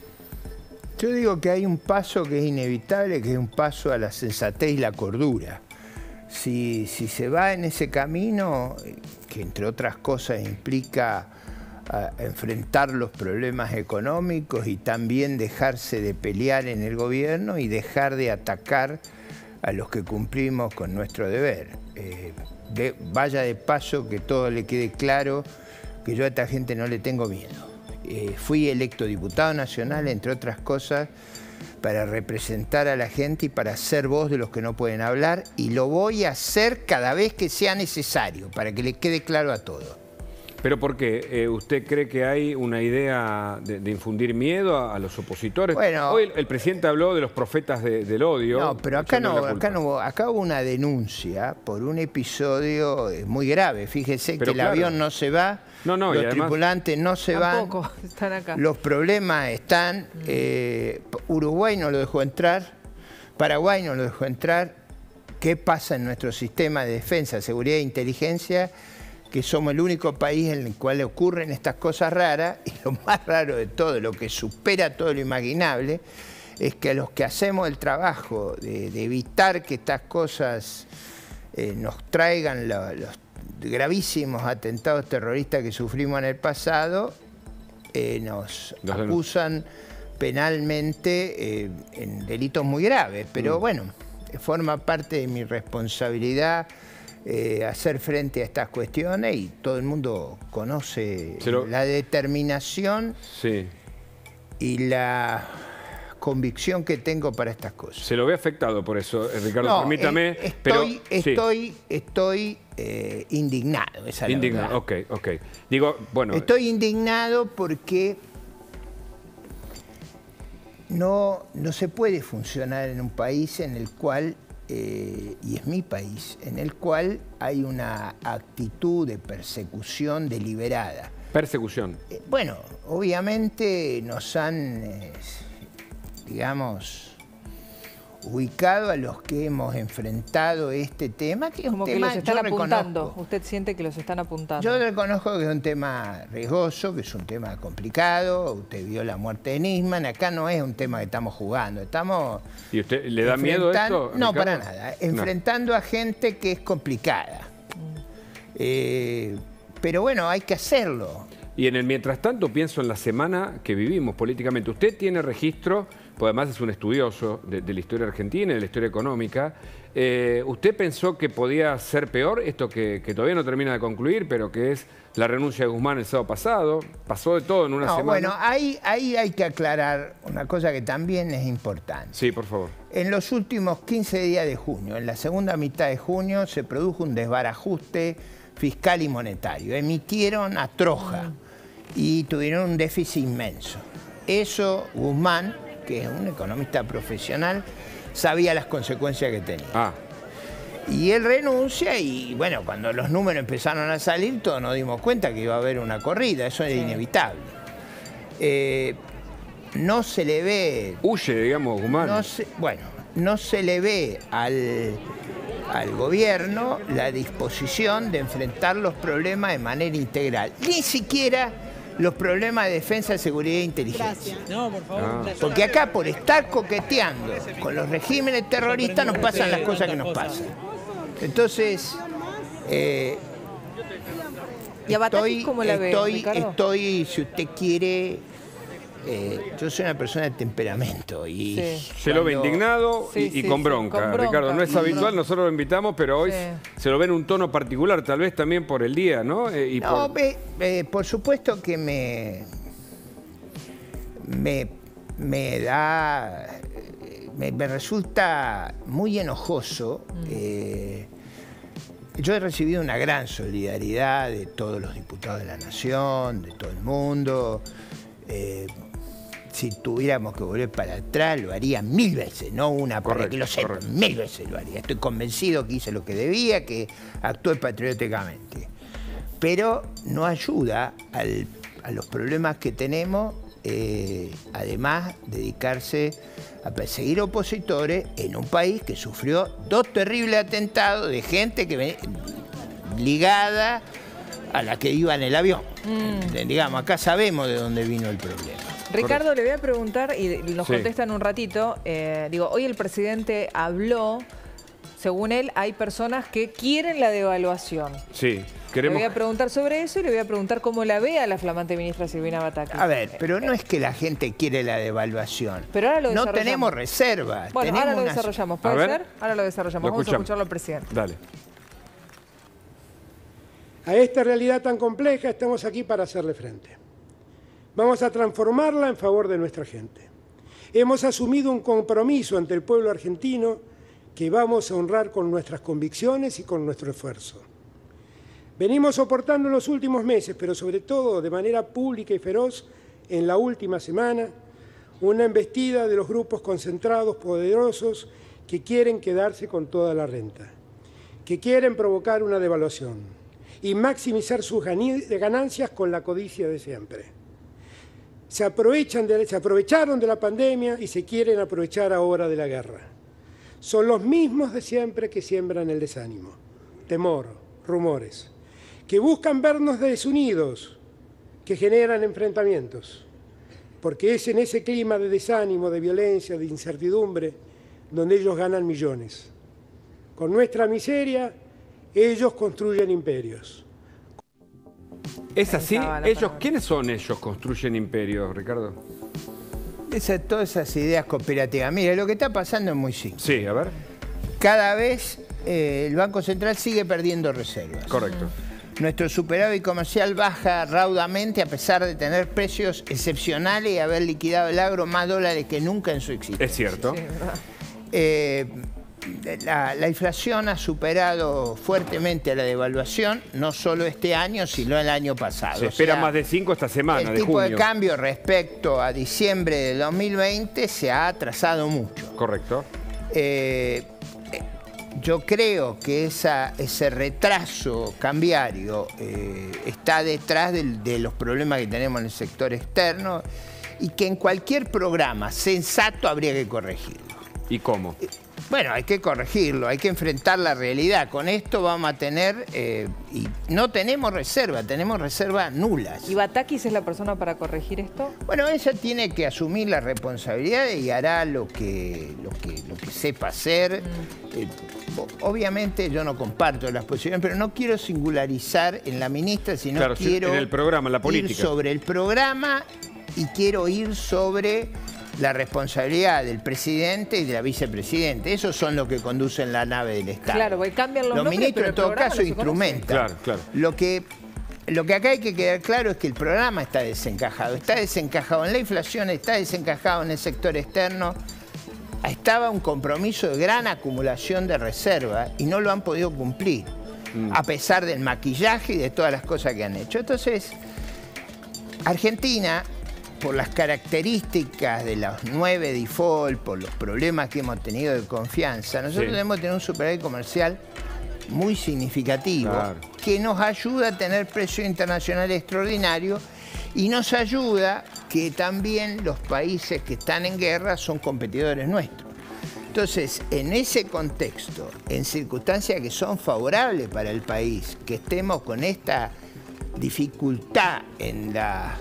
Yo digo que hay un paso que es inevitable, que es un paso a la sensatez y la cordura. Si, si se va en ese camino, que entre otras cosas implica a enfrentar los problemas económicos y también dejarse de pelear en el gobierno y dejar de atacar a los que cumplimos con nuestro deber. Eh, de, vaya de paso que todo le quede claro que yo a esta gente no le tengo miedo. Eh, fui electo diputado nacional, entre otras cosas, para representar a la gente y para ser voz de los que no pueden hablar, y lo voy a hacer cada vez que sea necesario, para que le quede claro a todos. ¿Pero por qué? Eh, ¿Usted cree que hay una idea de, de infundir miedo a, a los opositores? Bueno, hoy el, el presidente habló de los profetas de, del odio. No, pero acá no, acá no, acá hubo una denuncia por un episodio muy grave. Fíjese pero que claro, el avión no se va, no, no, los además, tripulantes no se tampoco van, están acá. Los problemas están, mm. eh, Uruguay no lo dejó entrar, Paraguay no lo dejó entrar. ¿Qué pasa en nuestro sistema de defensa, seguridad e inteligencia? Que somos el único país en el cual ocurren estas cosas raras, y lo más raro de todo, lo que supera todo lo imaginable, es que a los que hacemos el trabajo de, de evitar que estas cosas eh, nos traigan lo, los gravísimos atentados terroristas que sufrimos en el pasado, eh, nos Dos acusan penalmente eh, en delitos muy graves. Pero mm. bueno, forma parte de mi responsabilidad Eh, hacer frente a estas cuestiones, y todo el mundo conoce lo... la determinación sí. y la convicción que tengo para estas cosas. Se lo ve afectado por eso, Ricardo, no, permítame. Eh, estoy pero, estoy, sí. estoy eh, indignado, esa es indignado, la ok, ok. Digo, bueno. Estoy indignado porque no, no se puede funcionar en un país en el cual Eh, y es mi país, en el cual hay una actitud de persecución deliberada. Persecución. Eh, bueno, obviamente nos han, eh, digamos, ubicado a los que hemos enfrentado este tema, que es un Como tema que los están yo apuntando. reconozco. Usted siente que los están apuntando. Yo reconozco que es un tema riesgoso, que es un tema complicado. Usted vio la muerte de Nisman. Acá no es un tema que estamos jugando. Estamos ¿Y usted le da miedo esto? No, Ricardo? para nada. Enfrentando no. a gente que es complicada. Mm. Eh, pero bueno, hay que hacerlo. Y en el mientras tanto pienso en la semana que vivimos políticamente. Usted tiene registro, pues además es un estudioso de, de la historia argentina y de la historia económica. Eh, ¿Usted pensó que podía ser peor esto que, que todavía no termina de concluir, pero que es la renuncia de Guzmán el sábado pasado? Pasó de todo en una no, semana. Bueno, ahí, ahí hay que aclarar una cosa que también es importante. Sí, por favor. En los últimos quince días de junio, en la segunda mitad de junio, se produjo un desbarajuste fiscal y monetario. Emitieron a Troja y tuvieron un déficit inmenso. Eso Guzmán, que es un economista profesional, sabía las consecuencias que tenía. Ah. Y él renuncia y, bueno, cuando los números empezaron a salir, todos nos dimos cuenta que iba a haber una corrida. Eso es inevitable. Eh, no se le ve... Huye, digamos, Guzmán. No se, bueno, no se le ve al, al gobierno la disposición de enfrentar los problemas de manera integral. Ni siquiera los problemas de defensa, seguridad e inteligencia. No, por favor. Ah. Porque acá, por estar coqueteando con los regímenes terroristas, nos pasan las cosas que nos pasan. Entonces, eh, ¿y a Batakis cómo la ve, estoy, Ricardo? estoy, si usted quiere, eh, yo soy una persona de temperamento. Y sí. Se lo ve indignado sí, y, sí, y con, bronca, sí, con bronca, Ricardo. No es habitual, bronca. Nosotros lo invitamos, pero hoy sí. se lo ve en un tono particular, tal vez también por el día, ¿no? Eh, y no, por... Eh, eh, por supuesto que me, me, me da... Me, me resulta muy enojoso. Mm. Eh, yo he recibido una gran solidaridad de todos los diputados de la Nación, de todo el mundo. Eh, si tuviéramos que volver para atrás, lo haría mil veces, no una, para que lo sepan, mil veces lo haría. Estoy convencido que hice lo que debía, que actué patrióticamente. Pero no ayuda al, a los problemas que tenemos, eh, además, dedicarse a perseguir opositores en un país que sufrió dos terribles atentados de gente que ven, ligada a la que iba en el avión. Mm. Digamos, acá sabemos de dónde vino el problema. Ricardo, Correcto. Le voy a preguntar, y nos sí. contesta en un ratito, eh, digo, hoy el presidente habló, según él, hay personas que quieren la devaluación. Sí. Queremos... Le voy a preguntar sobre eso y le voy a preguntar cómo la ve a la flamante ministra Silvina Batakis. A ver, pero no es que la gente quiere la devaluación. Pero ahora lo no tenemos reservas. Bueno, tenemos ahora lo una... desarrollamos. ¿Puede ser? Ahora lo desarrollamos. Lo Vamos a escucharlo al presidente. Dale. A esta realidad tan compleja estamos aquí para hacerle frente. Vamos a transformarla en favor de nuestra gente. Hemos asumido un compromiso ante el pueblo argentino que vamos a honrar con nuestras convicciones y con nuestro esfuerzo. Venimos soportando en los últimos meses, pero sobre todo de manera pública y feroz, en la última semana, una embestida de los grupos concentrados poderosos que quieren quedarse con toda la renta, que quieren provocar una devaluación y maximizar sus ganancias con la codicia de siempre. Se, aprovechan de, se aprovecharon de la pandemia y se quieren aprovechar ahora de la guerra. Son los mismos de siempre que siembran el desánimo, temor, rumores, que buscan vernos desunidos, que generan enfrentamientos, porque es en ese clima de desánimo, de violencia, de incertidumbre, donde ellos ganan millones. Con nuestra miseria, ellos construyen imperios. ¿Es así? Ellos, ¿quiénes son ellos construyen imperios, Ricardo? Esa, todas esas ideas cooperativas. Mire, lo que está pasando es muy simple. Sí, a ver. Cada vez eh, el Banco Central sigue perdiendo reservas. Correcto. Nuestro superávit comercial baja raudamente a pesar de tener precios excepcionales y haber liquidado el agro más dólares que nunca en su existencia. Es cierto. Sí, eh, la, la inflación ha superado fuertemente a la devaluación, no solo este año, sino el año pasado. Se espera o sea, más de cinco esta semana, el de tipo junio. de cambio respecto a diciembre de dos mil veinte se ha atrasado mucho. Correcto. Eh, Yo creo que esa, ese retraso cambiario eh, está detrás de, de los problemas que tenemos en el sector externo y que en cualquier programa sensato habría que corregirlo. ¿Y cómo? Bueno, hay que corregirlo, hay que enfrentar la realidad. Con esto vamos a tener, eh, y no tenemos reserva, tenemos reservas nulas. ¿Y Batakis es la persona para corregir esto? Bueno, ella tiene que asumir la responsabilidad y hará lo que, lo que, lo que sepa hacer. Mm. Eh, obviamente yo no comparto las posiciones, pero no quiero singularizar en la ministra, sino claro, quiero en el programa, en la política. ir sobre el programa y quiero ir sobre la responsabilidad del presidente y de la vicepresidenta. Esos son los que conducen la nave del Estado. Claro, porque cambian los, los nombres, ministros, pero en todo caso, no instrumentan. Claro, claro. Lo que, lo que acá hay que quedar claro es que el programa está desencajado. Está desencajado en la inflación, está desencajado en el sector externo. Estaba un compromiso de gran acumulación de reservas y no lo han podido cumplir, mm. a pesar del maquillaje y de todas las cosas que han hecho. Entonces, Argentina, por las características de los nueve default, por los problemas que hemos tenido de confianza, nosotros sí. debemos tener un superávit comercial muy significativo, claro. que nos ayuda a tener precios internacionales extraordinarios y nos ayuda que también los países que están en guerra son competidores nuestros. Entonces, en ese contexto, en circunstancias que son favorables para el país, que estemos con esta dificultad en la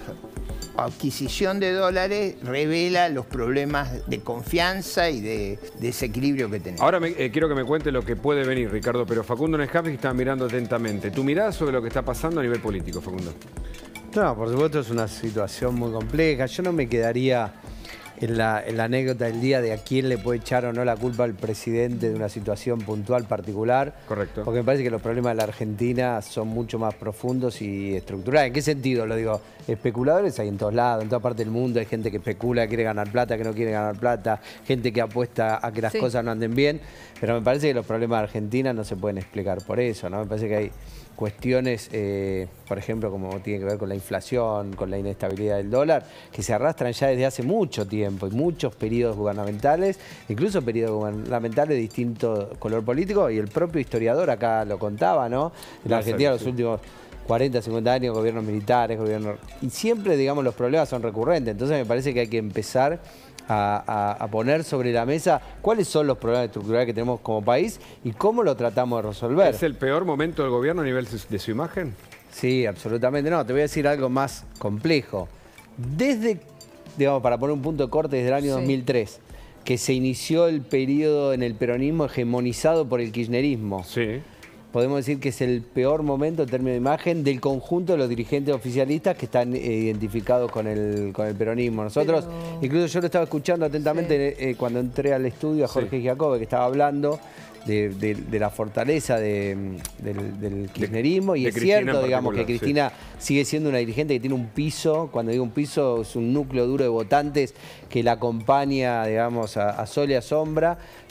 adquisición de dólares, revela los problemas de confianza y de desequilibrio que tenemos. Ahora me, eh, quiero que me cuente lo que puede venir, Ricardo, pero Facundo Nescafi está mirando atentamente. ¿Tu mirada sobre lo que está pasando a nivel político, Facundo? No, por supuesto es una situación muy compleja. Yo no me quedaría en la, en la anécdota del día de a quién le puede echar o no la culpa al presidente de una situación puntual particular. Correcto. Porque me parece que los problemas de la Argentina son mucho más profundos y estructurales. ¿En qué sentido lo digo? Especuladores hay en todos lados, en toda parte del mundo. Hay gente que especula, que quiere ganar plata, que no quiere ganar plata. Gente que apuesta a que las sí. cosas no anden bien. Pero me parece que los problemas de Argentina no se pueden explicar por eso, ¿no? Me parece que hay cuestiones, eh, por ejemplo, como tiene que ver con la inflación, con la inestabilidad del dólar, que se arrastran ya desde hace mucho tiempo y muchos periodos gubernamentales, incluso periodos gubernamentales de distinto color político, y el propio historiador acá lo contaba, ¿no? En la Argentina los últimos cuarenta, cincuenta años, gobiernos militares, gobiernos... Y siempre, digamos, los problemas son recurrentes, entonces me parece que hay que empezar A, a, a poner sobre la mesa cuáles son los problemas estructurales que tenemos como país y cómo lo tratamos de resolver. ¿Es el peor momento del gobierno a nivel de su imagen? Sí, absolutamente no. Te voy a decir algo más complejo. Desde, digamos, para poner un punto de corte, desde el año sí. dos mil tres, que se inició el periodo en el peronismo hegemonizado por el kirchnerismo. Sí. Podemos decir que es el peor momento en términos de imagen del conjunto de los dirigentes oficialistas que están eh, identificados con el, con el peronismo. Nosotros, Pero... incluso yo lo estaba escuchando atentamente sí. eh, cuando entré al estudio a Jorge sí. Giacobbe, que estaba hablando de, de, de la fortaleza de, del, del kirchnerismo. De, y de es Cristina cierto, digamos, que Cristina sí. sigue siendo una dirigente que tiene un piso. Cuando digo un piso, es un núcleo duro de votantes que la acompaña, digamos, a, a sol y a sombra.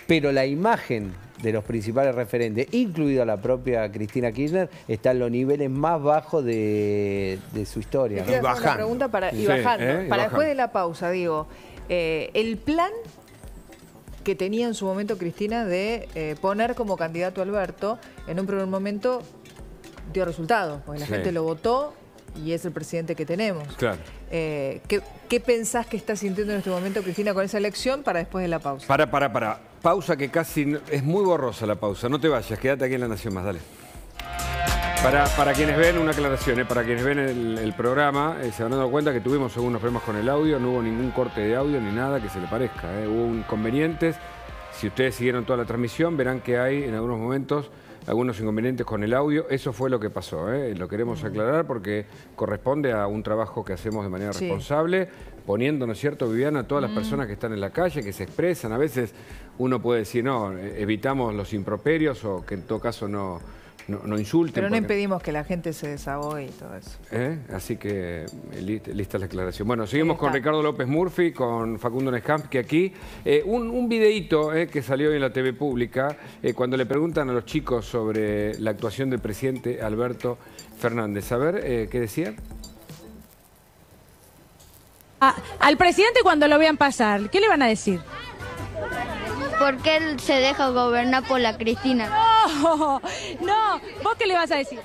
pero la imagen de los principales referentes, incluida la propia Cristina Kirchner, está en los niveles más bajos de, de su historia. Y bajando. Una pregunta para, y sí, bajando. ¿eh? Y para bajando. Después de la pausa, digo, eh, el plan que tenía en su momento Cristina de eh, poner como candidato a Alberto, en un primer momento dio resultados, porque la Sí. gente lo votó y es el presidente que tenemos. Claro. Eh, ¿qué, ¿Qué pensás que está sintiendo en este momento Cristina con esa elección para después de la pausa? Para, para, para. Pausa que casi... no- es muy borrosa la pausa. No te vayas, quédate aquí en La Nación Más, dale. Para, para quienes ven, una aclaración, ¿eh? Para quienes ven el, el programa, eh, se van dando cuenta que tuvimos algunos problemas con el audio, no hubo ningún corte de audio ni nada que se le parezca, ¿eh? Hubo inconvenientes. Si ustedes siguieron toda la transmisión, verán que hay en algunos momentos algunos inconvenientes con el audio. Eso fue lo que pasó, ¿eh? Lo queremos aclarar porque corresponde a un trabajo que hacemos de manera Sí. responsable, poniendo, ¿no es cierto, Viviana, a todas las Mm. personas que están en la calle, que se expresan. A veces uno puede decir, no, eh, evitamos los improperios o que en todo caso no, no, no insulten. Pero no porque- impedimos que la gente se desahogue y todo eso. ¿Eh? Así que eh, li- lista la aclaración. Bueno, seguimos con Ricardo López Murphy, con Facundo Nescamp, que aquí, eh, un, un videíto eh, que salió hoy en la T V pública, eh, cuando le preguntan a los chicos sobre la actuación del presidente Alberto Fernández. A ver, eh, ¿qué decía? A- al presidente cuando lo vean pasar, ¿qué le van a decir? Porque él se deja gobernar por la Cristina. No, no, ¿vos qué le vas a decir?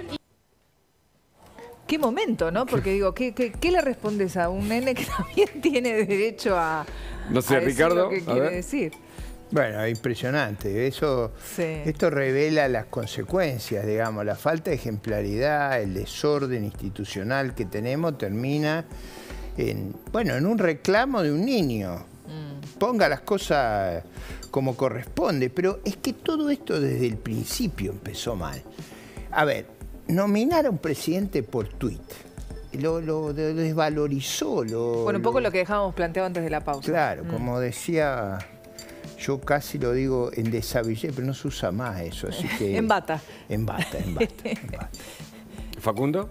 Qué momento, ¿no? Porque digo, ¿qué, qué, qué le respondes a un nene que también tiene derecho a, No sé, a decir Ricardo, lo que a quiere ver. decir? Bueno, impresionante. Eso, Sí. Esto revela las consecuencias, digamos, la falta de ejemplaridad, el desorden institucional que tenemos termina en, bueno, en un reclamo de un niño. Ponga las cosas como corresponde, pero es que todo esto desde el principio empezó mal. A ver, nominar a un presidente por tuit, lo, lo- lo desvalorizó. Lo, Bueno, un poco lo- lo que dejábamos planteado antes de la pausa. Claro, Mm. como decía, yo casi lo digo en desabillé, pero no se usa más eso, así que... En bata. En bata, en bata, en bata. ¿Facundo?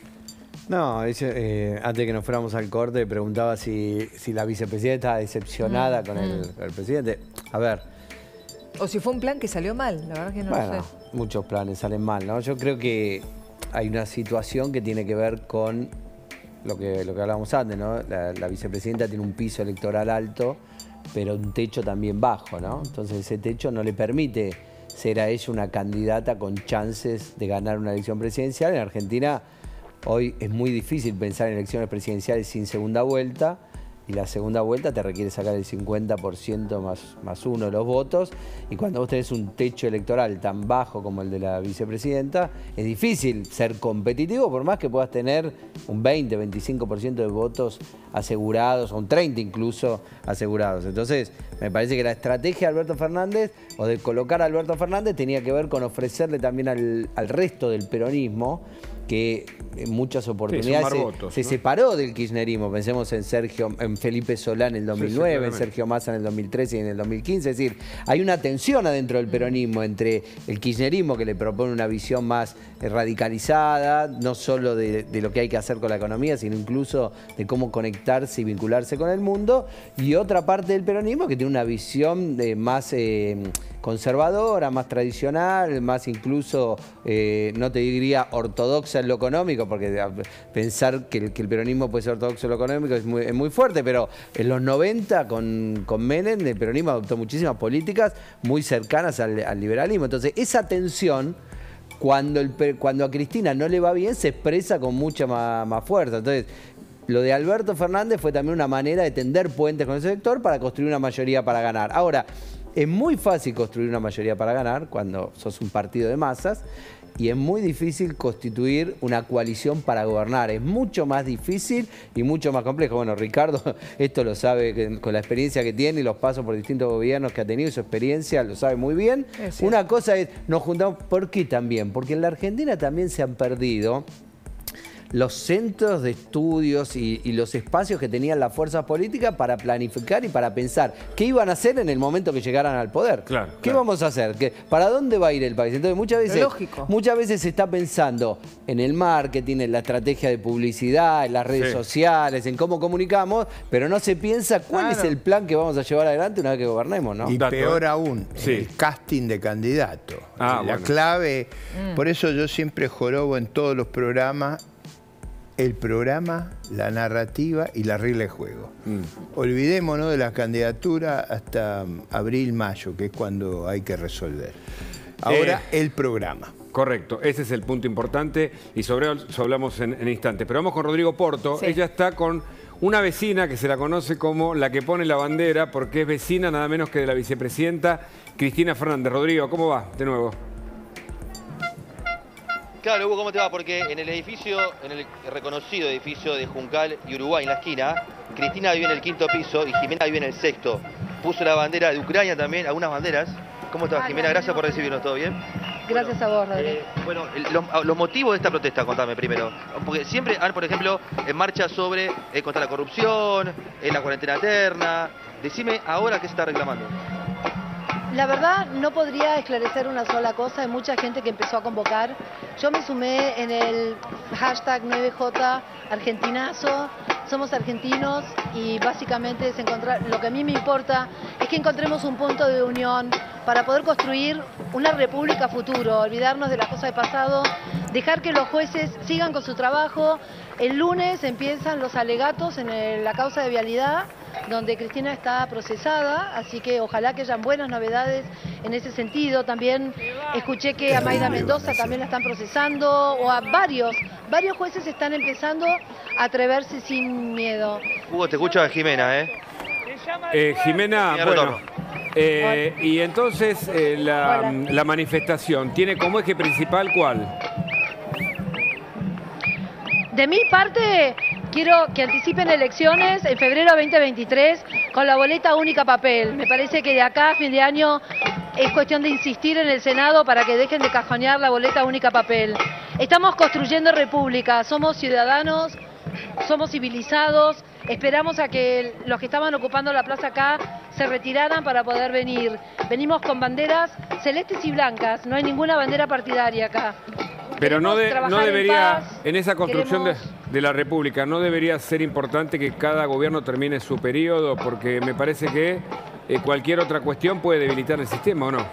No, ese, eh, antes de que nos fuéramos al corte, preguntaba si, si la vicepresidenta estaba decepcionada Mm, con el, mm. el presidente. A ver, O si fue un plan que salió mal, la verdad que no bueno, lo sé. muchos planes salen mal, ¿no? Yo creo que hay una situación que tiene que ver con lo que, lo que hablábamos antes, ¿no? La, la vicepresidenta tiene un piso electoral alto, pero un techo también bajo, ¿no? Entonces ese techo no le permite ser a ella una candidata con chances de ganar una elección presidencial. En Argentina hoy es muy difícil pensar en elecciones presidenciales sin segunda vuelta, y la segunda vuelta te requiere sacar el cincuenta por ciento más, más uno de los votos, y cuando vos tenés un techo electoral tan bajo como el de la vicepresidenta, es difícil ser competitivo, por más que puedas tener un veinte, veinticinco por ciento de votos asegurados, o un treinta por ciento incluso asegurados. Entonces, me parece que la estrategia de Alberto Fernández, o de colocar a Alberto Fernández, tenía que ver con ofrecerle también al, al resto del peronismo, que en muchas oportunidades sumar se, votos, se ¿no? separó del kirchnerismo. Pensemos en Sergio, en Felipe Solá en el dos mil nueve, Sí, sí, en claramente. Sergio Massa en el dos mil trece y en el dos mil quince. Es decir, hay una tensión adentro del peronismo entre el kirchnerismo, que le propone una visión más eh, radicalizada, no solo de, de lo que hay que hacer con la economía, sino incluso de cómo conectarse y vincularse con el mundo, y otra parte del peronismo que tiene una visión eh, más eh, conservadora, más tradicional, más incluso, eh, no te diría ortodoxa en lo económico, porque a, pensar que el, que el peronismo puede ser ortodoxo en lo económico es muy, es muy fuerte, pero en los noventa con, con Menem el peronismo adoptó muchísimas políticas muy cercanas al, al liberalismo. Entonces esa tensión, cuando, el, pe- cuando a Cristina no le va bien, se expresa con mucha más, más fuerza. Entonces, lo de Alberto Fernández fue también una manera de tender puentes con ese sector para construir una mayoría para ganar. Ahora, es muy fácil construir una mayoría para ganar cuando sos un partido de masas, y es muy difícil constituir una coalición para gobernar. Es mucho más difícil y mucho más complejo. Bueno, Ricardo esto lo sabe que- con la experiencia que tiene y los pasos por distintos gobiernos que ha tenido, y su experiencia lo sabe muy bien. Es cierto. Una cosa es, nos juntamos, ¿por qué también? Porque en la Argentina también se han perdido los centros de estudios y, y los espacios que tenían las fuerzas políticas para planificar y para pensar qué iban a hacer en el momento que llegaran al poder. Claro, ¿Qué claro. vamos a hacer? ¿Qué, ¿Para dónde va a ir el país? Entonces muchas veces, lógico. muchas veces se está pensando en el marketing, en la estrategia de publicidad, en las redes Sí. sociales, en cómo comunicamos, pero no se piensa cuál Claro. es el plan que vamos a llevar adelante una vez que gobernemos, ¿no? Y Dato, peor ¿eh? aún, Sí. el casting de candidato. Ah, la bueno. clave, Mm. por eso yo siempre jorobo en todos los programas el programa, la narrativa y la regla de juego. Mm. Olvidémonos de la candidatura hasta abril, mayo, que es cuando hay que resolver. Ahora, Eh. el programa. Correcto, ese es el punto importante y sobre eso hablamos en, en instantes. Pero vamos con Rodrigo Porto. Sí. Ella está con una vecina que se la conoce como la que pone la bandera porque es vecina nada menos que de la vicepresidenta Cristina Fernández. Rodrigo, ¿cómo va? De nuevo. Claro, Hugo, ¿cómo te va? Porque en el edificio, en el reconocido edificio de Juncal y Uruguay, en la esquina, Cristina vive en el quinto piso y Jimena vive en el sexto. Puso la bandera de Ucrania también, algunas banderas. ¿Cómo te va, Jimena? Gracias por recibirnos, ¿todo bien? Gracias a vos, Rodrigo. Eh, bueno, el- los, los motivos de esta protesta, contame primero. Porque siempre hay, por ejemplo, en marcha sobre eh, contra la corrupción, en la cuarentena eterna. Decime ahora qué se está reclamando. La verdad, no podría esclarecer una sola cosa. Hay mucha gente que empezó a convocar. Yo me sumé en el hashtag nueve J Argentinazo. Somos argentinos y básicamente es encontrar, lo que a mí me importa es que encontremos un punto de unión para poder construir una república futuro, olvidarnos de las cosas del pasado, dejar que los jueces sigan con su trabajo. El lunes empiezan los alegatos en el- la causa de vialidad, donde Cristina está procesada, así que ojalá que hayan buenas novedades en ese sentido. También escuché que a Mayra Mendoza también la están procesando, o a varios, varios jueces están empezando a atreverse sin miedo. Hugo, te escucho a Jimena, ¿eh? Eh, Jimena, Tiene bueno, retorno. eh, y entonces eh, la, la manifestación, ¿tiene como eje principal cuál? De mi parte, quiero que anticipen elecciones en febrero veinte veintitrés con la boleta única papel. Me parece que de acá a fin de año es cuestión de insistir en el Senado para que dejen de cajonear la boleta única papel. Estamos construyendo república, somos ciudadanos, somos civilizados, esperamos a que los que estaban ocupando la plaza acá se retiraran para poder venir. Venimos con banderas celestes y blancas, no hay ninguna bandera partidaria acá. Pero no, de- trabajar no en debería, paz, en esa construcción de, queremos- de la República, ¿no debería ser importante que cada gobierno termine su periodo? Porque me parece que eh, cualquier otra cuestión puede debilitar el sistema, ¿o no?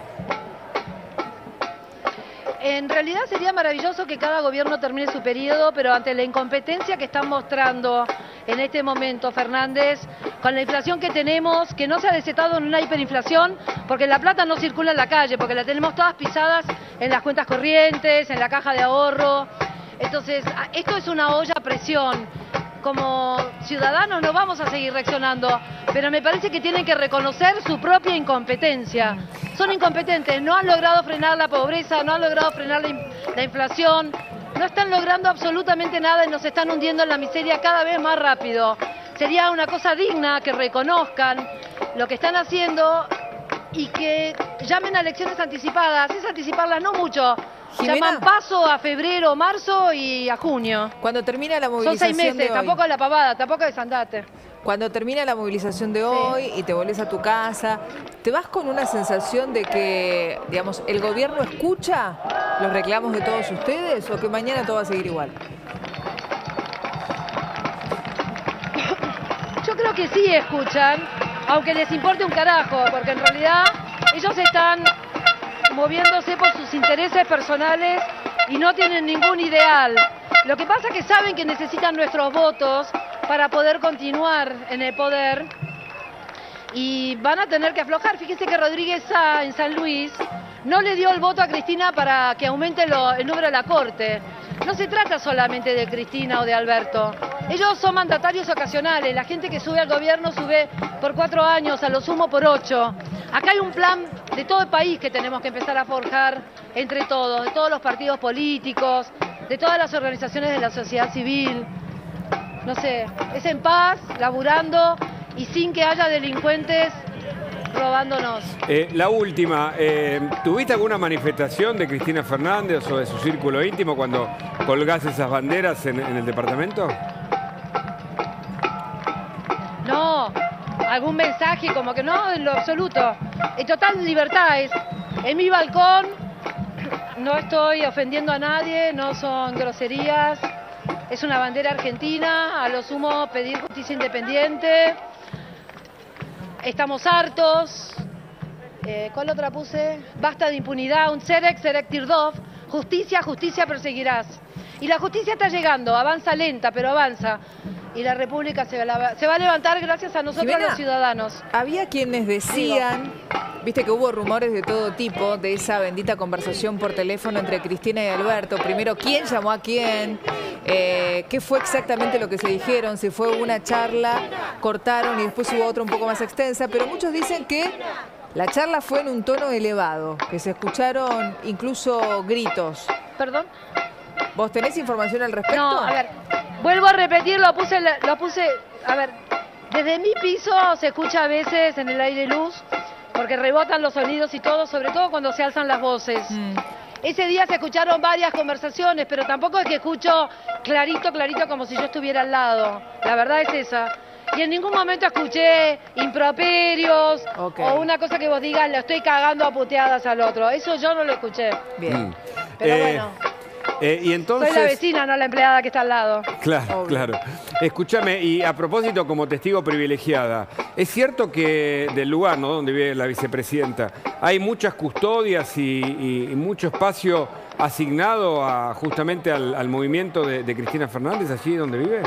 En realidad sería maravilloso que cada gobierno termine su periodo, pero ante la incompetencia que están mostrando en este momento Fernández, con la inflación que tenemos, que no se ha desetado en una hiperinflación, porque la plata no circula en la calle, porque la tenemos todas pisadas en las cuentas corrientes, en la caja de ahorro. Entonces, a- esto es una olla a presión. Como ciudadanos no vamos a seguir reaccionando, pero me parece que tienen que reconocer su propia incompetencia. Son incompetentes, no han logrado frenar la pobreza, no han logrado frenar la, in- la inflación, no están logrando absolutamente nada y nos están hundiendo en la miseria cada vez más rápido. Sería una cosa digna que reconozcan lo que están haciendo y que llamen a elecciones anticipadas. Es anticiparlas no mucho. Jimena. Llaman paso a febrero, marzo y a junio. Cuando termina la Son movilización seis meses, de hoy. tampoco la pavada, tampoco desandate. Cuando termina la movilización de hoy y te volvés a tu casa, ¿te vas con una sensación de que, digamos, el gobierno escucha los reclamos de todos ustedes o que mañana todo va a seguir igual? Yo creo que sí escuchan, aunque les importe un carajo, porque en realidad ellos están moviéndose por sus intereses personales y no tienen ningún ideal. Lo que pasa es que saben que necesitan nuestros votos para poder continuar en el poder y van a tener que aflojar. Fíjese que Rodríguez Sá en San Luis no le dio el voto a Cristina para que aumente lo- el número de la Corte. No se trata solamente de Cristina o de Alberto. Ellos son mandatarios ocasionales. La gente que sube al gobierno sube por cuatro años, a lo sumo por ocho. Acá hay un plan de todo el país que tenemos que empezar a forjar entre todos, de todos los partidos políticos, de todas las organizaciones de la sociedad civil. No sé, es en paz, laburando y sin que haya delincuentes robándonos. Eh, la última, eh, ¿tuviste alguna manifestación de Cristina Fernández o de su círculo íntimo cuando colgás esas banderas en, en el departamento? No, algún mensaje, como que no, en lo absoluto. En total libertad, es en mi balcón, no estoy ofendiendo a nadie, no son groserías. Es una bandera argentina, a lo sumo pedir justicia independiente. Estamos hartos. Eh, ¿Cuál otra puse? Basta de impunidad, un Serek, Serek Tirdov. Justicia, justicia perseguirás. Y la justicia está llegando, avanza lenta, pero avanza. Y la República se va, se va a levantar gracias a nosotros, Jimena, los ciudadanos. Había quienes decían, viste que hubo rumores de todo tipo de esa bendita conversación por teléfono entre Cristina y Alberto. Primero, ¿quién llamó a quién? Eh, ¿Qué fue exactamente lo que se dijeron? Si fue una charla, cortaron y después hubo otra un poco más extensa. Pero muchos dicen que la charla fue en un tono elevado, que se escucharon incluso gritos. ¿Perdón? ¿Vos tenés información al respecto? No, a ver, vuelvo a repetir, lo puse, lo puse, a ver, desde mi piso se escucha a veces en el aire luz, porque rebotan los sonidos y todo, sobre todo cuando se alzan las voces. Mm. Ese día se escucharon varias conversaciones, pero tampoco es que escucho clarito, clarito, como si yo estuviera al lado. La verdad es esa. Y en ningún momento escuché improperios okay. o una cosa que vos digas, lo estoy cagando a puteadas al otro. Eso yo no lo escuché. Bien. Mm. Pero eh... bueno. Eh, y entonces... Soy la vecina, no la empleada que está al lado. Claro, Obvio. claro. Escúchame, y a propósito, como testigo privilegiada, ¿es cierto que del lugar, ¿no?, donde vive la vicepresidenta, hay muchas custodias y, y, y mucho espacio asignado a, justamente al, al movimiento de, de Cristina Fernández, allí donde vive?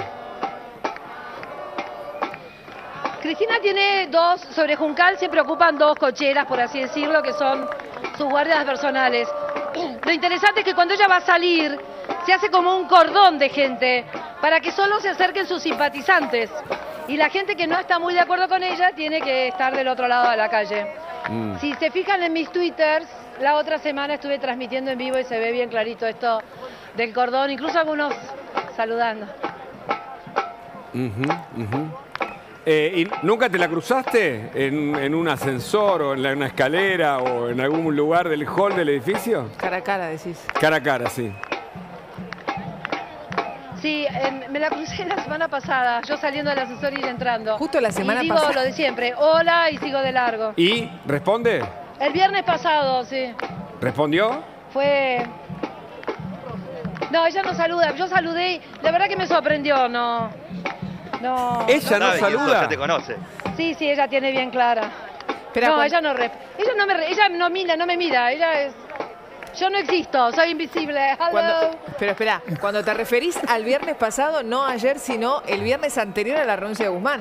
Cristina tiene dos, sobre Juncal siempre ocupan dos cocheras, por así decirlo, que son sus guardias personales. Lo interesante es que cuando ella va a salir, se hace como un cordón de gente para que solo se acerquen sus simpatizantes. Y la gente que no está muy de acuerdo con ella tiene que estar del otro lado de la calle. Mm. Si se fijan en mis twitters, la otra semana estuve transmitiendo en vivo y se ve bien clarito esto del cordón, incluso algunos saludando. Uh-huh, uh-huh. Eh, ¿y nunca te la cruzaste en, en un ascensor o en la, una escalera o en algún lugar del hall del edificio? Cara a cara, decís. Cara a cara, sí. Sí, eh, me la crucé la semana pasada, yo saliendo del ascensor y ella entrando. Justo la semana y digo pasada. lo de siempre, hola y sigo de largo. ¿Y responde? El viernes pasado, sí. ¿Respondió? Fue... No, ella no saluda, yo saludé y la verdad que me sorprendió, no... No, ella no, no saluda. Ya te conoce. Sí, sí, ella tiene bien clara. Pero no, cuando... ella no rep... ella no me ella no mira, no me mira, ella es yo no existo, soy invisible. Cuando... Pero espera, cuando te referís al viernes pasado, no ayer, sino el viernes anterior a la renuncia de Guzmán.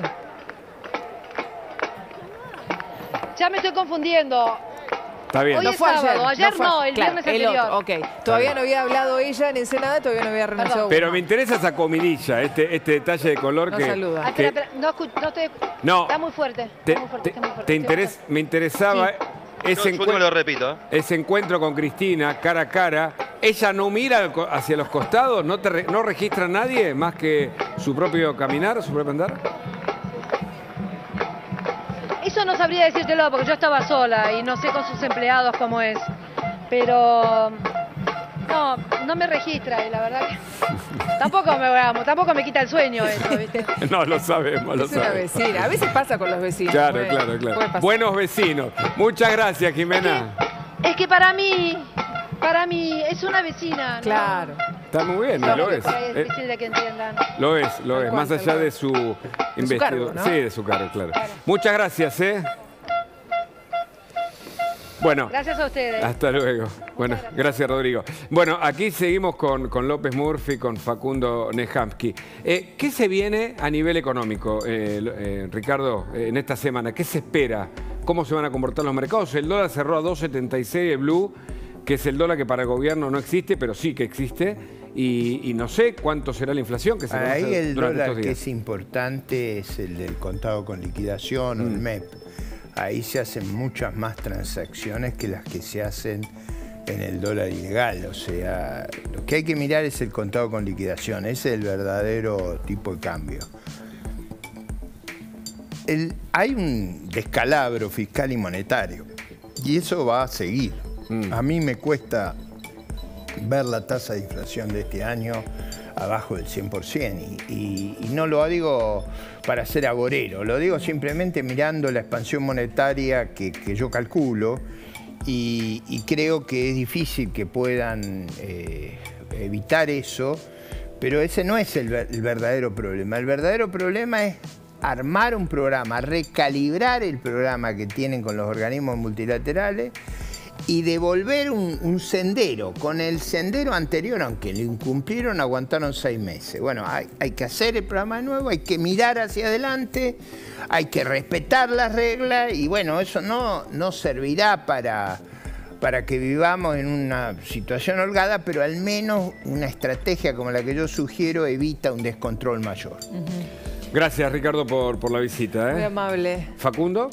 Ya me estoy confundiendo. Está bien. Hoy no es fue sábado, ayer, ayer no, fue... no, el claro, viernes el anterior. Otro, ok, todavía no había hablado ella en Ensenada, todavía no había renunciado. Pero me interesa esa comidilla, este, este detalle de color no que... saluda. Ah, que... espera, espera, no, escucho, no, te... no, está muy fuerte. Te, está muy fuerte, te, está muy fuerte, te interes... Me interesaba sí. ese, no, encuentro, lo repito, ¿eh? ese encuentro con Cristina, cara a cara. Ella no mira hacia los costados, no, te re... no registra a nadie más que su propio caminar, su propio andar. Eso no sabría decírtelo porque yo estaba sola y no sé con sus empleados cómo es. Pero no, no me registra y la verdad que tampoco me vamos, tampoco me quita el sueño eso, ¿viste? No, lo sabemos, lo es una sabemos. vecina, a veces pasa con los vecinos. Claro, puede, claro, claro. Buenos vecinos. Muchas gracias, Jimena. Es que, es que para mí, para mí es una vecina, ¿no? Claro. Está muy bien, no, lo es. Es difícil de que entiendan. Lo es, lo es, más allá de su investigación. ¿no? Sí, de su cargo, claro. claro. Muchas gracias, ¿eh? Bueno, gracias a ustedes. Hasta luego. Bueno, gracias. gracias, Rodrigo. Bueno, aquí seguimos con, con López Murphy, con Facundo Nejamsky. Eh, ¿Qué se viene a nivel económico, eh, eh, Ricardo, eh, en esta semana? ¿Qué se espera? ¿Cómo se van a comportar los mercados? El dólar cerró a dos setenta y seis, el blue, que es el dólar que para el gobierno no existe, pero sí que existe. Y, y no sé cuánto será la inflación que se conoce Ahí el durante dólar estos días. que es importante es el del contado con liquidación mm. o el M E P. Ahí se hacen muchas más transacciones que las que se hacen en el dólar ilegal. O sea, lo que hay que mirar es el contado con liquidación. Ese es el verdadero tipo de cambio. el, hay un descalabro fiscal y monetario y eso va a seguir. Mm. A mí me cuesta ver la tasa de inflación de este año abajo del cien por ciento y, y, y no lo digo para ser agorero, lo digo simplemente mirando la expansión monetaria que, que yo calculo y, y creo que es difícil que puedan eh, evitar eso, pero ese no es el, el verdadero problema. El verdadero problema es armar un programa, recalibrar el programa que tienen con los organismos multilaterales y devolver un, un sendero. Con el sendero anterior, aunque lo incumplieron, aguantaron seis meses. Bueno, hay, hay que hacer el programa nuevo, hay que mirar hacia adelante, hay que respetar las reglas y bueno, eso no, no servirá para, para que vivamos en una situación holgada, pero al menos una estrategia como la que yo sugiero evita un descontrol mayor. Uh-huh. Gracias, Ricardo, por, por la visita. ¿eh? Muy amable. ¿Facundo?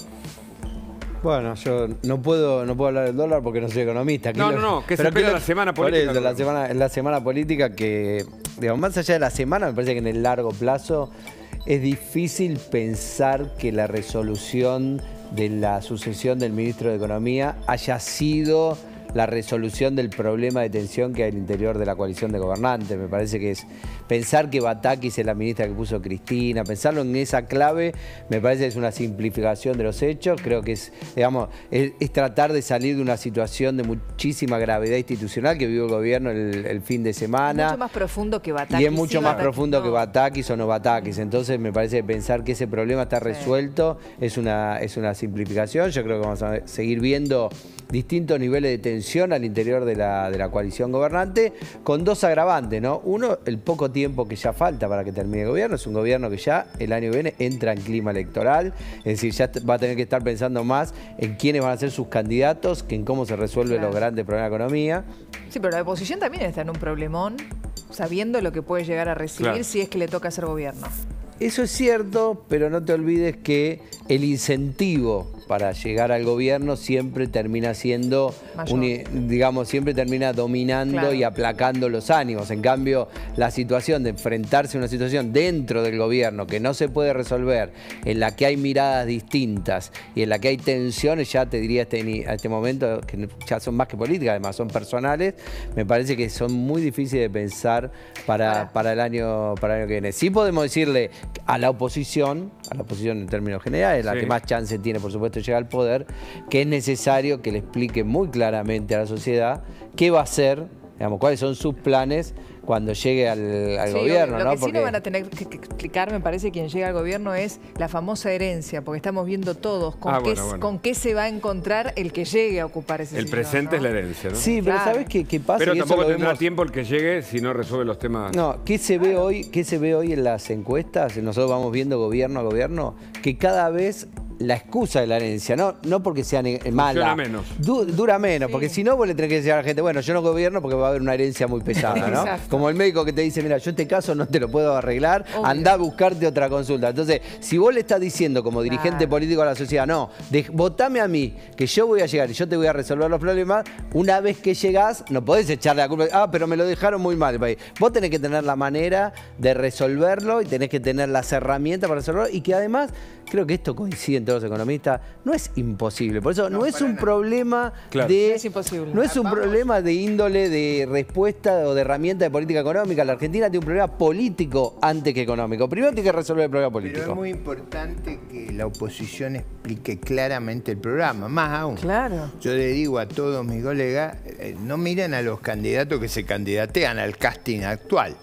Bueno, yo no puedo, no puedo hablar del dólar porque no soy economista. Aquí no, lo, no, no, ¿qué se espera en la semana política? Eso, la semana, en la semana política que, digamos, más allá de la semana, me parece que en el largo plazo es difícil pensar que la resolución de la sucesión del ministro de Economía haya sido la resolución del problema de tensión que hay al interior de la coalición de gobernantes. Me parece que es pensar que Batakis es la ministra que puso Cristina, pensarlo en esa clave, me parece que es una simplificación de los hechos. Creo que es, digamos, es, es tratar de salir de una situación de muchísima gravedad institucional que vivió el gobierno el, el fin de semana. Es mucho más profundo que Batakis. Y es mucho sí, más Batakis, profundo no. que Batakis o no Batakis. Entonces me parece que pensar que ese problema está resuelto sí. es, una, es una simplificación. Yo creo que vamos a seguir viendo distintos niveles de tensión al interior de la, de la coalición gobernante, con dos agravantes, ¿no? Uno, el poco tiempo que ya falta para que termine el gobierno. Es un gobierno que ya el año que viene entra en clima electoral, es decir, ya va a tener que estar pensando más en quiénes van a ser sus candidatos que en cómo se resuelven claro. los grandes problemas de la economía. Sí, pero la oposición también está en un problemón, sabiendo lo que puede llegar a recibir claro. si es que le toca hacer gobierno. Eso es cierto, pero no te olvides que el incentivo para llegar al gobierno siempre termina siendo, un, digamos, siempre termina dominando claro. y aplacando los ánimos. En cambio, la situación de enfrentarse a una situación dentro del gobierno que no se puede resolver, en la que hay miradas distintas y en la que hay tensiones, ya te diría este, a este momento, que ya son más que políticas, además son personales, me parece que son muy difíciles de pensar para, para, el, año, para el año que viene. Sí podemos decirle a la oposición, a la oposición en términos generales, la sí. que más chance tiene, por supuesto, llegar al poder, que es necesario que le explique muy claramente a la sociedad qué va a hacer, digamos, cuáles son sus planes cuando llegue al, al sí, gobierno. Lo ¿no? que sí porque... no van a tener que explicar, me parece, quien llega al gobierno es la famosa herencia, porque estamos viendo todos con, ah, qué, bueno, bueno. con qué se va a encontrar el que llegue a ocupar ese El sillón, presente ¿no? es la herencia, ¿no? Sí, pero claro. ¿sabes qué, qué pasa? Pero y tampoco eso tendrá vemos... tiempo el que llegue si no resuelve los temas. No, ¿qué se ve hoy, qué se ve hoy en las encuestas? Nosotros vamos viendo gobierno a gobierno, que cada vez la excusa de la herencia, no, no porque sea mala. Dura menos. Du, dura menos, sí. porque si no vos le tenés que decir a la gente, bueno, yo no gobierno porque va a haber una herencia muy pesada, ¿no? Como el médico que te dice, mira, yo este caso no te lo puedo arreglar, Obvio. andá a buscarte otra consulta. Entonces, si vos le estás diciendo como dirigente claro. político a la sociedad, no, de, votame a mí, que yo voy a llegar y yo te voy a resolver los problemas, una vez que llegás, no podés echarle la culpa, ah, pero me lo dejaron muy mal el país. Vos tenés que tener la manera de resolverlo y tenés que tener las herramientas para resolverlo y que además, creo que esto coincide en todos los economistas, no es imposible. Por eso no, no es un nada. problema claro. de... No es imposible. No es un Vamos. problema de índole de respuesta o de herramienta de política económica. La Argentina tiene un problema político antes que económico. Primero tiene que resolver el problema político. Pero es muy importante que la oposición explique claramente el programa. Más aún. Claro. Yo le digo a todos mis colegas, eh, no miren a los candidatos que se candidatean al casting actual.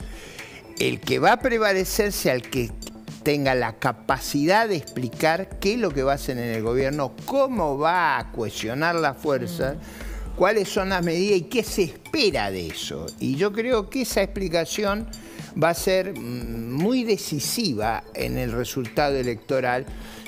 El que va a prevalecer sea el que tenga la capacidad de explicar qué es lo que va a hacer en el gobierno, cómo va a cohesionar la fuerza, mm. cuáles son las medidas y qué se espera de eso. Y yo creo que esa explicación va a ser muy decisiva en el resultado electoral.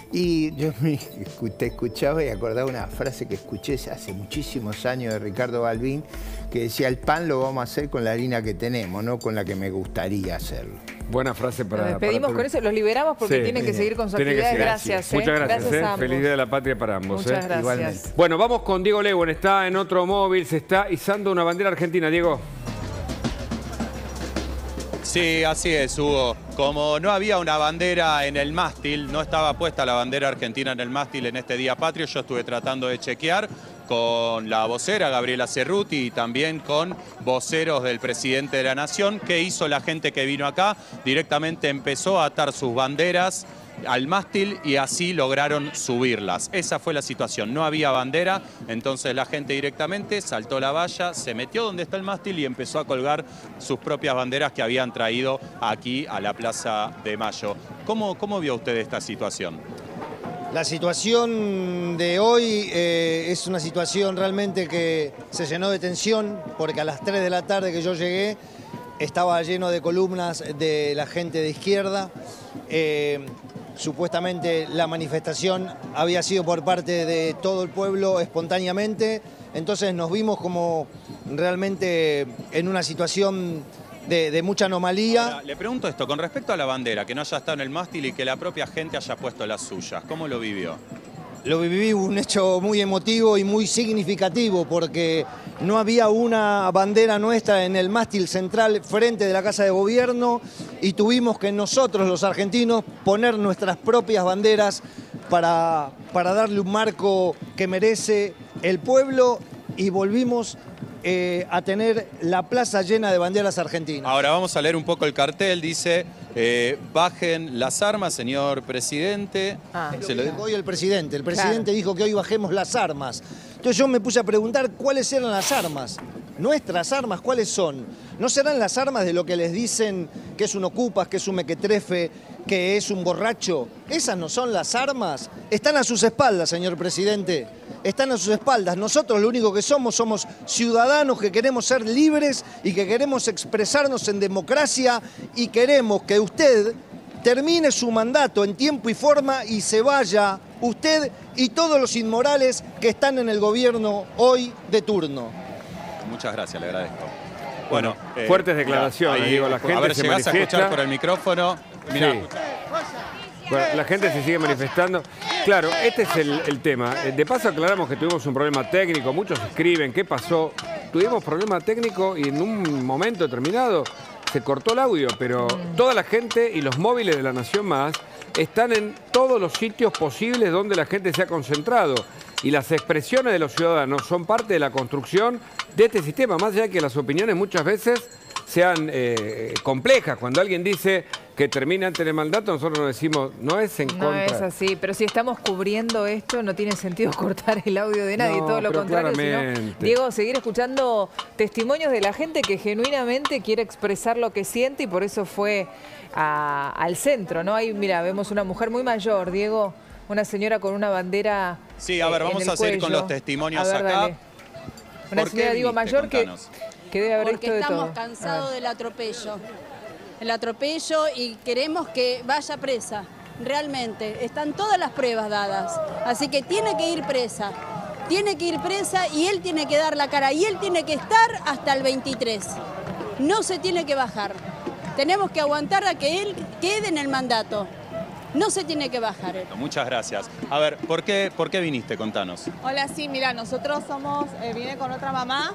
Y yo te escuchaba y acordaba una frase que escuché hace muchísimos años de Ricardo Balbín, que decía, el pan lo vamos a hacer con la harina que tenemos, no con la que me gustaría hacerlo. Buena frase para... Nos despedimos para... con eso, los liberamos porque sí, tienen que seguir con sus actividades. Gracias. ¿eh? Muchas gracias. Gracias ¿eh? a ambos. Feliz Día de la Patria para ambos. Muchas ¿eh? gracias. Igualmente. Bueno, vamos con Diego Lewen, está en otro móvil, se está izando una bandera argentina. Diego. Sí, así es, Hugo. Como no había una bandera en el mástil, no estaba puesta la bandera argentina en el mástil en este Día Patrio, yo estuve tratando de chequear con la vocera Gabriela Cerruti y también con voceros del presidente de la Nación. ¿Qué hizo la gente que vino acá? Directamente empezó a atar sus banderas al mástil y así lograron subirlas. Esa fue la situación, no había bandera, entonces la gente directamente saltó la valla, se metió donde está el mástil y empezó a colgar sus propias banderas que habían traído aquí a la Plaza de Mayo. ¿Cómo, cómo vio usted esta situación? La situación de hoy eh, es una situación realmente que se llenó de tensión, porque a las tres de la tarde que yo llegué estaba lleno de columnas de la gente de izquierda. Eh, supuestamente la manifestación había sido por parte de todo el pueblo espontáneamente, entonces nos vimos como realmente en una situación de, de mucha anomalía. Ahora, le pregunto esto, con respecto a la bandera, que no haya estado en el mástil y que la propia gente haya puesto las suyas, ¿cómo lo vivió? Lo viví un hecho muy emotivo y muy significativo porque no había una bandera nuestra en el mástil central frente de la Casa de Gobierno y tuvimos que nosotros los argentinos poner nuestras propias banderas para, para darle un marco que merece el pueblo y volvimos eh, a tener la plaza llena de banderas argentinas. Ahora vamos a leer un poco el cartel, dice... Eh, bajen las armas, señor presidente. Ah, Se lo dijo hoy el presidente. El presidente claro. dijo que hoy bajemos las armas. Entonces yo me puse a preguntar cuáles eran las armas. Nuestras armas, ¿cuáles son? ¿No serán las armas de lo que les dicen que es un ocupas, que es un mequetrefe, que es un borracho? Esas no son las armas. Están a sus espaldas, señor presidente. Están a sus espaldas. Nosotros lo único que somos, somos ciudadanos que queremos ser libres y que queremos expresarnos en democracia y queremos que usted termine su mandato en tiempo y forma y se vaya usted y todos los inmorales que están en el gobierno hoy de turno. Muchas gracias, le agradezco. Bueno, eh, fuertes declaraciones, ahí, digo, la gente a ver, se llegás manifiesta. a escuchar por el micrófono. Mirá. Sí. Bueno, la gente se sigue manifestando. Claro, este es el, el tema. De paso aclaramos que tuvimos un problema técnico, muchos escriben, ¿qué pasó? Tuvimos problema técnico y en un momento determinado se cortó el audio, pero toda la gente y los móviles de La Nación Más están en todos los sitios posibles donde la gente se ha concentrado. Y las expresiones de los ciudadanos son parte de la construcción de este sistema, más allá de que las opiniones muchas veces sean eh, complejas. Cuando alguien dice que termine antes del mandato, nosotros nos decimos, no es en no contra. No es así, pero si estamos cubriendo esto, no tiene sentido cortar el audio de nadie, no, todo lo contrario. Sino, Diego, seguir escuchando testimonios de la gente que genuinamente quiere expresar lo que siente y por eso fue a, al centro, ¿no? Ahí, mira, vemos una mujer muy mayor, Diego, una señora con una bandera. Sí, a ver, eh, vamos a seguir con los testimonios a ver, acá. Dale. Una señora, digo, mayor que, que debe haber Porque visto de todo. estamos cansados del atropello. El atropello y queremos que vaya presa. Realmente, están todas las pruebas dadas. Así que tiene que ir presa. Tiene que ir presa y él tiene que dar la cara. Y él tiene que estar hasta el veintitrés. No se tiene que bajar. Tenemos que aguantar a que él quede en el mandato. No se tiene que bajar él. Muchas gracias. A ver, ¿por qué, por qué viniste? Contanos. Hola, sí, mira, nosotros somos, eh, vine con otra mamá.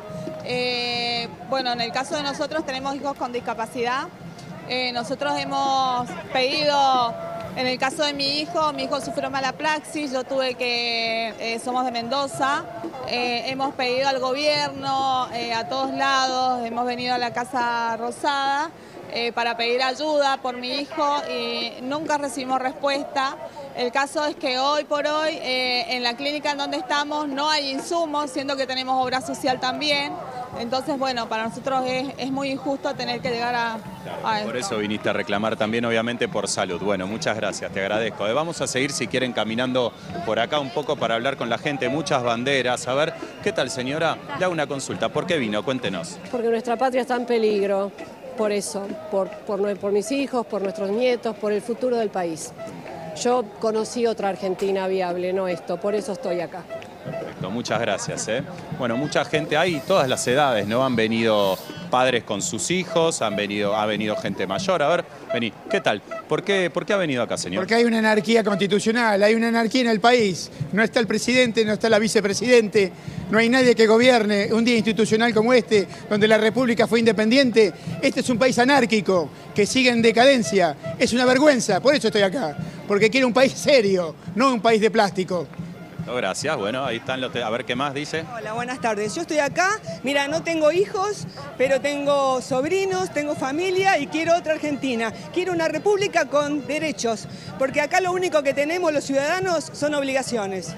Eh, bueno, en el caso de nosotros tenemos hijos con discapacidad. Eh, nosotros hemos pedido, en el caso de mi hijo, mi hijo sufrió malapraxis, yo tuve que, eh, somos de Mendoza, eh, hemos pedido al gobierno, eh, a todos lados, hemos venido a la Casa Rosada, Eh, para pedir ayuda por mi hijo y nunca recibimos respuesta. El caso es que hoy por hoy eh, en la clínica en donde estamos no hay insumos, siendo que tenemos obra social también. Entonces, bueno, para nosotros es, es muy injusto tener que llegar a, a Por esto. eso viniste a reclamar también, obviamente, por salud. Bueno, muchas gracias, te agradezco. Eh, vamos a seguir, si quieren, caminando por acá un poco para hablar con la gente. Muchas banderas. A ver, ¿qué tal, señora? Le hago una consulta. ¿Por qué vino? Cuéntenos. Porque nuestra patria está en peligro. Por eso, por, por, por mis hijos, por nuestros nietos, por el futuro del país. Yo conocí otra Argentina viable, no esto, por eso estoy acá. Perfecto, muchas gracias. ¿eh? Bueno, mucha gente, hay todas las edades, ¿no? Han venido padres con sus hijos, han venido, ha venido gente mayor. A ver, vení, ¿qué tal? ¿Por qué, ¿Por qué ha venido acá, señor? Porque hay una anarquía constitucional, hay una anarquía en el país. No está el presidente, no está la vicepresidente, no hay nadie que gobierne un día institucional como este, donde la República fue independiente. Este es un país anárquico, que sigue en decadencia. Es una vergüenza, por eso estoy acá. Porque quiero un país serio, no un país de plástico. No, gracias, bueno, ahí están los... A ver, ¿qué más dice? Hola, buenas tardes. Yo estoy acá, mira, no tengo hijos, pero tengo sobrinos, tengo familia y quiero otra Argentina. Quiero una república con derechos, porque acá lo único que tenemos los ciudadanos son obligaciones.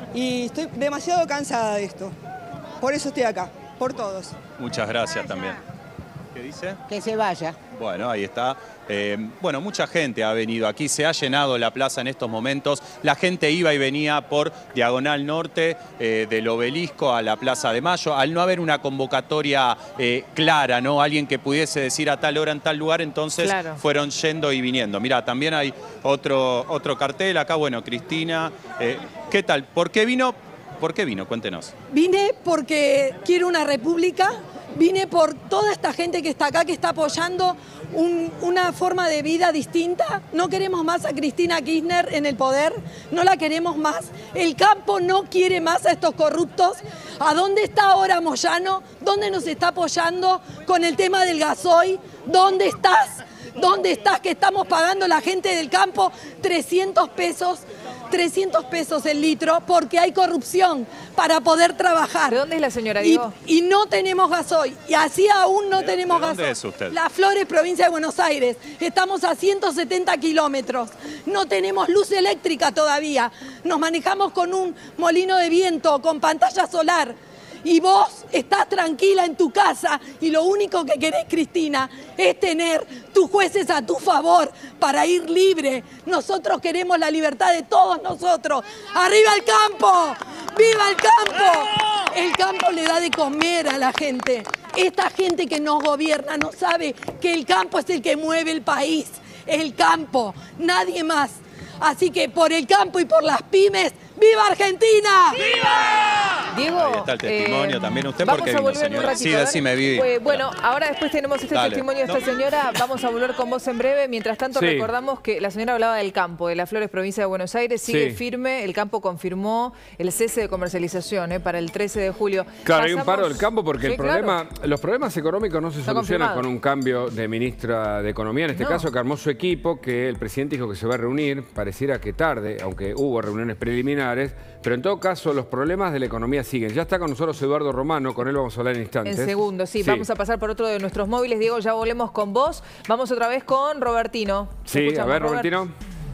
Y estoy demasiado cansada de esto. Por eso estoy acá, por todos. Muchas gracias también. ¿Qué dice? Que se vaya. Bueno, ahí está. Eh, bueno, mucha gente ha venido aquí, se ha llenado la plaza en estos momentos. La gente iba y venía por Diagonal Norte, eh, del Obelisco a la Plaza de Mayo. Al no haber una convocatoria eh, clara, ¿no? Alguien que pudiese decir a tal hora en tal lugar, entonces claro, fueron yendo y viniendo. Mirá, también hay otro, otro cartel acá. Bueno, Cristina, eh, ¿qué tal? ¿Por qué vino? ¿Por qué vino? Cuéntenos. Vine porque quiero una república. Vine por toda esta gente que está acá, que está apoyando un, una forma de vida distinta. No queremos más a Cristina Kirchner en el poder, no la queremos más. El campo no quiere más a estos corruptos. ¿A dónde está ahora Moyano? ¿Dónde nos está apoyando con el tema del gasoil? ¿Dónde estás? ¿Dónde estás que estamos pagando la gente del campo trescientos pesos? trescientos pesos el litro porque hay corrupción para poder trabajar. ¿De dónde es la señora, Diego? Y, y no tenemos gasoil. Y así aún no ¿De, tenemos ¿de dónde gasoil. es usted? Las Flores, provincia de Buenos Aires. Estamos a ciento setenta kilómetros. No tenemos luz eléctrica todavía. Nos manejamos con un molino de viento, con pantalla solar. Y vos estás tranquila en tu casa y lo único que querés, Cristina, es tener tus jueces a tu favor para ir libre. Nosotros queremos la libertad de todos nosotros. ¡Arriba el campo! ¡Viva el campo! El campo le da de comer a la gente. Esta gente que nos gobierna no sabe que el campo es el que mueve el país. El campo, nadie más. Así que por el campo y por las pymes, ¡viva Argentina! ¡Viva! Diego, ahí está el testimonio eh, también. ¿Usted vamos por qué a vino, volver señora? un ratito, Sí, decime, Vivi. Pues, bueno, ahora después tenemos este Dale. testimonio de esta No. señora. Vamos a volver con vos en breve. Mientras tanto, Sí. recordamos que la señora hablaba del campo, de las Flores, provincia de Buenos Aires. Sigue Sí. firme. El campo confirmó el cese de comercialización eh, para el trece de julio. Claro, hay Pasamos... un paro del campo porque Sí, el problema, los problemas económicos no se Está solucionan confirmado. con un cambio de ministra de Economía, en este No. caso que armó su equipo, que el presidente dijo que se va a reunir, pareciera que tarde, aunque hubo reuniones preliminares, pero en todo caso los problemas de la economía siguen. Ya está con nosotros Eduardo Romano, con él vamos a hablar en instantes. En segundos, sí, Vamos a pasar por otro de nuestros móviles. Diego, ya volvemos con vos. Vamos otra vez con Robertino. Sí, a Escuchamos, ver, Robert. Robertino.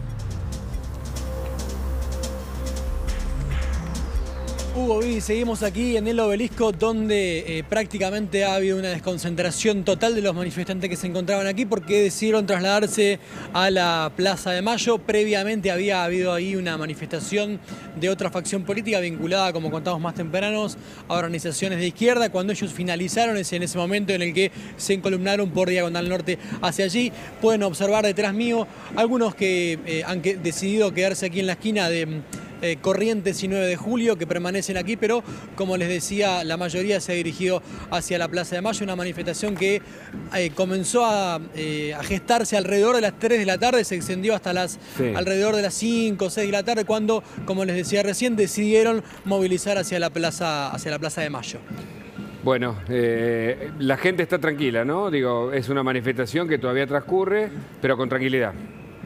Hugo, Vivi, seguimos aquí en el Obelisco, donde eh, prácticamente ha habido una desconcentración total de los manifestantes que se encontraban aquí porque decidieron trasladarse a la Plaza de Mayo. Previamente había habido ahí una manifestación de otra facción política vinculada, como contamos más tempranos, a organizaciones de izquierda. Cuando ellos finalizaron es en ese momento en el que se encolumnaron por Diagonal Norte hacia allí. Pueden observar detrás mío algunos que eh, han que- decidido quedarse aquí en la esquina de Eh, Corrientes y nueve de julio, que permanecen aquí, pero como les decía, la mayoría se ha dirigido hacia la Plaza de Mayo, una manifestación que eh, comenzó a, eh, a gestarse alrededor de las tres de la tarde, se extendió hasta las Sí. alrededor de las cinco o seis de la tarde, cuando, como les decía recién, decidieron movilizar hacia la Plaza, hacia la Plaza de Mayo. Bueno, eh, la gente está tranquila, ¿no? Digo, es una manifestación que todavía transcurre, pero con tranquilidad.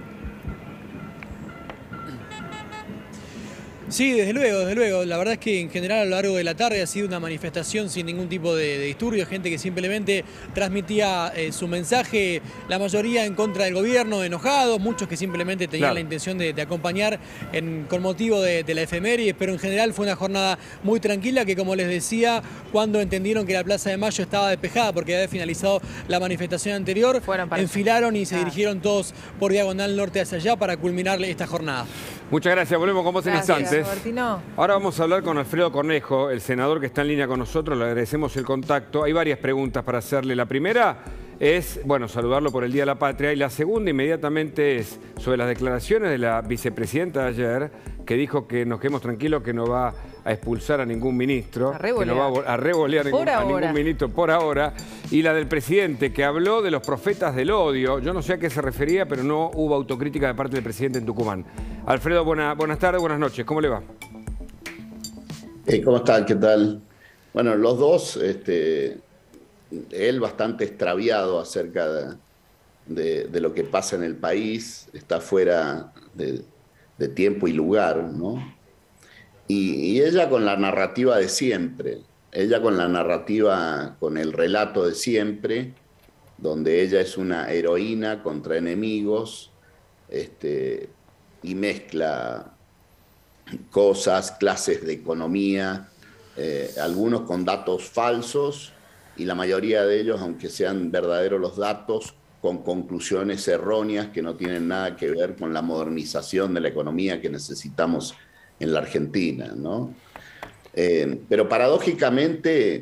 Sí, desde luego, desde luego. La verdad es que en general a lo largo de la tarde ha sido una manifestación sin ningún tipo de, de disturbio, gente que simplemente transmitía eh, su mensaje, la mayoría en contra del gobierno, enojados, muchos que simplemente tenían Claro. la intención de, de acompañar en- con motivo de, de la efeméride, pero en general fue una jornada muy tranquila que, como les decía, cuando entendieron que la Plaza de Mayo estaba despejada porque había finalizado la manifestación anterior, enfilaron y se dirigieron todos por Diagonal Norte hacia allá para culminar esta jornada. Muchas gracias, volvemos con vos en Gracias, instantes. Robertino. Ahora vamos a hablar con Alfredo Cornejo, el senador que está en línea con nosotros, le agradecemos el contacto. Hay varias preguntas para hacerle. La primera es, bueno, saludarlo por el Día de la Patria, y la segunda inmediatamente es sobre las declaraciones de la vicepresidenta de ayer, que dijo que nos quedemos tranquilos, que no va a expulsar a ningún ministro, a revolear, que no va a, a revolear ningún, a ningún ministro por ahora, y la del presidente que habló de los profetas del odio. Yo no sé a qué se refería, pero no hubo autocrítica de parte del presidente en Tucumán. Alfredo, buena, buenas tardes, buenas noches, ¿cómo le va? Hey, ¿cómo están? ¿Qué tal? Bueno, los dos, este, él bastante extraviado acerca de, de, de lo que pasa en el país, está fuera de, de tiempo y lugar, ¿no? Y, y ella con la narrativa de siempre, ella con la narrativa, con el relato de siempre, donde ella es una heroína contra enemigos, este, y mezcla cosas, clases de economía, eh, algunos con datos falsos, y la mayoría de ellos, aunque sean verdaderos los datos, con conclusiones erróneas que no tienen nada que ver con la modernización de la economía que necesitamos en la Argentina, ¿no? Eh, pero paradójicamente,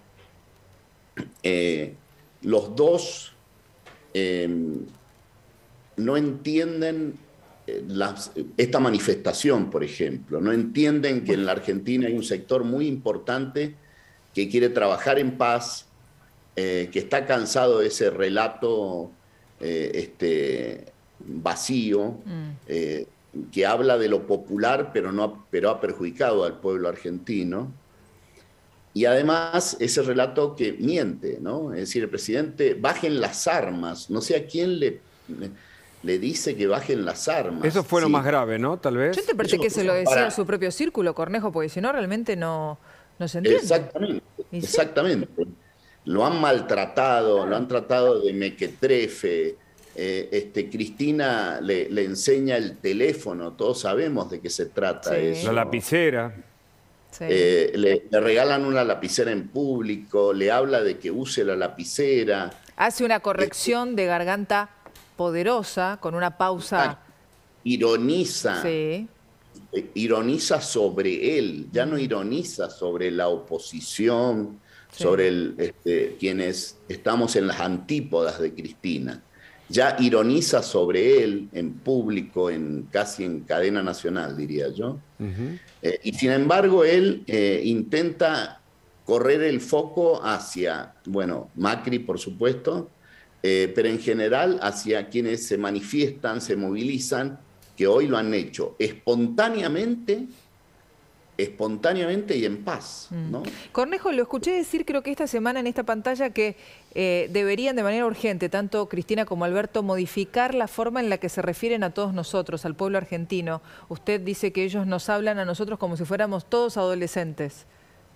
eh, los dos eh, no entienden las, esta manifestación, por ejemplo. No entienden que en la Argentina hay un sector muy importante que quiere trabajar en paz, eh, que está cansado de ese relato eh, este, vacío, mm. eh, que habla de lo popular, pero, no, pero ha perjudicado al pueblo argentino. Y además ese relato que miente, ¿no? Es decir, el presidente, bajen las armas. No sé a quién le, le dice que bajen las armas. Eso fue lo sí. más grave, ¿no? Tal vez. Yo te parece que se lo decía para... a su propio círculo, Cornejo, porque si no realmente no, no se entiende. Exactamente, ¿Y exactamente. Sí? Lo han maltratado, lo han tratado de mequetrefe. Eh, este, Cristina le, le enseña el teléfono, todos sabemos de qué se trata sí. eso. La lapicera. Sí. Eh, le, le regalan una lapicera en público, le habla de que use la lapicera. Hace una corrección eh, de garganta poderosa, con una pausa. Ironiza. Sí. Eh, ironiza sobre él, ya no ironiza sobre la oposición, sí. sobre el, este, quienes estamos en las antípodas de Cristina. Ya ironiza sobre él en público, en, casi en cadena nacional, diría yo. Uh-huh. eh, y sin embargo, él eh, intenta correr el foco hacia, bueno, Macri, por supuesto, eh, pero en general hacia quienes se manifiestan, se movilizan, que hoy lo han hecho espontáneamente, espontáneamente y en paz, ¿no? Mm. Cornejo, lo escuché decir creo que esta semana en esta pantalla que eh, deberían de manera urgente, tanto Cristina como Alberto, modificar la forma en la que se refieren a todos nosotros, al pueblo argentino. Usted dice que ellos nos hablan a nosotros como si fuéramos todos adolescentes.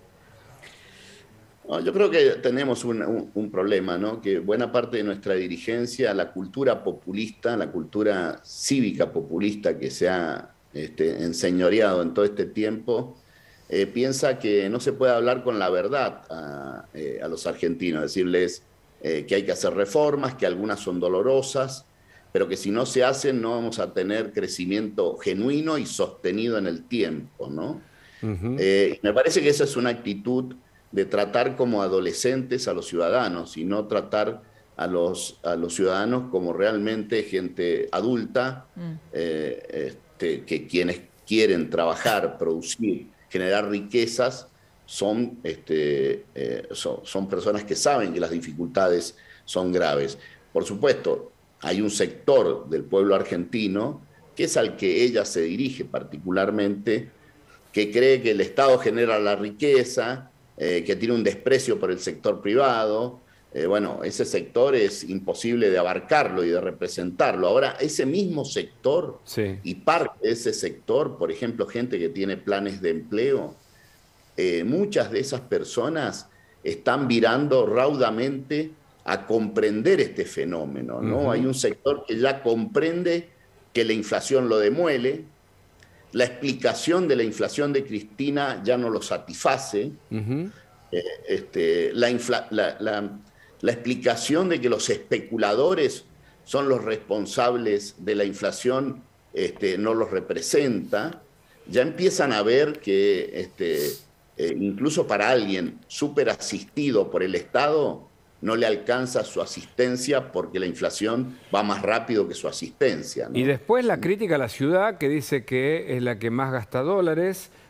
No, yo creo que tenemos un, un, un problema, ¿no? Que buena parte de nuestra dirigencia, la cultura populista, la cultura cívica populista que se ha Este, enseñoreado en todo este tiempo, eh, piensa que no se puede hablar con la verdad a, eh, a los argentinos, decirles eh, que hay que hacer reformas, que algunas son dolorosas, pero que si no se hacen no vamos a tener crecimiento genuino y sostenido en el tiempo, ¿no? Uh-huh. eh, me parece que esa es una actitud de tratar como adolescentes a los ciudadanos y no tratar a los, a los ciudadanos como realmente gente adulta, uh-huh. eh, este, que quienes quieren trabajar, producir, generar riquezas, son, este, eh, son, son personas que saben que las dificultades son graves. Por supuesto, hay un sector del pueblo argentino, que es al que ella se dirige particularmente, que cree que el Estado genera la riqueza, eh, que tiene un desprecio por el sector privado. Eh, bueno, ese sector es imposible de abarcarlo y de representarlo. Ahora, ese mismo sector sí. y parte de ese sector, por ejemplo, gente que tiene planes de empleo, eh, muchas de esas personas están virando raudamente a comprender este fenómeno, ¿no? Uh-huh. Hay un sector que ya comprende que la inflación lo demuele, la explicación de la inflación de Cristina ya no lo satisface, uh-huh. eh, este, la, infla, la, la, la explicación de que los especuladores son los responsables de la inflación este, no los representa. Ya empiezan a ver que este, eh, incluso para alguien súper asistido por el Estado no le alcanza su asistencia porque la inflación va más rápido que su asistencia, ¿no? Y después la crítica a la ciudad, que dice que es la que más gasta dólares,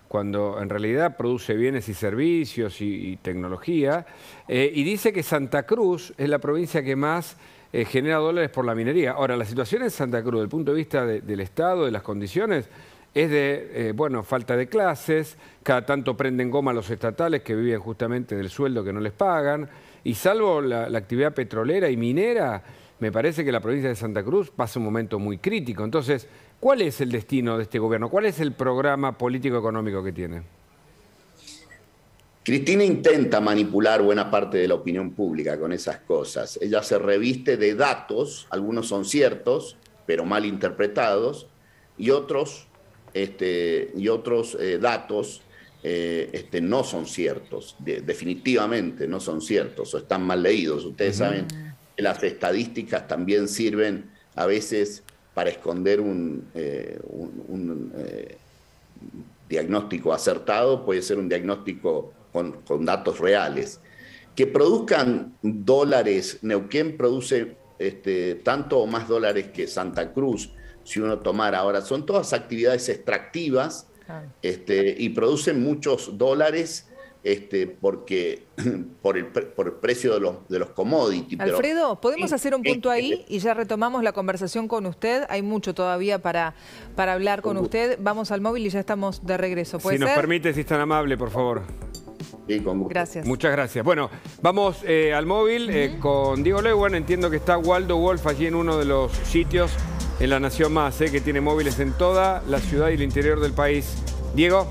cuando en realidad produce bienes y servicios y, y tecnología. Eh, y dice que Santa Cruz es la provincia que más eh, genera dólares por la minería. Ahora, la situación en Santa Cruz, desde el punto de vista de, del Estado, de las condiciones, es de, eh, bueno, falta de clases, cada tanto prenden goma los estatales que viven justamente del sueldo que no les pagan, y salvo la, la actividad petrolera y minera, me parece que la provincia de Santa Cruz pasa un momento muy crítico. Entonces, ¿cuál es el destino de este gobierno? ¿Cuál es el programa político-económico que tiene? Cristina intenta manipular buena parte de la opinión pública con esas cosas. Ella se reviste de datos, algunos son ciertos, pero mal interpretados, y otros, este, y otros eh, datos eh, este, no son ciertos, de, definitivamente no son ciertos, o están mal leídos. Ustedes uh-huh. saben que las estadísticas también sirven a veces para esconder un, eh, un, un eh, diagnóstico acertado, puede ser un diagnóstico con, con datos reales. Que produzcan dólares, Neuquén produce este, tanto o más dólares que Santa Cruz, si uno tomara ahora, son todas actividades extractivas ah. este, y producen muchos dólares Este, porque por el, por el precio de los, de los commodities. Alfredo, pero, ¿podemos hacer un punto ahí y ya retomamos la conversación con usted? Hay mucho todavía para, para hablar con usted. Vamos al móvil y ya estamos de regreso. ¿Puede si ser? nos permite, si es tan amable, por favor. Sí, con gusto. Gracias. Muchas gracias. Bueno, vamos eh, al móvil uh-huh. eh, con Diego Leuwen. Entiendo que está Waldo Wolf allí en uno de los sitios en La Nación Más, eh, que tiene móviles en toda la ciudad y el interior del país. Diego.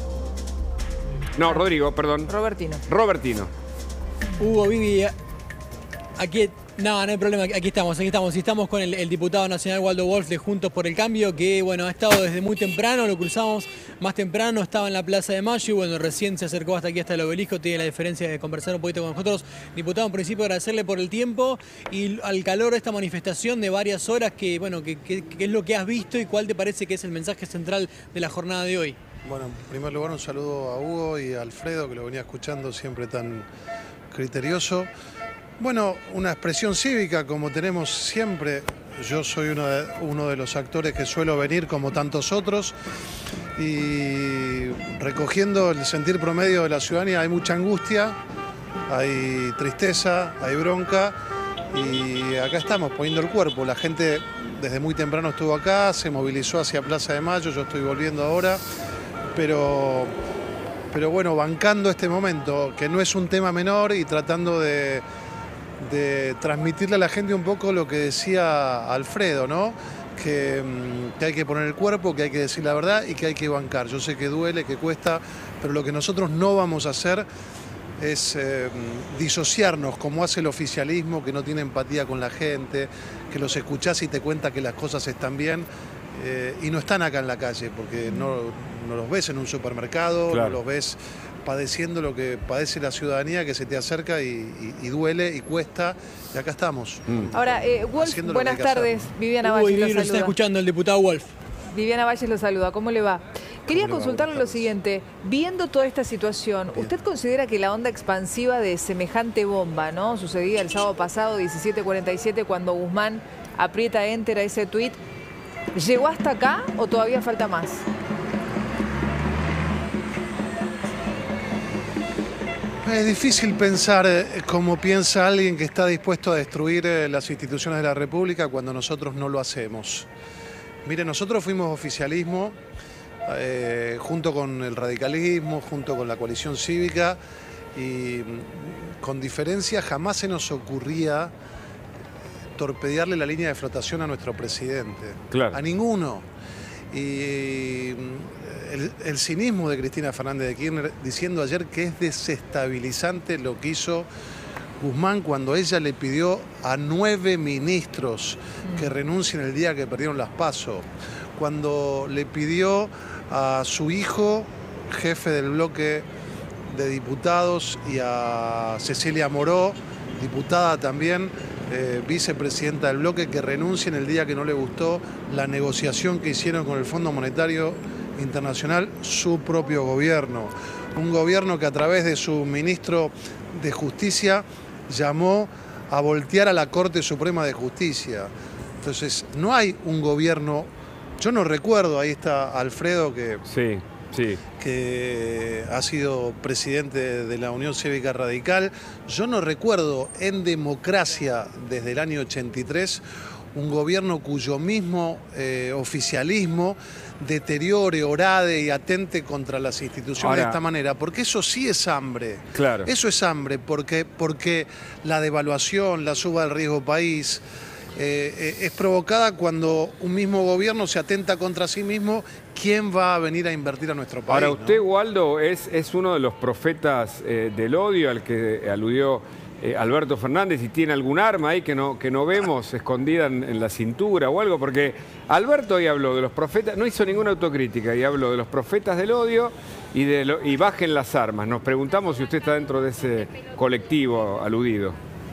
No, Rodrigo, perdón. Robertino. Robertino. Hugo, Vivi, aquí... No, no hay problema, aquí estamos, aquí estamos. Y estamos con el, el diputado nacional Waldo Wolf de Juntos por el Cambio, que bueno, ha estado desde muy temprano, lo cruzamos más temprano, estaba en la Plaza de Mayo y bueno, recién se acercó hasta aquí, hasta el obelisco. Tiene la diferencia de conversar un poquito con nosotros. Diputado, en principio agradecerle por el tiempo y al calor de esta manifestación de varias horas, que bueno, que, que, que es lo que has visto y cuál te parece que es el mensaje central de la jornada de hoy. Bueno, en primer lugar un saludo a Hugo y a Alfredo, que lo venía escuchando siempre tan criterioso. Bueno, una expresión cívica como tenemos siempre. Yo soy uno de, uno de los actores que suelo venir como tantos otros y recogiendo el sentir promedio de la ciudadanía. Hay mucha angustia, hay tristeza, hay bronca y acá estamos poniendo el cuerpo. La gente desde muy temprano estuvo acá, se movilizó hacia Plaza de Mayo, yo estoy volviendo ahora, pero, pero bueno, bancando este momento, que no es un tema menor y tratando de... de transmitirle a la gente un poco lo que decía Alfredo, ¿no? Que, que hay que poner el cuerpo, que hay que decir la verdad y que hay que bancar. Yo sé que duele, que cuesta, pero lo que nosotros no vamos a hacer es eh, disociarnos como hace el oficialismo, que no tiene empatía con la gente, que los escuchás y te cuenta que las cosas están bien eh, y no están acá en la calle, porque no, no los ves en un supermercado, claro. No los ves padeciendo lo que padece la ciudadanía, que se te acerca y, y, y duele y cuesta, y acá estamos. Mm. Ahora, eh, Wolf, buenas tardes. Viviana Uy, Valles lo nos saluda. está escuchando el diputado Wolf. Viviana Valles lo saluda. ¿Cómo le va? Quería consultarle lo siguiente. Viendo toda esta situación, Bien. ¿usted considera que la onda expansiva de semejante bomba, ¿no? sucedida el sábado pasado, diecisiete cuarenta y siete, cuando Guzmán aprieta enter a ese tuit, llegó hasta acá o todavía falta más? Es difícil pensar como piensa alguien que está dispuesto a destruir las instituciones de la República cuando nosotros no lo hacemos. Mire, nosotros fuimos oficialismo eh, junto con el radicalismo, junto con la coalición cívica y con diferencia jamás se nos ocurría torpedearle la línea de flotación a nuestro presidente. Claro. A ninguno. Y el, el cinismo de Cristina Fernández de Kirchner diciendo ayer que es desestabilizante lo que hizo Guzmán cuando ella le pidió a nueve ministros que renuncien el día que perdieron las PASO, cuando le pidió a su hijo, jefe del bloque de diputados, y a Cecilia Moró, diputada también, Eh, vicepresidenta del bloque, que renuncien el día que no le gustó la negociación que hicieron con el Fondo Monetario Internacional su propio gobierno. Un gobierno que a través de su ministro de Justicia llamó a voltear a la Corte Suprema de Justicia. Entonces, no hay un gobierno, yo no recuerdo, ahí está Alfredo, que, sí. sí. que ha sido presidente de la Unión Cívica Radical. Yo no recuerdo en democracia desde el año ochenta y tres un gobierno cuyo mismo eh, oficialismo deteriore, orade y atente contra las instituciones Ahora, de esta manera, porque eso sí es hambre. Claro. Eso es hambre, porque, porque la devaluación, la suba del riesgo país, eh, eh, es provocada cuando un mismo gobierno se atenta contra sí mismo. ¿Quién va a venir a invertir a nuestro país? Ahora, usted, ¿no? Waldo, es, es uno de los profetas eh, del odio al que aludió Eh, Alberto Fernández, y tiene algún arma ahí que no, que no vemos escondida en, en la cintura o algo, porque Alberto hoy habló de los profetas, no hizo ninguna autocrítica, y habló de los profetas del odio y, de lo, y bajen las armas. Nos preguntamos si usted está dentro de ese colectivo aludido.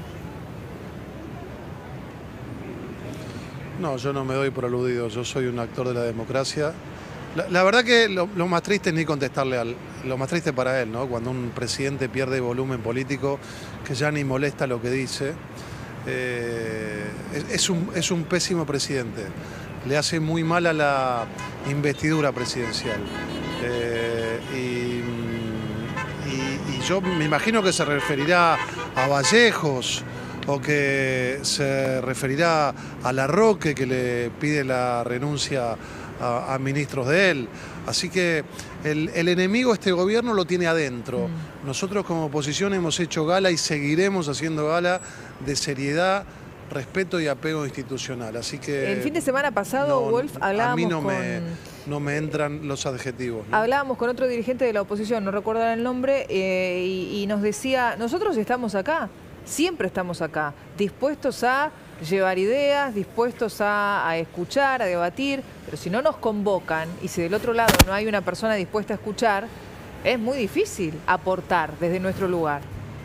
No, yo no me doy por aludido, yo soy un actor de la democracia. La, la verdad que lo, lo más triste es ni contestarle al... Lo más triste para él, ¿no? Cuando un presidente pierde volumen político, que ya ni molesta lo que dice. Eh, es, es, un, es un pésimo presidente. Le hace muy mal a la investidura presidencial. Eh, y, y, y yo me imagino que se referirá a Vallejos, o que se referirá a Larroque, que le pide la renuncia a, a ministros de él. Así que el, el enemigo de este gobierno lo tiene adentro. Mm. Nosotros como oposición hemos hecho gala y seguiremos haciendo gala de seriedad, respeto y apego institucional. Así que el fin de semana pasado, no, Wolf, hablábamos a mí no, con... me, no me entran los adjetivos, ¿no? Hablábamos con otro dirigente de la oposición, no recuerdo el nombre, eh, y, y nos decía, nosotros estamos acá, siempre estamos acá, dispuestos a llevar ideas, dispuestos a, a escuchar, a debatir, pero si no nos convocan y si del otro lado no hay una persona dispuesta a escuchar, es muy difícil aportar desde nuestro lugar.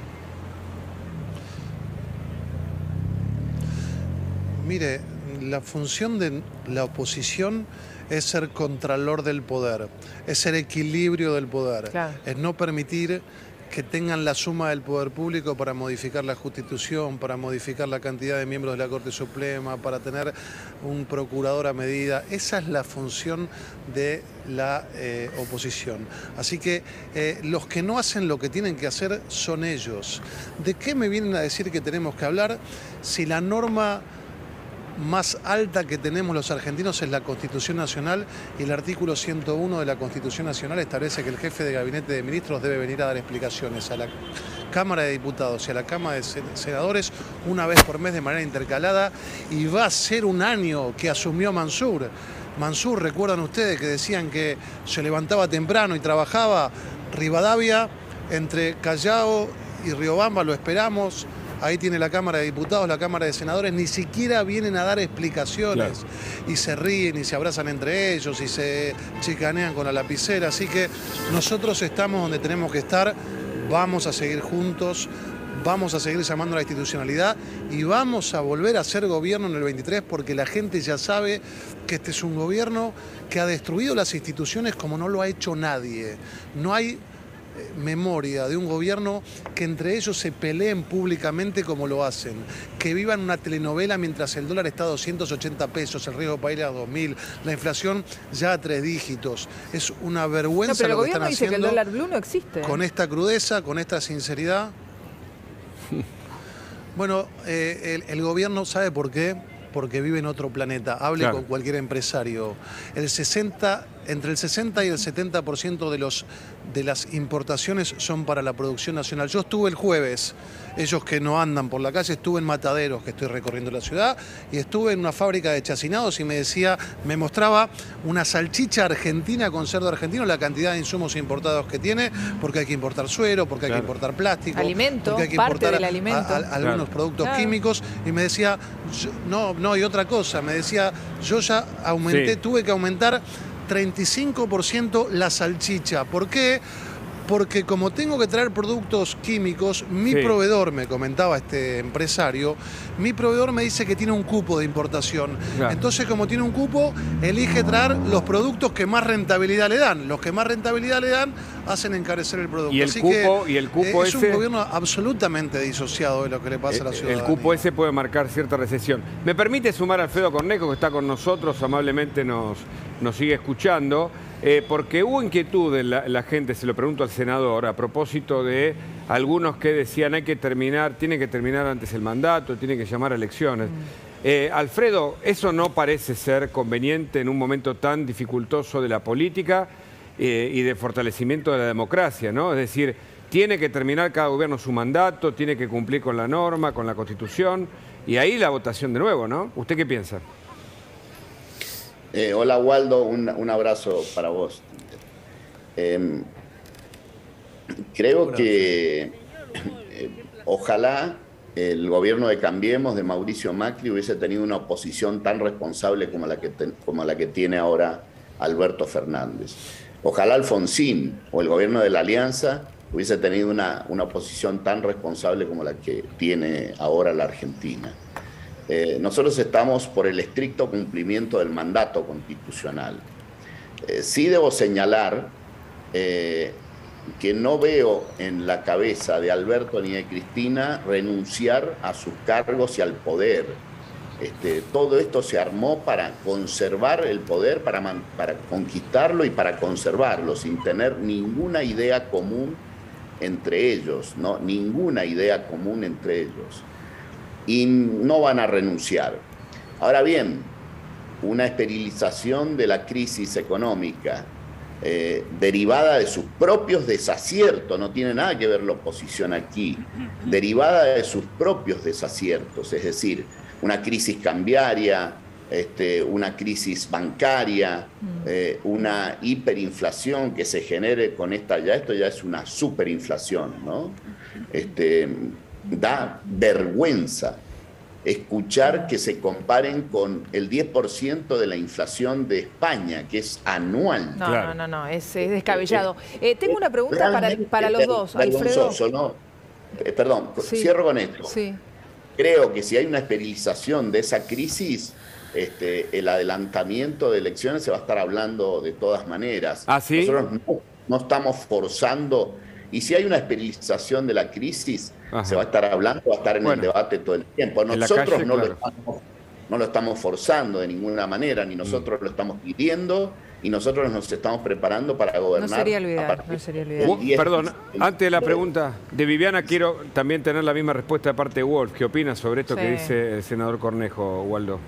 Mire, la función de la oposición es ser contralor del poder, es ser equilibrio del poder, claro. Es no permitir que tengan la suma del poder público para modificar la Constitución, para modificar la cantidad de miembros de la Corte Suprema, para tener un procurador a medida. Esa es la función de la eh, oposición. Así que eh, los que no hacen lo que tienen que hacer son ellos. ¿De qué me vienen a decir que tenemos que hablar si la norma más alta que tenemos los argentinos es la Constitución Nacional, y el artículo ciento uno de la Constitución Nacional establece que el jefe de gabinete de ministros debe venir a dar explicaciones a la Cámara de Diputados y a la Cámara de Senadores una vez por mes de manera intercalada, y va a ser un año que asumió Mansur. Mansur, recuerdan ustedes que decían que se levantaba temprano y trabajaba. Rivadavia, entre Callao y Riobamba, lo esperamos. Ahí tiene la Cámara de Diputados, la Cámara de Senadores, ni siquiera vienen a dar explicaciones. Claro. Y se ríen y se abrazan entre ellos y se chicanean con la lapicera. Así que nosotros estamos donde tenemos que estar, vamos a seguir juntos, vamos a seguir llamando a la institucionalidad y vamos a volver a ser gobierno en el veintitrés, porque la gente ya sabe que este es un gobierno que ha destruido las instituciones como no lo ha hecho nadie. No hay memoria de un gobierno que entre ellos se peleen públicamente como lo hacen, que vivan una telenovela mientras el dólar está a doscientos ochenta pesos, el riesgo país a dos mil, la inflación ya a tres dígitos. Es una vergüenza. No, pero lo el que gobierno están dice haciendo, que el dólar blue no existe. Con esta crudeza, con esta sinceridad. Bueno, eh, el, el gobierno sabe por qué. Porque vive en otro planeta. Hable claro. con cualquier empresario. El sesenta, entre el sesenta y el setenta por ciento de, los, de las importaciones son para la producción nacional. Yo estuve el jueves, ellos que no andan por la calle, estuve en Mataderos, que estoy recorriendo la ciudad, y estuve en una fábrica de chacinados y me decía, me mostraba una salchicha argentina con cerdo argentino, la cantidad de insumos importados que tiene, porque hay que importar suero, porque hay claro. que importar plástico, alimento, porque hay que parte importar del alimento. A, a, a algunos claro. productos claro. químicos, y me decía, yo, no, no, y otra cosa, me decía, yo ya aumenté, sí. tuve que aumentar treinta y cinco por ciento la salchicha. ¿Por qué? Porque como tengo que traer productos químicos, mi sí. proveedor, me comentaba este empresario, mi proveedor me dice que tiene un cupo de importación. Claro. Entonces, como tiene un cupo, elige traer los productos que más rentabilidad le dan. Los que más rentabilidad le dan hacen encarecer el producto. Y el Así cupo, que, y el cupo eh, es ese, un gobierno absolutamente disociado de lo que le pasa eh, a la ciudadanía. El cupo ese puede marcar cierta recesión. ¿Me permite sumar a Alfredo Cornejo, que está con nosotros, amablemente nos, nos sigue escuchando, eh, porque hubo inquietud en la, la gente, se lo pregunto al senador, a propósito de algunos que decían hay que terminar, tiene que terminar antes el mandato, tiene que llamar a elecciones. Mm. Eh, Alfredo, eso no parece ser conveniente en un momento tan dificultoso de la política eh, y de fortalecimiento de la democracia, ¿no? Es decir, tiene que terminar cada gobierno su mandato, tiene que cumplir con la norma, con la Constitución, y ahí la votación de nuevo, ¿no? ¿Usted qué piensa? Eh, hola, Waldo, un, un abrazo para vos. Eh, creo que eh, ojalá el gobierno de Cambiemos, de Mauricio Macri, hubiese tenido una oposición tan responsable como la que, ten, como la que tiene ahora Alberto Fernández. Ojalá Alfonsín o el gobierno de la Alianza hubiese tenido una, una oposición tan responsable como la que tiene ahora la Argentina. Eh, nosotros estamos por el estricto cumplimiento del mandato constitucional. Eh, sí debo señalar eh, que no veo en la cabeza de Alberto ni de Cristina renunciar a sus cargos y al poder. Este, todo esto se armó para conservar el poder, para, man, para conquistarlo y para conservarlo, sin tener ninguna idea común entre ellos, ¿no? Ninguna idea común entre ellos. Y no van a renunciar. Ahora bien, una esterilización de la crisis económica eh, derivada de sus propios desaciertos, no tiene nada que ver la oposición aquí, derivada de sus propios desaciertos, es decir, una crisis cambiaria, este, una crisis bancaria, eh, una hiperinflación que se genere con esta, ya esto ya es una superinflación, ¿no? Este, da vergüenza escuchar que se comparen con el diez por ciento de la inflación de España, que es anual. No, claro. no, no, no, es, es descabellado. Eh, tengo una pregunta para, para los dos, Alfredo. ¿No? Eh, perdón, sí. Cierro con esto. Sí. Creo que si hay una esterilización de esa crisis, este, el adelantamiento de elecciones se va a estar hablando de todas maneras. ¿Ah, sí? Nosotros no, no estamos forzando. Y si hay una esterilización de la crisis, ajá, se va a estar hablando, va a estar en bueno, el debate todo el tiempo. Nosotros calle, no, claro, lo estamos, no lo estamos forzando de ninguna manera, ni nosotros mm. lo estamos pidiendo, y nosotros nos estamos preparando para gobernar. No sería lo ideal, no sería lo ideal. Uh, perdón, antes de la pregunta de Viviana, quiero también tener la misma respuesta de parte de Wolf. ¿Qué opinas sobre esto sí. que dice el senador Cornejo, Waldo?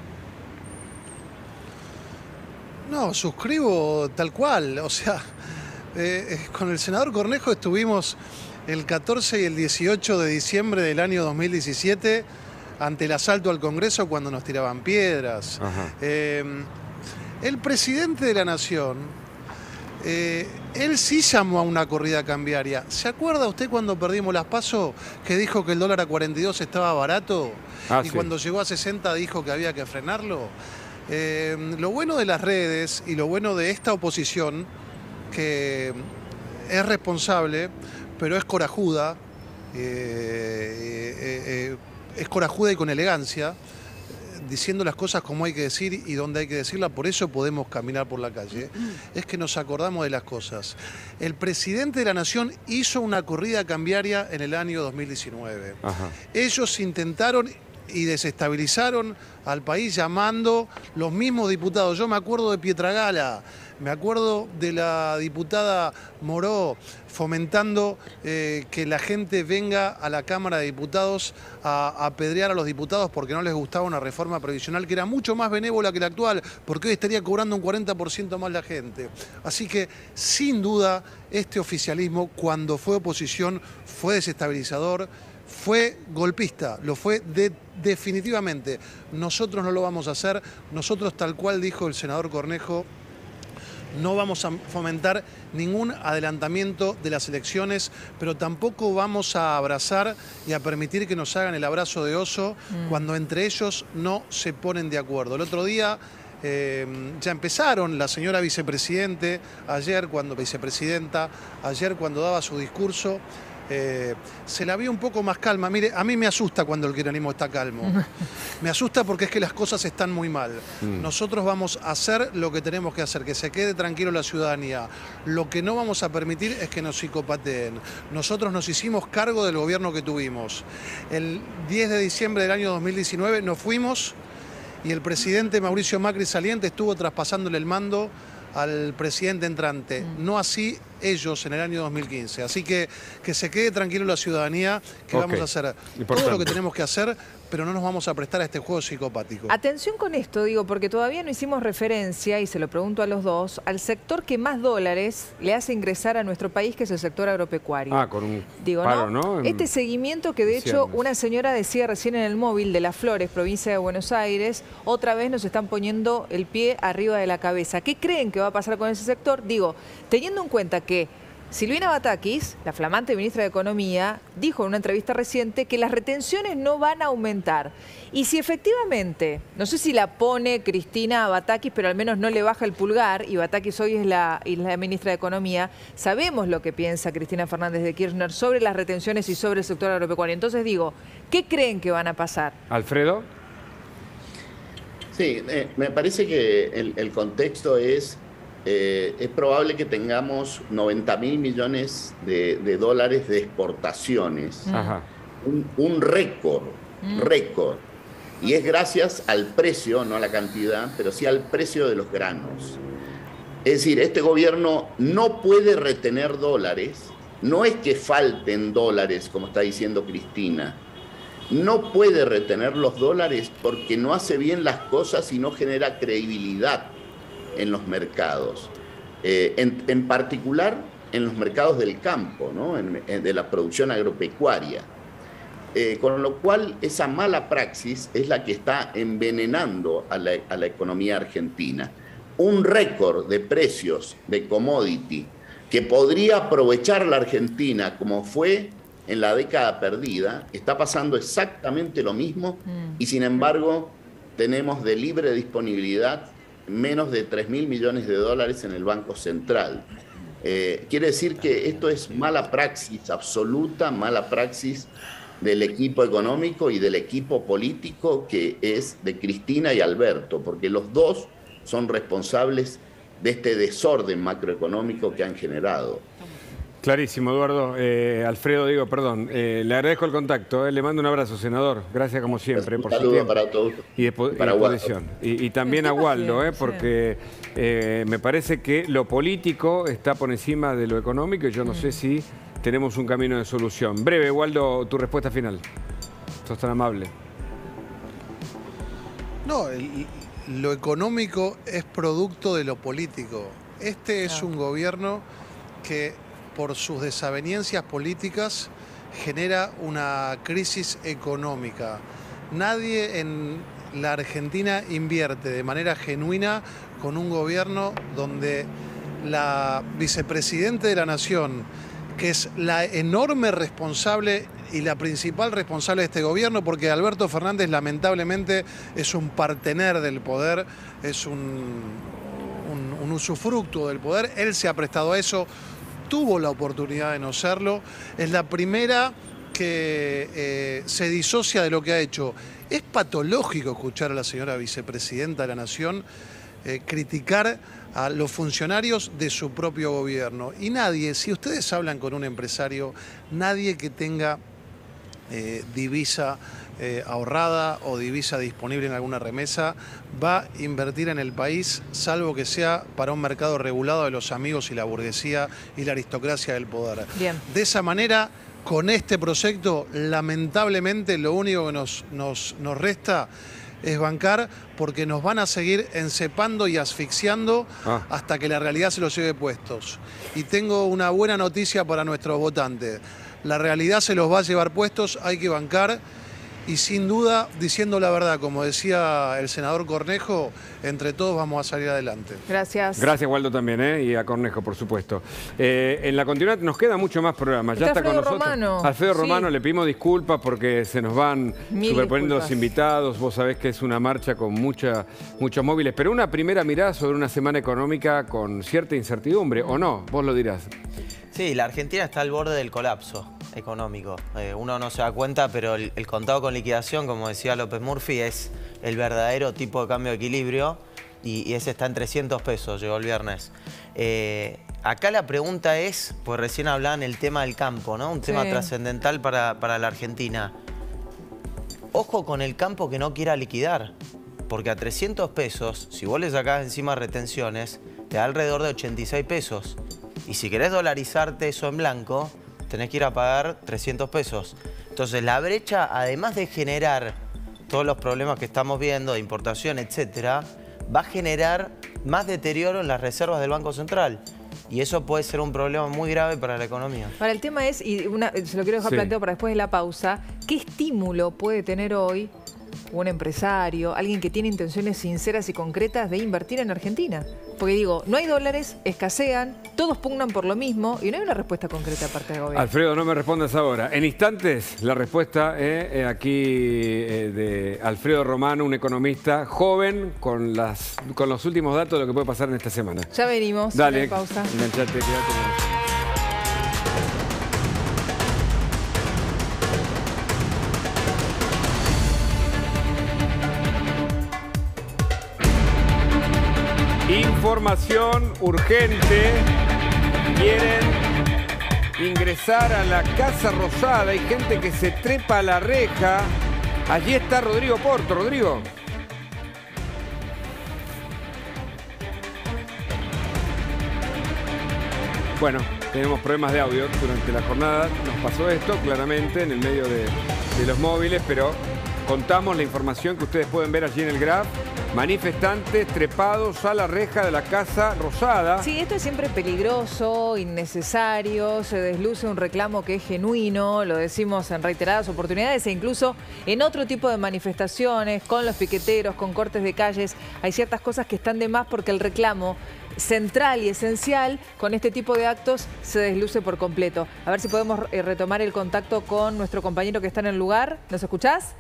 No, suscribo tal cual, o sea... Eh, con el senador Cornejo estuvimos el catorce y el dieciocho de diciembre del año dos mil diecisiete ante el asalto al Congreso cuando nos tiraban piedras. Eh, el presidente de la Nación, eh, él sí llamó a una corrida cambiaria. ¿Se acuerda usted cuando perdimos las PASO que dijo que el dólar a cuarenta y dos estaba barato? Ah, y sí. cuando llegó a sesenta dijo que había que frenarlo. Eh, lo bueno de las redes y lo bueno de esta oposición, que es responsable, pero es corajuda, eh, eh, eh, es corajuda y con elegancia, diciendo las cosas como hay que decir y donde hay que decirlas, por eso podemos caminar por la calle, es que nos acordamos de las cosas. El presidente de la Nación hizo una corrida cambiaria en el año dos mil diecinueve. Ajá. Ellos intentaron y desestabilizaron al país llamando los mismos diputados. Yo me acuerdo de Pietragala, me acuerdo de la diputada Moró fomentando eh, que la gente venga a la Cámara de Diputados a, a apedrear a los diputados porque no les gustaba una reforma previsional que era mucho más benévola que la actual, porque hoy estaría cobrando un cuarenta por ciento más la gente. Así que, sin duda, este oficialismo, cuando fue oposición, fue desestabilizador, fue golpista, lo fue de, definitivamente. Nosotros no lo vamos a hacer, nosotros, tal cual dijo el senador Cornejo, no vamos a fomentar ningún adelantamiento de las elecciones, pero tampoco vamos a abrazar y a permitir que nos hagan el abrazo de oso mm. cuando entre ellos no se ponen de acuerdo. El otro día eh, ya empezaron, la señora vicepresidente, ayer cuando vicepresidenta, ayer cuando daba su discurso, Eh, se la vio un poco más calma. Mire, a mí me asusta cuando el kirchnerismo está calmo. Me asusta porque es que las cosas están muy mal. Mm. Nosotros vamos a hacer lo que tenemos que hacer, que se quede tranquilo la ciudadanía. Lo que no vamos a permitir es que nos psicopateen. Nosotros nos hicimos cargo del gobierno que tuvimos. El diez de diciembre del año dos mil diecinueve nos fuimos y el presidente Mauricio Macri saliente estuvo traspasándole el mando al presidente entrante, no así ellos en el año dos mil quince. Así que que se quede tranquilo la ciudadanía, que okay. vamos a hacer Importante. todo lo que tenemos que hacer, pero no nos vamos a prestar a este juego psicopático. Atención con esto, digo, porque todavía no hicimos referencia, y se lo pregunto a los dos, al sector que más dólares le hace ingresar a nuestro país, que es el sector agropecuario. Ah, con un digo, paro, ¿no? ¿no? En Este seguimiento que de hecho diciembre. una señora decía recién en el móvil de Las Flores, provincia de Buenos Aires, otra vez nos están poniendo el pie arriba de la cabeza. ¿Qué creen que va a pasar con ese sector? Digo, teniendo en cuenta que Silvina Batakis, la flamante ministra de Economía, dijo en una entrevista reciente que las retenciones no van a aumentar. Y si efectivamente, no sé si la pone Cristina Batakis, pero al menos no le baja el pulgar, y Batakis hoy es la, es la ministra de Economía, sabemos lo que piensa Cristina Fernández de Kirchner sobre las retenciones y sobre el sector agropecuario. Entonces digo, ¿qué creen que van a pasar? Alfredo. Sí, eh, me parece que el, el contexto es... Eh, es probable que tengamos noventa mil millones de, de dólares de exportaciones. Ajá. Un, un récord, mm. récord. Y es gracias al precio, no a la cantidad, pero sí al precio de los granos. Es decir, este gobierno no puede retener dólares. No es que falten dólares, como está diciendo Cristina. No puede retener los dólares porque no hace bien las cosas y no genera credibilidad en los mercados, eh, en, en particular en los mercados del campo, ¿no? en, en, de la producción agropecuaria. Eh, con lo cual, esa mala praxis es la que está envenenando a la, a la economía argentina. Un récord de precios de commodity que podría aprovechar la Argentina como fue en la década perdida, está pasando exactamente lo mismo mm. y sin embargo tenemos de libre disponibilidad menos de tres mil millones de dólares en el Banco Central. Eh, quiere decir que esto es mala praxis, absoluta mala praxis del equipo económico y del equipo político que es de Cristina y Alberto, porque los dos son responsables de este desorden macroeconómico que han generado. Clarísimo, Eduardo. Eh, Alfredo, digo, perdón. Eh, le agradezco el contacto. Eh. Le mando un abrazo, senador. Gracias como siempre. Un por saludo su tiempo. para todos. Y de, para exposición. Y, y también a Waldo, eh, porque eh, me parece que lo político está por encima de lo económico y yo no mm. sé si tenemos un camino de solución. Breve, Waldo, tu respuesta final. Sos tan amable. No, el, lo económico es producto de lo político. Este es un gobierno que, por sus desavenencias políticas, genera una crisis económica. Nadie en la Argentina invierte de manera genuina con un gobierno donde la vicepresidenta de la Nación, que es la enorme responsable y la principal responsable de este gobierno, porque Alberto Fernández lamentablemente es un partener del poder, es un, un, un usufructo del poder, él se ha prestado a eso, tuvo la oportunidad de no serlo, es la primera que eh, se disocia de lo que ha hecho. Es patológico escuchar a la señora vicepresidenta de la Nación eh, criticar a los funcionarios de su propio gobierno. Y nadie, si ustedes hablan con un empresario, nadie que tenga eh, divisa eh, ahorrada o divisa disponible en alguna remesa va a invertir en el país, salvo que sea para un mercado regulado de los amigos y la burguesía y la aristocracia del poder. Bien. De esa manera, con este proyecto, lamentablemente lo único que nos, nos, nos resta es bancar, porque nos van a seguir encepando y asfixiando ah. hasta que la realidad se los lleve puestos. Y tengo una buena noticia para nuestros votantes. La realidad se los va a llevar puestos, hay que bancar. Y sin duda, diciendo la verdad, como decía el senador Cornejo, entre todos vamos a salir adelante. Gracias. Gracias, Waldo, también, ¿eh? Y a Cornejo, por supuesto. Eh, en la continuidad nos queda mucho más programas. Ya está, está con nosotros. Romano. Alfredo sí. Romano, le pedimos disculpas porque se nos van Mil superponiendo disculpas. los invitados. Vos sabés que es una marcha con mucha, muchos móviles. Pero una primera mirada sobre una semana económica con cierta incertidumbre, ¿o no? Vos lo dirás. Sí, la Argentina está al borde del colapso económico. Eh, uno no se da cuenta, pero el, el contado con liquidación, como decía López Murphy, es el verdadero tipo de cambio de equilibrio y, y ese está en trescientos pesos, llegó el viernes. Eh, acá la pregunta es, pues recién hablaban el tema del campo, ¿no? Un tema sí. trascendental para, para la Argentina. Ojo con el campo que no quiera liquidar. Porque a trescientos pesos, si vos le sacás encima retenciones, te da alrededor de ochenta y seis pesos. Y si querés dolarizarte eso en blanco, tenés que ir a pagar trescientos pesos. Entonces la brecha, además de generar todos los problemas que estamos viendo, de importación, etcétera, va a generar más deterioro en las reservas del Banco Central. Y eso puede ser un problema muy grave para la economía. Ahora, el tema es, y una, se lo quiero dejar Sí. planteado para después de la pausa, ¿qué estímulo puede tener hoy un empresario, alguien que tiene intenciones sinceras y concretas de invertir en Argentina? Porque digo, no hay dólares, escasean, todos pugnan por lo mismo y no hay una respuesta concreta de parte del gobierno. Alfredo, no me respondas ahora. En instantes, la respuesta eh, eh, aquí eh, de Alfredo Romano, un economista joven, con, las, con los últimos datos de lo que puede pasar en esta semana. Ya venimos. Dale, pausa. enganchate, quédate con nosotros. Información urgente. Quieren ingresar a la Casa Rosada. Hay gente que se trepa a la reja. Allí está Rodrigo Porto. Rodrigo. Bueno, tenemos problemas de audio durante la jornada. Nos pasó esto claramente en el medio de, de los móviles, pero contamos la información que ustedes pueden ver allí en el graph. Manifestantes trepados a la reja de la Casa Rosada. Sí, esto es siempre peligroso, innecesario, se desluce un reclamo que es genuino, lo decimos en reiteradas oportunidades e incluso en otro tipo de manifestaciones, con los piqueteros, con cortes de calles, hay ciertas cosas que están de más porque el reclamo central y esencial con este tipo de actos se desluce por completo. A ver si podemos eh, retomar el contacto con nuestro compañero que está en el lugar. ¿Nos escuchás?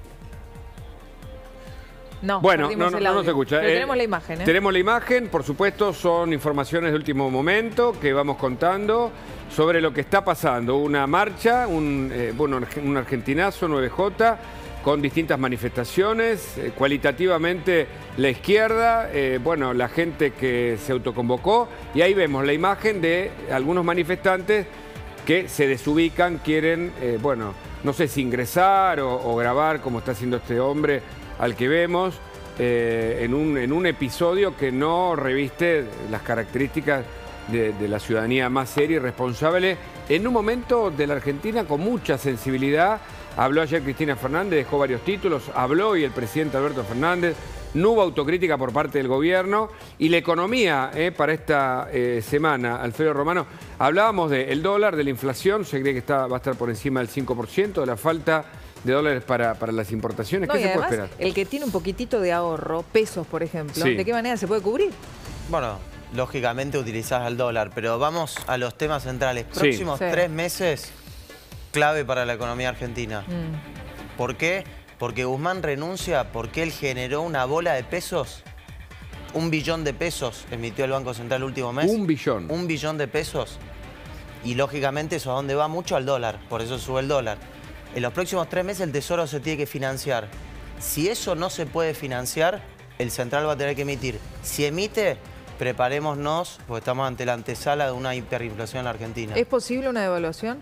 No, bueno, no, no, el no nos escucha. Pero Eh, tenemos la imagen, ¿eh? Tenemos la imagen, por supuesto, son informaciones de último momento que vamos contando sobre lo que está pasando. Una marcha, un, eh, bueno, un argentinazo, nueve J, con distintas manifestaciones, eh, cualitativamente la izquierda, eh, bueno, la gente que se autoconvocó, y ahí vemos la imagen de algunos manifestantes que se desubican, quieren, eh, bueno, no sé si ingresar o, o grabar, como está haciendo este hombre al que vemos, eh, en, un, en un episodio que no reviste las características de, de la ciudadanía más seria y responsable, en un momento de la Argentina con mucha sensibilidad. Habló ayer Cristina Fernández, dejó varios títulos, habló hoy el presidente Alberto Fernández, no hubo autocrítica por parte del gobierno, y la economía eh, para esta eh, semana, Alfredo Romano, hablábamos del dólar, de la inflación, se cree que está, va a estar por encima del cinco por ciento, de la falta de dólares para, para las importaciones. No, ¿Qué y se además, puede esperar? el que tiene un poquitito de ahorro, pesos por ejemplo, Sí. ¿de qué manera se puede cubrir? Bueno, lógicamente utilizás al dólar, pero vamos a los temas centrales. Sí. Próximos Sí. tres meses, clave para la economía argentina. Mm. ¿Por qué? Porque Guzmán renuncia porque él generó una bola de pesos. Un billón de pesos emitió el Banco Central el último mes. Un billón. Un billón de pesos. Y lógicamente eso a dónde va mucho al dólar, por eso sube el dólar. En los próximos tres meses el Tesoro se tiene que financiar. Si eso no se puede financiar, el Central va a tener que emitir. Si emite, preparémonos, porque estamos ante la antesala de una hiperinflación en la Argentina. ¿Es posible una devaluación?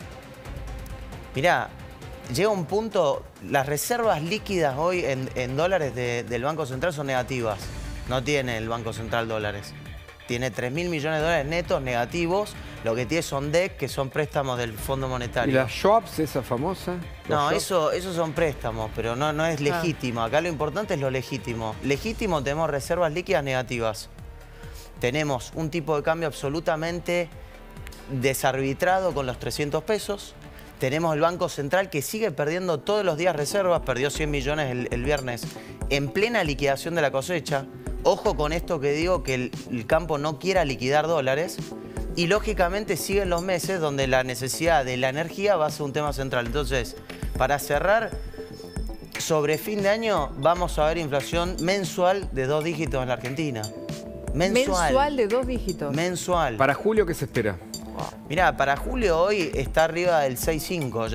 Mirá, llega un punto, las reservas líquidas hoy en, en dólares de- del Banco Central son negativas. No tiene el Banco Central dólares. Tiene tres mil millones de dólares netos negativos. Lo que tiene son D E C, que son préstamos del Fondo Monetario. ¿Y la Schwabs, esa famosa? No, ¿Los eso, eso son préstamos, pero no, no es Ah. legítimo. Acá lo importante es lo legítimo. Legítimo tenemos reservas líquidas negativas. Tenemos un tipo de cambio absolutamente desarbitrado con los trescientos pesos. Tenemos el Banco Central que sigue perdiendo todos los días reservas, perdió cien millones el, el viernes, en plena liquidación de la cosecha. Ojo con esto que digo, que el, el campo no quiera liquidar dólares. Y lógicamente siguen los meses donde la necesidad de la energía va a ser un tema central. Entonces, para cerrar, sobre fin de año vamos a ver inflación mensual de dos dígitos en la Argentina. Mensual. Mensual de dos dígitos. Mensual. ¿Para julio qué se espera? Mirá, para julio hoy está arriba del seis coma cinco ya.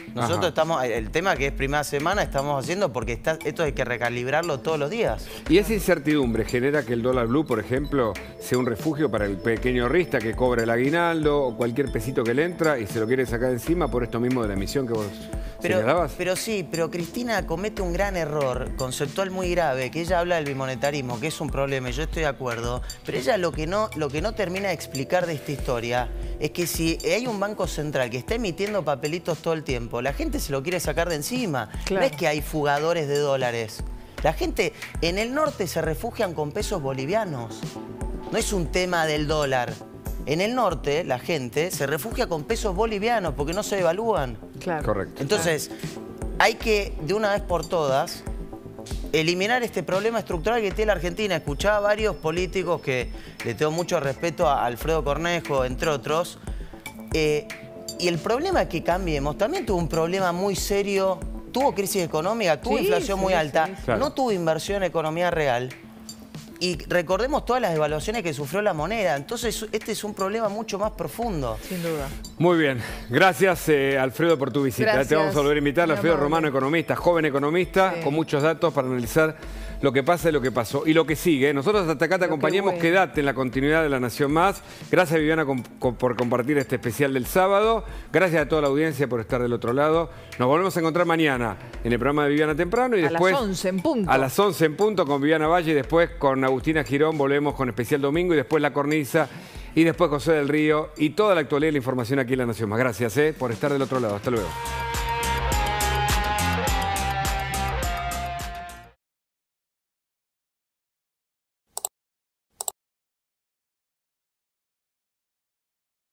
Nosotros Ajá. estamos, el tema que es primera semana, estamos haciendo porque está, esto hay que recalibrarlo todos los días. Y esa incertidumbre genera que el dólar blue, por ejemplo, sea un refugio para el pequeño rista que cobra el aguinaldo o cualquier pesito que le entra y se lo quiere sacar encima por esto mismo de la emisión que vos pero, señalabas. Pero sí, pero Cristina comete un gran error conceptual muy grave, que ella habla del bimonetarismo, que es un problema, y yo estoy de acuerdo, pero ella lo que no, lo que no termina de explicar de esta historia es que si hay un banco central que está emitiendo papelitos todo el tiempo, la gente se lo quiere sacar de encima. Claro. No es que hay fugadores de dólares. La gente en el norte se refugian con pesos bolivianos. No es un tema del dólar. En el norte la gente se refugia con pesos bolivianos porque no se devalúan. Claro. Correcto. Entonces, hay que, de una vez por todas, eliminar este problema estructural que tiene la Argentina. Escuchaba a varios políticos que le tengo mucho respeto a Alfredo Cornejo, entre otros. Eh, y el problema que cambiemos también tuvo un problema muy serio. Tuvo crisis económica, tuvo sí, inflación sí, muy alta, sí, sí. Claro. no tuvo inversión en economía real. Y recordemos todas las devaluaciones que sufrió la moneda. Entonces, este es un problema mucho más profundo. Sin duda. Muy bien. Gracias, eh, Alfredo, por tu visita. Gracias. Te vamos a volver a invitar. Muy Alfredo amable. Romano, economista, joven economista, Sí. con muchos datos para analizar lo que pasa y lo que pasó. Y lo que sigue. Nosotros hasta acá te acompañamos. bueno. Quédate en la continuidad de La Nación Más. Gracias, Viviana, con- con- por compartir este especial del sábado. Gracias a toda la audiencia por estar del otro lado. Nos volvemos a encontrar mañana en el programa de Viviana Temprano. Y A después, las once en punto. A las once en punto con Viviana Valle y después con Agustina Girón volvemos con Especial Domingo y después La Cornisa y después José del Río y toda la actualidad y la información aquí en La Nación Más. Gracias eh, por estar del otro lado. Hasta luego.